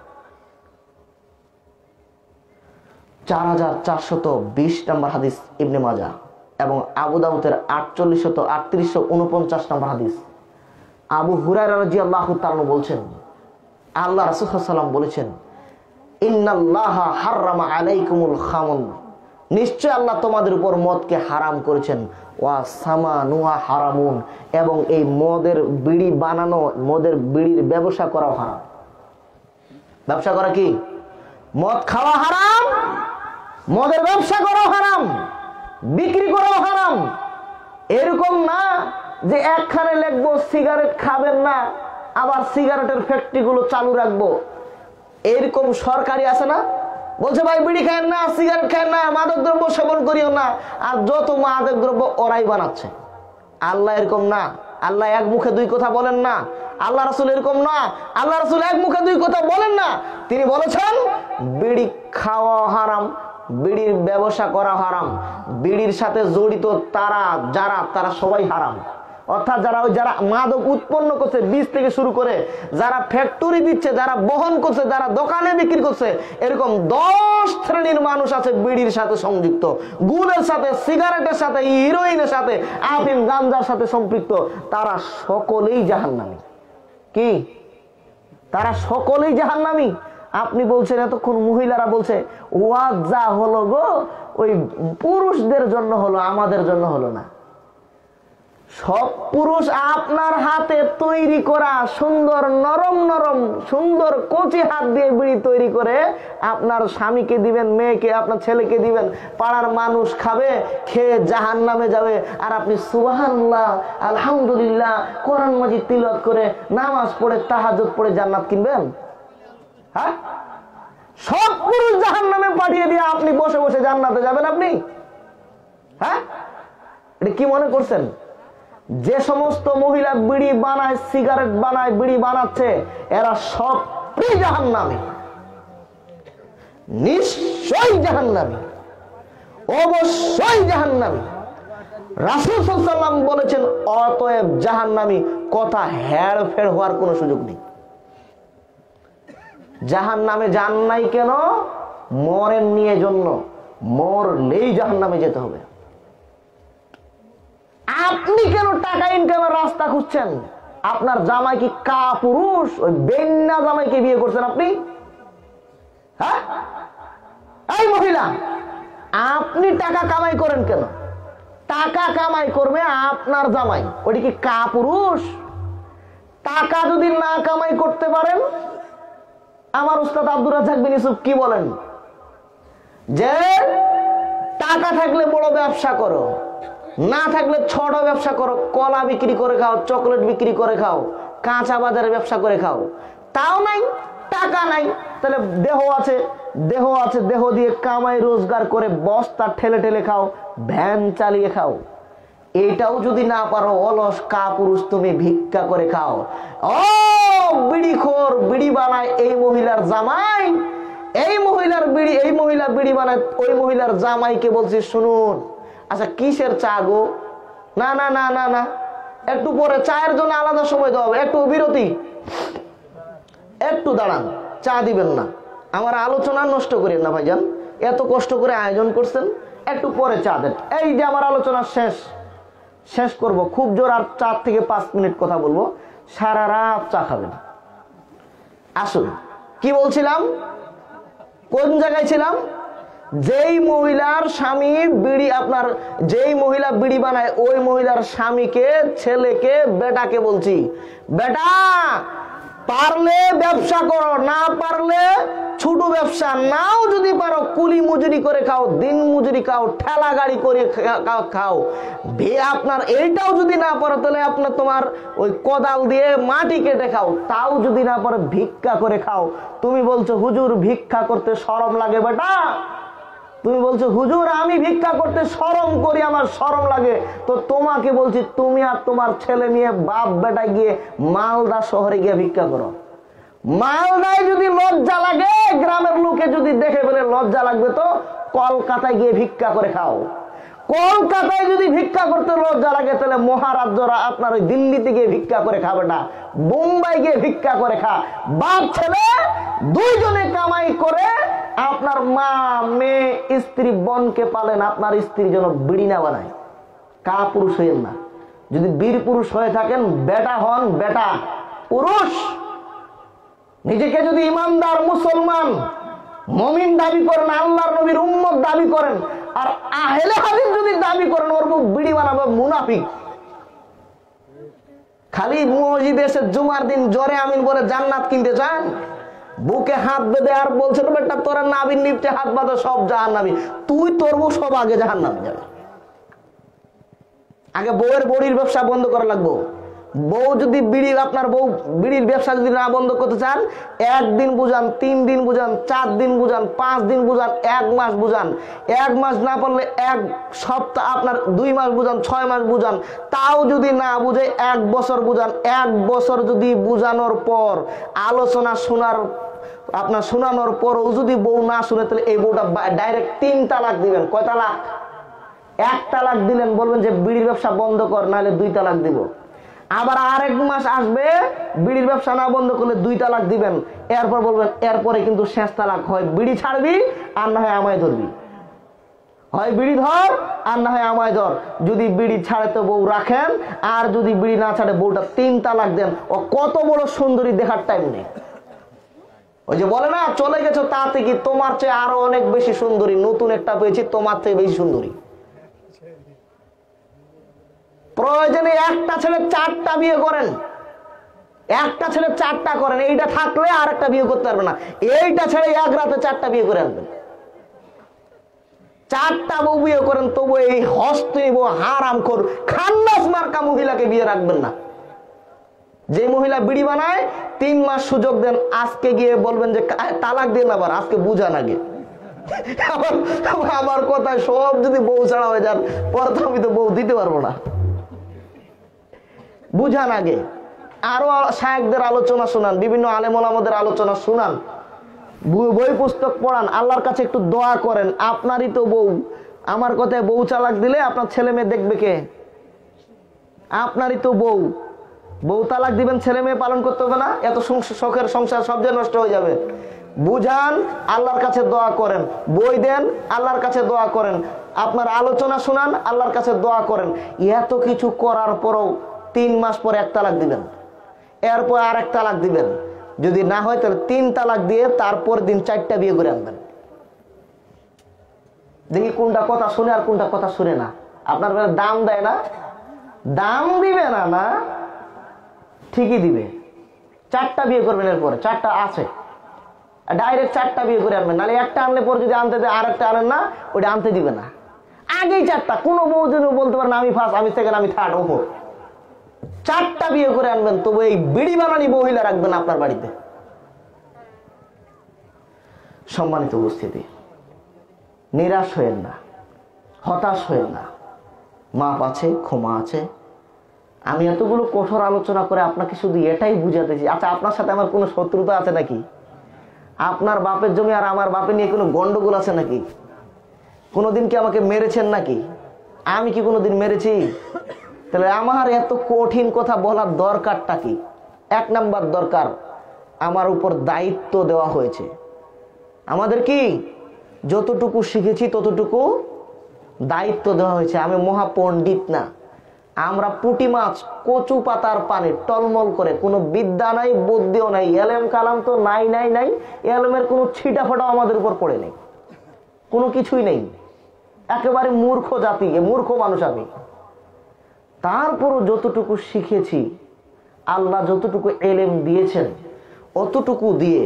4420 নম্বর হাদিস ইবনে মাজাহ এবং আবু দাউদের 4849 নম্বর হাদিস। আবু হুরায়রা রাদিয়াল্লাহু তাআলা বলছেন, আল্লাহ রাসূল সাল্লাল্লাহু আলাইহি ওয়াসাল্লাম বলেছেন, ইন্নাল্লাহা হাররামা আলাইকুমুল খামর, নিশ্চয় আল্লাহ তোমাদের উপর মদকে হারাম করেছেন, ওয়া সামানুহা হারামুন, এবং এই মদের বিড়ি বানানো, মদের বিড়ির ব্যবসা করা হারাম। ব্যবসা করা কি? মদ খাওয়া হারাম, মদের ব্যবসা করা হারাম, বিক্রি করা হারাম। এরকম না যে একখানে লিখবো সিগারেট খাবেন না, আবার সিগারেটের ফ্যাক্টরি গুলো চালু রাখবো। এরকম সরকারি আছে না, বলছে ভাই বিড়ি খায়েন না, সিগারেট খায়েন না, মাদক দ্রব্য সেবন করিও না, আর যত মাদক দ্রব্য ওরাই বানাচ্ছে। আল্লাহ এরকম না, আল্লাহ এক মুখে দুই কথা বলেন না। আল্লাহ রাসূল এরকম না, আল্লাহ রাসূল এক মুখে দুই কথা বলেন না। তিনি বলেছেন বিড়ি খাওয়া হারাম, বিড়ির ব্যবসা করা হারাম, বিড়ির সাথে জড়িত যারা সবাই হারাম। অর্থাৎ যারা মাদক উৎপন্ন করছে, বীজ থেকে শুরু করে যারা ফ্যাক্টরি দিচ্ছে, যারা বহন করছে, যারা দোকানে বিক্রি করছে, এরকম 10 শ্রেণীর মানুষ আছে বিড়ির সাথে সংযুক্ত, গুলের সাথে, সিগারেটের সাথে, হিরোইনের সাথে, আফিম গাঞ্জার সাথে সম্পৃক্ত। তারা সকলেই জাহান্নামী। কি? তারা সকলেই জাহান্নামী। আপনি বলছেন এতক্ষণ মহিলারা বলছে ওয়াজ যা হলো গো ওই পুরুষদের জন্য হলো, আমাদের জন্য হলো না। সব পুরুষ আপনার হাতে তৈরি করা সুন্দর নরম নরম সুন্দর কচি হাত দিয়ে বিড়ি তৈরি করে আপনার স্বামীকে দিবেন, মেয়েকে, আপনার ছেলেকে দিবেন, পাড়ার মানুষ খাবে, খেয়ে জাহান্নামে যাবে। আর আপনি সুবহানাল্লাহ, আলহামদুলিল্লাহ, কোরআন মাজিদ তিলাওয়াত করে, নামাজ পড়ে, তাহাজ্জুদ পড়ে জান্নাত কিনবেন? হ্যাঁ? সব পুরুষ জাহান্নামে পাঠিয়ে দিয়ে আপনি বসে বসে জান্নাতে যাবেন আপনি? হ্যাঁ, এটা কি মনে করছেন? যে সমস্ত মহিলা বিড়ি বানায়, সিগারেট বানায়, বিড়ি বানাচ্ছে, এরা সব জাহান্নামী, নিশ্চয়ই জাহান্নামী, অবশ্যই জাহান্নামী। রাসূল সাল্লাল্লাহু আলাইহি ওয়াসাল্লাম বলেছেন অতএব জাহান্নামী, কথা হেরফের হওয়ার কোনো সুযোগ নেই। জাহান্নামে যান নাই কেন? মরেন নিয়ে জন্য, মরলেই জাহান্নামে যেতে হবে। আপনি কেন টাকা ইনকামের রাস্তা খুঁজছেন? আপনার জামাই কি কাপুরুষ? ওই বেন্না জামাইকে বিয়ে করছেন আপনি? হ্যাঁ, এই মহিলা, আপনি টাকা কামাই করেন কেন? টাকা কামাই করবে আপনার জামাই, ওটি কি কাপুরুষ? টাকা যদি না কামাই করতে পারেন, আমার উস্তাদ আব্দুর রাজ্জাক বিন ইউসুফ কি বলেন যে টাকা থাকলে বড় ব্যবসা করো, না থাকলে ছোট ব্যবসা করো, কলা বিক্রি করে খাও, চকলেট বিক্রি করে খাও, কাঁচা বাজারে ব্যবসা করে খাও। তাও নাই, টাকা নাই, তাহলে দেহ আছে, দেহ দিয়ে কামাই রোজগার করে বস্তা ঠেলে ঠেলে খাও, ভ্যান চালিয়ে খাও। এটাও যদি না পারো, অলস কাপুরুষ, তুমি ভিক্ষা করে খাও। ও বিড়িখোর, বিড়ি বানায় এই মহিলার জামাই, এই মহিলা বিড়ি বানায় ওই মহিলার জামাইকে বলছি, শুনুন, আচ্ছা কিসের চা গো? না না না না না, একটু পরে, চায়ের জন্য আলাদা সময় দেওয়া হবে, একটু বিরতি, একটু দাঁড়ান, চা দিবেন না। আমার আলোচনা নষ্ট করেন না ভাইজান, এত কষ্ট করে আয়োজন করছেন, একটু পরে চা দেন। এই যে আমার আলোচনা শেষ করব, খুব জোর আর 4 থেকে 5 মিনিট কথা বলবো, সারা রাত চা খাবেন। আসুন, কি বলছিলাম, কোন জায়গায় ছিলাম? যেই মহিলার স্বামী বিড়ি, আপনার যেই মহিলা বিড়ি বানায় ওই মহিলার স্বামীকে, ছেলেকে, বেটাকে বলছি, বেটা পারলে ব্যবসা করো, না পারলে ছোট ব্যবসা, নাও যদি পারো কুলি মজুরি করে খাও, দিন মজুরি খাও, ঠেলা গাড়ি করে খাও। আপনার এইটাও যদি না পারো, তাহলে আপনার তোমার ওই কোদাল দিয়ে মাটি কেটে খাও, তাও যদি না পারো ভিক্ষা করে খাও। তুমি বলছো হুজুর ভিক্ষা করতে শরম লাগে বেটা, তুমি বলছো হুজুর আমি ভিক্ষা করতে শরম করি, আমার শরম লাগে। তো তোমাকে বলছি, তুমি আর তোমার ছেলে মেয়ে বাপ বেটা গিয়ে মালদা শহরে গিয়ে ভিক্ষা করো। মালদায় যদি লজ্জা লাগে, গ্রামের লোকে যদি দেখে ফেলে লজ্জা লাগবে, তো কলকাতায় গিয়ে ভিক্ষা করে খাও। কলকাতায় যদি ভিক্ষা করতে লজ্জা লাগে, তাহলে মহারাজ্যরা আপনার ওই দিল্লিতে গিয়ে ভিক্ষা করে খাবে না, বোম্বাই গিয়ে ভিক্ষা করে খা। বাপ ছেলে দুইজনে কামাই করে আপনার মা, মেয়ে, স্ত্রী, বোনকে পালেন, আপনার স্ত্রীর জন্য বিড়ি না বানায়। কাপুরুষ হইেন না। যদি বীর পুরুষ হয়ে থাকেন, বেটা হন, বেটা পুরুষ। নিজেকে যদি ইমানদার মুসলমান মুমিন দাবি করেন, আল্লাহর নবীর উম্মত দাবি করেন, আর আহলে হাদিস যদি দাবি করেন, ওর মুখ বিড়ি বানাবো মুনাফিক। খালি মসজিদে এসে জুমার দিন জোরে আমিন বলে জান্নাত কিনতে চান, বুকে হাত বেঁধে আর বলছেন বেটা তোরা নাবির নিপটে হাত বাঁধা সব জাহান্নামী, তুই তোর বউ সব আগে জাহান্নামে যাবে। আগে বউয়ের বড়ির ব্যবসা বন্ধ করা লাগবো। বউ যদি আপনার বউ বিড়ির ব্যবসা যদি না বন্ধ করতে চান, 1 দিন বুঝান, 3 দিন বুঝান, 4 দিন বুঝান, 5 দিন বুঝান, 1 মাস বুঝান, 1 মাস না পারলে 1 সপ্তাহ, আপনার 2 মাস বুঝান, 6 মাস বুঝান, তাও যদি না বুঝে 1 বছর বুঝান। 1 বছর যদি বুঝানোর পর আলোচনা শোনানোর পরও যদি বউ না শুনে, তাহলে এই বউটা ডাইরেক্ট 3 তালাক দিবেন। কয় তালাক? 1 তালাক দিলেন, বলবেন যে বিড়ির ব্যবসা বন্ধ কর, নাহলে 2 তালাক দিব। আবার আরেক মাস আসবে, বিড়ির ব্যবসা না বন্ধ করলে 2 তালাক দিবেন। এরপর বলবেন এরপরে কিন্তু শেষ তালাক, হয় বিড়ি ছাড়বি আর না হয় আমায় ধরবি, হয় বিড়ি ধর আর না হয় আমায় ধর। যদি বিড়ি ছাড়ে তো বউ রাখেন, আর যদি বিড়ি না ছাড়ে বউটা 3 তালাক দেন। ও কত বড় সুন্দরী দেখার টাইম নেই। ওই যে বলে না, চলে গেছো তাতে কি, তোমার চেয়ে আরো অনেক বেশি সুন্দরী, নতুন একটা পেয়েছি তোমার থেকে বেশি সুন্দরী। প্রয়োজনে একটা ছেলে 4টা বিয়ে করেন, একটা ছেলে 4টা করেন, এইটা থাকলে আর একটা বিয়ে করতে পারবে না। এইটা ছেড়ে 1 রাতে 4টা বিয়ে করে আনবেন। 4টা বউ বিয়ে করেন, তবু এই হস্তিব হারামখোর খান্নাস মার্কা মহিলাকে বিয়ে রাখবেন না। যে মহিলা বিড়ি বানায় 3 মাস সুযোগ দেন, আজকে গিয়ে বলবেন যে তালাক দিন, আবার আজকে বুঝান আগে। আমার কথায় সব যদি বউ ছাড়া হয়ে যান, পরে তো আমি তো বউ দিতে পারবো না। বুঝান আগে। আরো শায়েখদের আলোচনা শুনান, বিভিন্ন আলেম ওলামাদের আলোচনা শুনান, বই পুস্তক পড়ান, আল্লাহর কাছে একটু দোয়া করেন। আপনারই তো বউ, আমার কথায় বউ চালাক দিলে আপনার ছেলে মেয়ে দেখবে কে? আপনারই তো বউ, বউ তালাক দিবেন, ছেলে মেয়ে পালন করতে হবে না? এত শখের সংসার সব যে নষ্ট হয়ে যাবে। বুঝান, আল্লাহর কাছে দোয়া করেন, বই দেন, আল্লাহর কাছে দোয়া করেন, আপনার আলোচনা শুনান, আল্লাহর কাছে দোয়া করেন। এত কিছু করার পরও 3 মাস পরে 1 তালাক দিবেন, এরপর আর 1 তালাক দিবেন। যদি না হয় তাহলে 3 তালাক দিয়ে তারপর দিন 4টা বিয়ে করে আনবেন। দেখি কোনটা কথা শুনে আর কোনটা কথা শুনে না। আপনার দাম দেয় না, দাম দিবে না, না ঠিকই দিবে। 4টা বিয়ে করবেন, এরপরে 4টা আছে, ডাইরেক্ট 4টা বিয়ে করে আনবেন। নাহলে একটা আনলে পরে যদি আনতে দেয়, আর একটা আনেন না, ওইটা আনতে দিবে না। আগেই 4টা, কোনো বউ যেন বলতে পারেন আমি ফার্স্ট, আমি সেকেন্ড, আমি থার্ড, ওপর। 4টা বিয়ে করে আনবেন, তবু এই বিড়ি বানানি মহিলা রাখবেন আপনার বাড়িতে। সম্মানিত উপস্থিতি, নিরাশ হয়েন না, হতাশ হয়েন না, মাপ আছে, ক্ষমা আছে। আমি এতগুলো কঠোর আলোচনা করে আপনাকে শুধু এটাই বুঝাতেছি। আচ্ছা, আপনার সাথে আমার কোনো শত্রুতা আছে নাকি? আপনার বাপের জমি আর আমার বাপের নিয়ে কোনো গন্ডগোল আছে নাকি? কোনোদিন কি আমাকে মেরেছেন নাকি? আমি কি কোনোদিন মেরেছি? তাহলে আমার এত কঠিন কথা বলার দরকারটা কি? 1 নাম্বার দরকার, আমার উপর দায়িত্ব দেওয়া হয়েছে। আমাদের কি যতটুকু শিখেছি ততটুকু দায়িত্ব দেওয়া হয়েছে। আমি মহাপণ্ডিত না, আমরা পুঁটি মাছ কচু পাতার পানি টলমল করে, কোনো বিদ্যা নাই, বুদ্ধিও নাই, এলেম কালাম তো নাই নাই নাই, এলেমের কোনো ছিটা ফোটাও আমাদের উপর পড়ে নেই, কোনো কিছুই নেই। একেবারে মূর্খ জাতি, মূর্খ মানুষ আমি। তারপরও যতটুকু শিখেছি, আল্লাহ যতটুকু এলেম দিয়েছেন, অতটুকু দিয়ে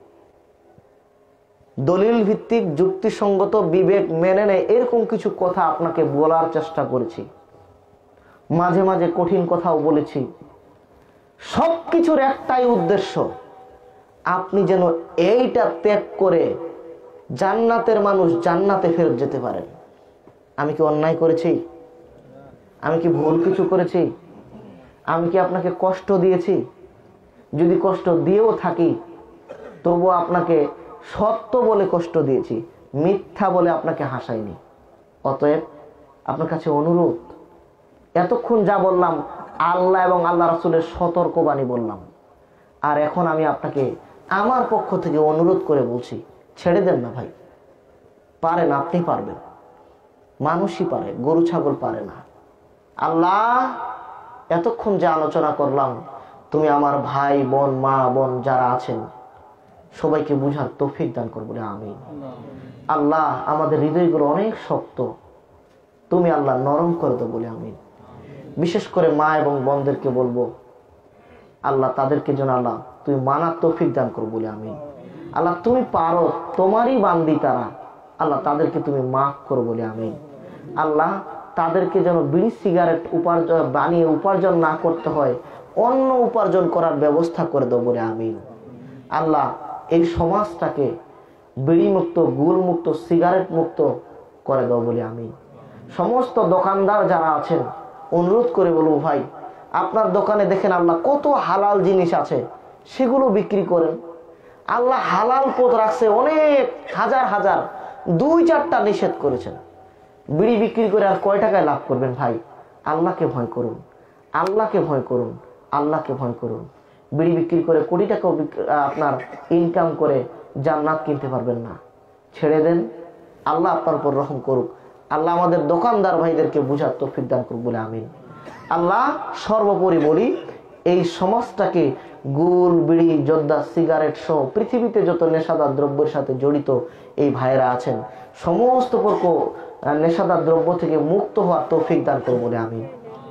দলিল ভিত্তিক, যুক্তিসঙ্গত, বিবেক মেনে নেয় এরকম কিছু কথা আপনাকে বলার চেষ্টা করেছি। মাঝে মাঝে কঠিন কথাও বলেছি। সবকিছুর একটাই উদ্দেশ্য, আপনি যেন এইটা ত্যাগ করে জান্নাতের মানুষ জান্নাতে ফেরত যেতে পারেন। আমি কি অন্যায় করেছি? আমি কি ভুল কিছু করেছি? আমি কি আপনাকে কষ্ট দিয়েছি? যদি কষ্ট দিয়েও থাকি, তবু আপনাকে সত্য বলে কষ্ট দিয়েছি, মিথ্যা বলে আপনাকে হাসাইনি। অতএব আপনার কাছে অনুরোধ, এতক্ষণ যা বললাম আল্লাহ এবং আল্লাহ রাসূলের সতর্কবাণী বললাম, আর এখন আমি আপনাকে আমার পক্ষ থেকে অনুরোধ করে বলছি, ছেড়ে দেন না ভাই। পারেন, আপনি পারবেন, মানুষই পারে, গরু ছাগল পারে না। আল্লাহ, এতক্ষণ যে আলোচনা করলাম, তুমি আমার ভাই বোন, মা বোন যারা আছেন সবাইকে বুঝার তৌফিক দান করো বলে আমিন। আল্লাহ আমাদের হৃদয়গুলো অনেক শক্ত, তুমি আল্লাহ নরম করে দাও বলে আমিন। বিশেষ করে মা এবং বোনদেরকে বলবো আল্লাহ তাদেরকে যেন আল্লাহ তুমি মানার তৌফিক দান করো বলে আমিন। আল্লাহ তুমি পারো, তোমারই বান্দি তারা, আল্লাহ তাদেরকে তুমি মাফ করো বলে আমিন। আল্লাহ তাদেরকে যেন বিড়ি সিগারেট বানিয়ে উপার্জন না করতে হয়, অন্য উপার্জন করার ব্যবস্থা করে দাও বলে আমিন। আল্লাহ এই সমাজটাকে বিড়ি মুক্ত, গুল মুক্ত, সিগারেট মুক্ত করে দাও বলে আমিন। সমস্ত দোকানদার যারা আছেন অনুরোধ করে বলবো ভাই আপনার দোকানে দেখেন আল্লাহ কত হালাল জিনিস আছে, সেগুলো বিক্রি করেন। আল্লাহ হালাল পথ রাখছে অনেক, হাজার হাজার, 2-4টা নিষেধ করেছেন। বিড়ি বিক্রি করে আর কয় টাকায় লাভ করবেন ভাই? আল্লাহকে ভয় করুন, আল্লাহকে ভয় করুন, আল্লাহকে ভয় করুন। বিড়ি বিক্রি করে কোটি টাকা আপনার ইনকাম করে জান্নাত কিনতে পারবেন না, ছেড়ে দেন। আল্লাহ আপনার উপর রহম করুক। আল্লাহ আমাদের দোকানদার ভাইদেরকে বুঝার তৌফিক দান করুক বলে আমিন। আল্লাহ সর্বোপরি বলি এই সমাজটাকে গুল, বিড়ি, জর্দা, সিগারেট সহ পৃথিবীতে যত নেশাদার দ্রব্যের সাথে জড়িত এই ভাইরা আছেন সমস্ত নেশাদার দ্রব্য থেকে মুক্ত হওয়ার তৌফিক দান করুন বলে আমিন।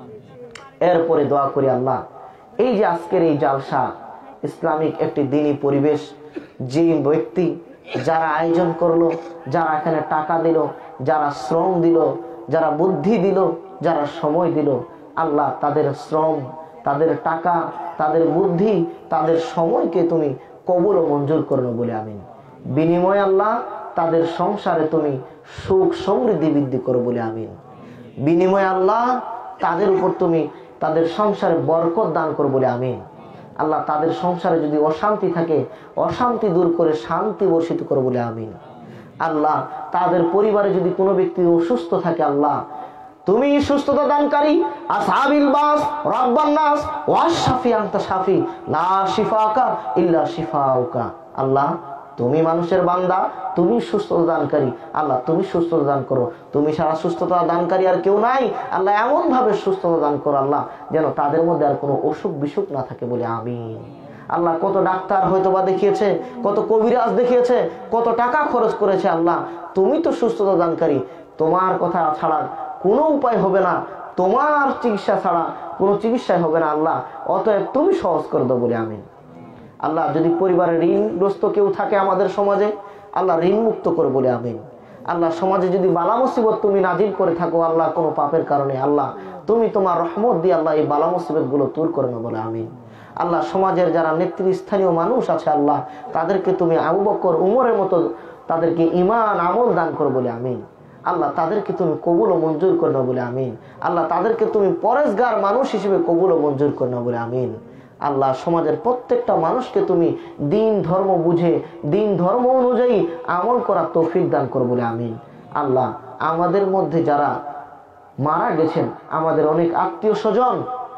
এরপরে দোয়া করি আল্লাহ এই যে আজকের এই জালসা, ইসলামিক একটি দিনী পরিবেশ, যে ব্যক্তি যারা আয়োজন করলো, যারা এখানে টাকা দিল, যারা শ্রম দিল, যারা বুদ্ধি দিল, যারা সময় দিল, আল্লাহ তাদের শ্রম, তাদের টাকা, তাদের বুদ্ধি, তাদের সময়কে তুমি কবুল ও মঞ্জুর করো বলে আমিন। বিনিময়ে আল্লাহ তাদের সংসারে তুমি সুখ সমৃদ্ধি বৃদ্ধি করো বলে আমিন। বিনিময়ে আল্লাহ তাদের উপর তুমি তাদের সংসারে বরকত দান করো বলে আমিন। আল্লাহ তাদের সংসারে যদি অশান্তি থাকে অশান্তি দূর করে শান্তি বর্ষিত করো বলে আমিন। আল্লাহ তাদের পরিবারে যদি কোনো ব্যক্তি অসুস্থ থাকে আল্লাহ তুমি সুস্থতা দানকারী, আসহাবিল বাস রাব্বান নাস ওয়াস শাফি আনতা শাফি লা শিফাকা ইল্লা শিফাউকা। আল্লাহ তুমি মানুষের বান্দা, তুমি সুস্থতা দানকারী, আল্লাহ তুমি সুস্থতা দান করো, তুমি সারা সুস্থতা দানকারী আর কেউ নাই। আল্লাহ এমন ভাবে সুস্থতা দান করো আল্লাহ যেন তাদের মধ্যে আর কোনো অসুখ বিসুখ না থাকে বলে আমিন। আল্লাহ কত ডাক্তার হয়তো বা দেখিয়েছে, কত কবিরাজ দেখিয়েছে, কত টাকা খরচ করেছে, আল্লাহ তুমি তো সুস্থতা দানকারী, তোমার কথা ছাড়া কোনো উপায় হবে না, তোমার চিকিৎসা ছাড়া কোনো চিকিৎসাই হবে না আল্লাহ, অতএব তুমি সহজ করে দাও বলে আমিন। আল্লাহ যদি পরিবারে ঋণগ্রস্ত কেউ থাকে আমাদের সমাজে আল্লাহ ঋণ মুক্ত করে বলে আমিন। আল্লাহ সমাজে যদি বালা মুসিবত তুমি নাজিল করে থাকো আল্লাহ কোনো পাপের কারণে আল্লাহ তুমি তোমার রহমত দিয়ে আল্লাহ এই বালা মুসিবত গুলো দূর করে না বলে আমিন। আল্লাহ সমাজের যারা নেতৃস্থানীয় মানুষ আছে আল্লাহ তাদেরকে তুমি আবু বকর উমরের মতো তাদেরকে ঈমান আমল দান করো বলে আমিন। আল্লাহ তাদেরকে তুমি কবুল ও মঞ্জুর করে নাও বলে আমিন। আল্লাহ তাদেরকে তুমি পরেশগার মানুষ হিসেবে কবুল ও মঞ্জুর করে নাও বলে আমিন। আল্লাহ সমাজের প্রত্যেকটা মানুষকে তুমি দিন ধর্ম বুঝে দিন ধর্ম অনুযায়ী আমল করার তৌফিক দান করো বলে আমিন। আল্লাহ আমাদের মধ্যে যারা মারা গেছেন আমাদের অনেক আত্মীয় স্বজন,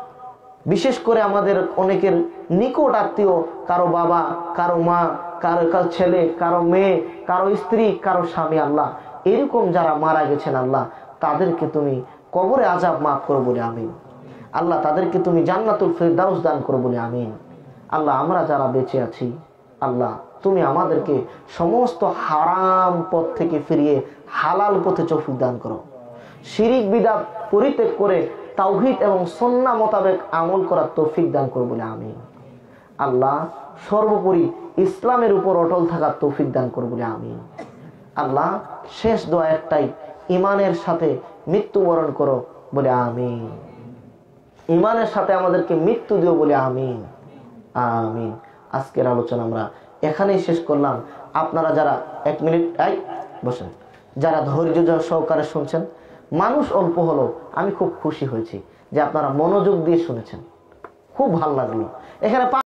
বিশেষ করে আমাদের অনেকের নিকট আত্মীয়, কারো বাবা, কারো মা, কারো ছেলে, কারো মেয়ে, কারো স্ত্রী, কারো স্বামী, আল্লাহ এরকম যারা মারা গেছেন আল্লাহ তাদেরকে তুমি কবরে আযাব মাফ করো বলে আমিন। আল্লাহ তাদেরকে তুমি জান্নাতুল ফিরদাউস দান করো বলে আমিন। আল্লাহ আমরা যারা বেঁচে আছি আল্লাহ তুমি আমাদেরকে সমস্ত হারাম পথ থেকে ফিরিয়ে হালাল পথে তৌফিক দান করো। শিরিক বিদআত পরিত্যাগ করে তাওহীদ এবং সুন্নাহ মোতাবেক আমল করার তৌফিক দান করো বলে আমিন। আল্লাহ সর্বোপরি ইসলামের উপর অটল থাকার তৌফিক দান করো বলে আমিন। আল্লাহ শেষ দোয়া একটাই, ঈমানের সাথে মৃত্যুবরণ করো বলে আমিন। ঈমানের সাথে আমাদেরকে মৃত্যু দিও বলে আমিন, আমিন। আজকের আলোচনা আমরা এখানেই শেষ করলাম। আপনারা যারা 1 মিনিট বসেন, যারা ধৈর্য সহকারে শুনছেন, মানুষ অল্প হলো আমি খুব খুশি হয়েছি যে আপনারা মনোযোগ দিয়ে শুনেছেন, খুব ভালো লাগলো। এখানে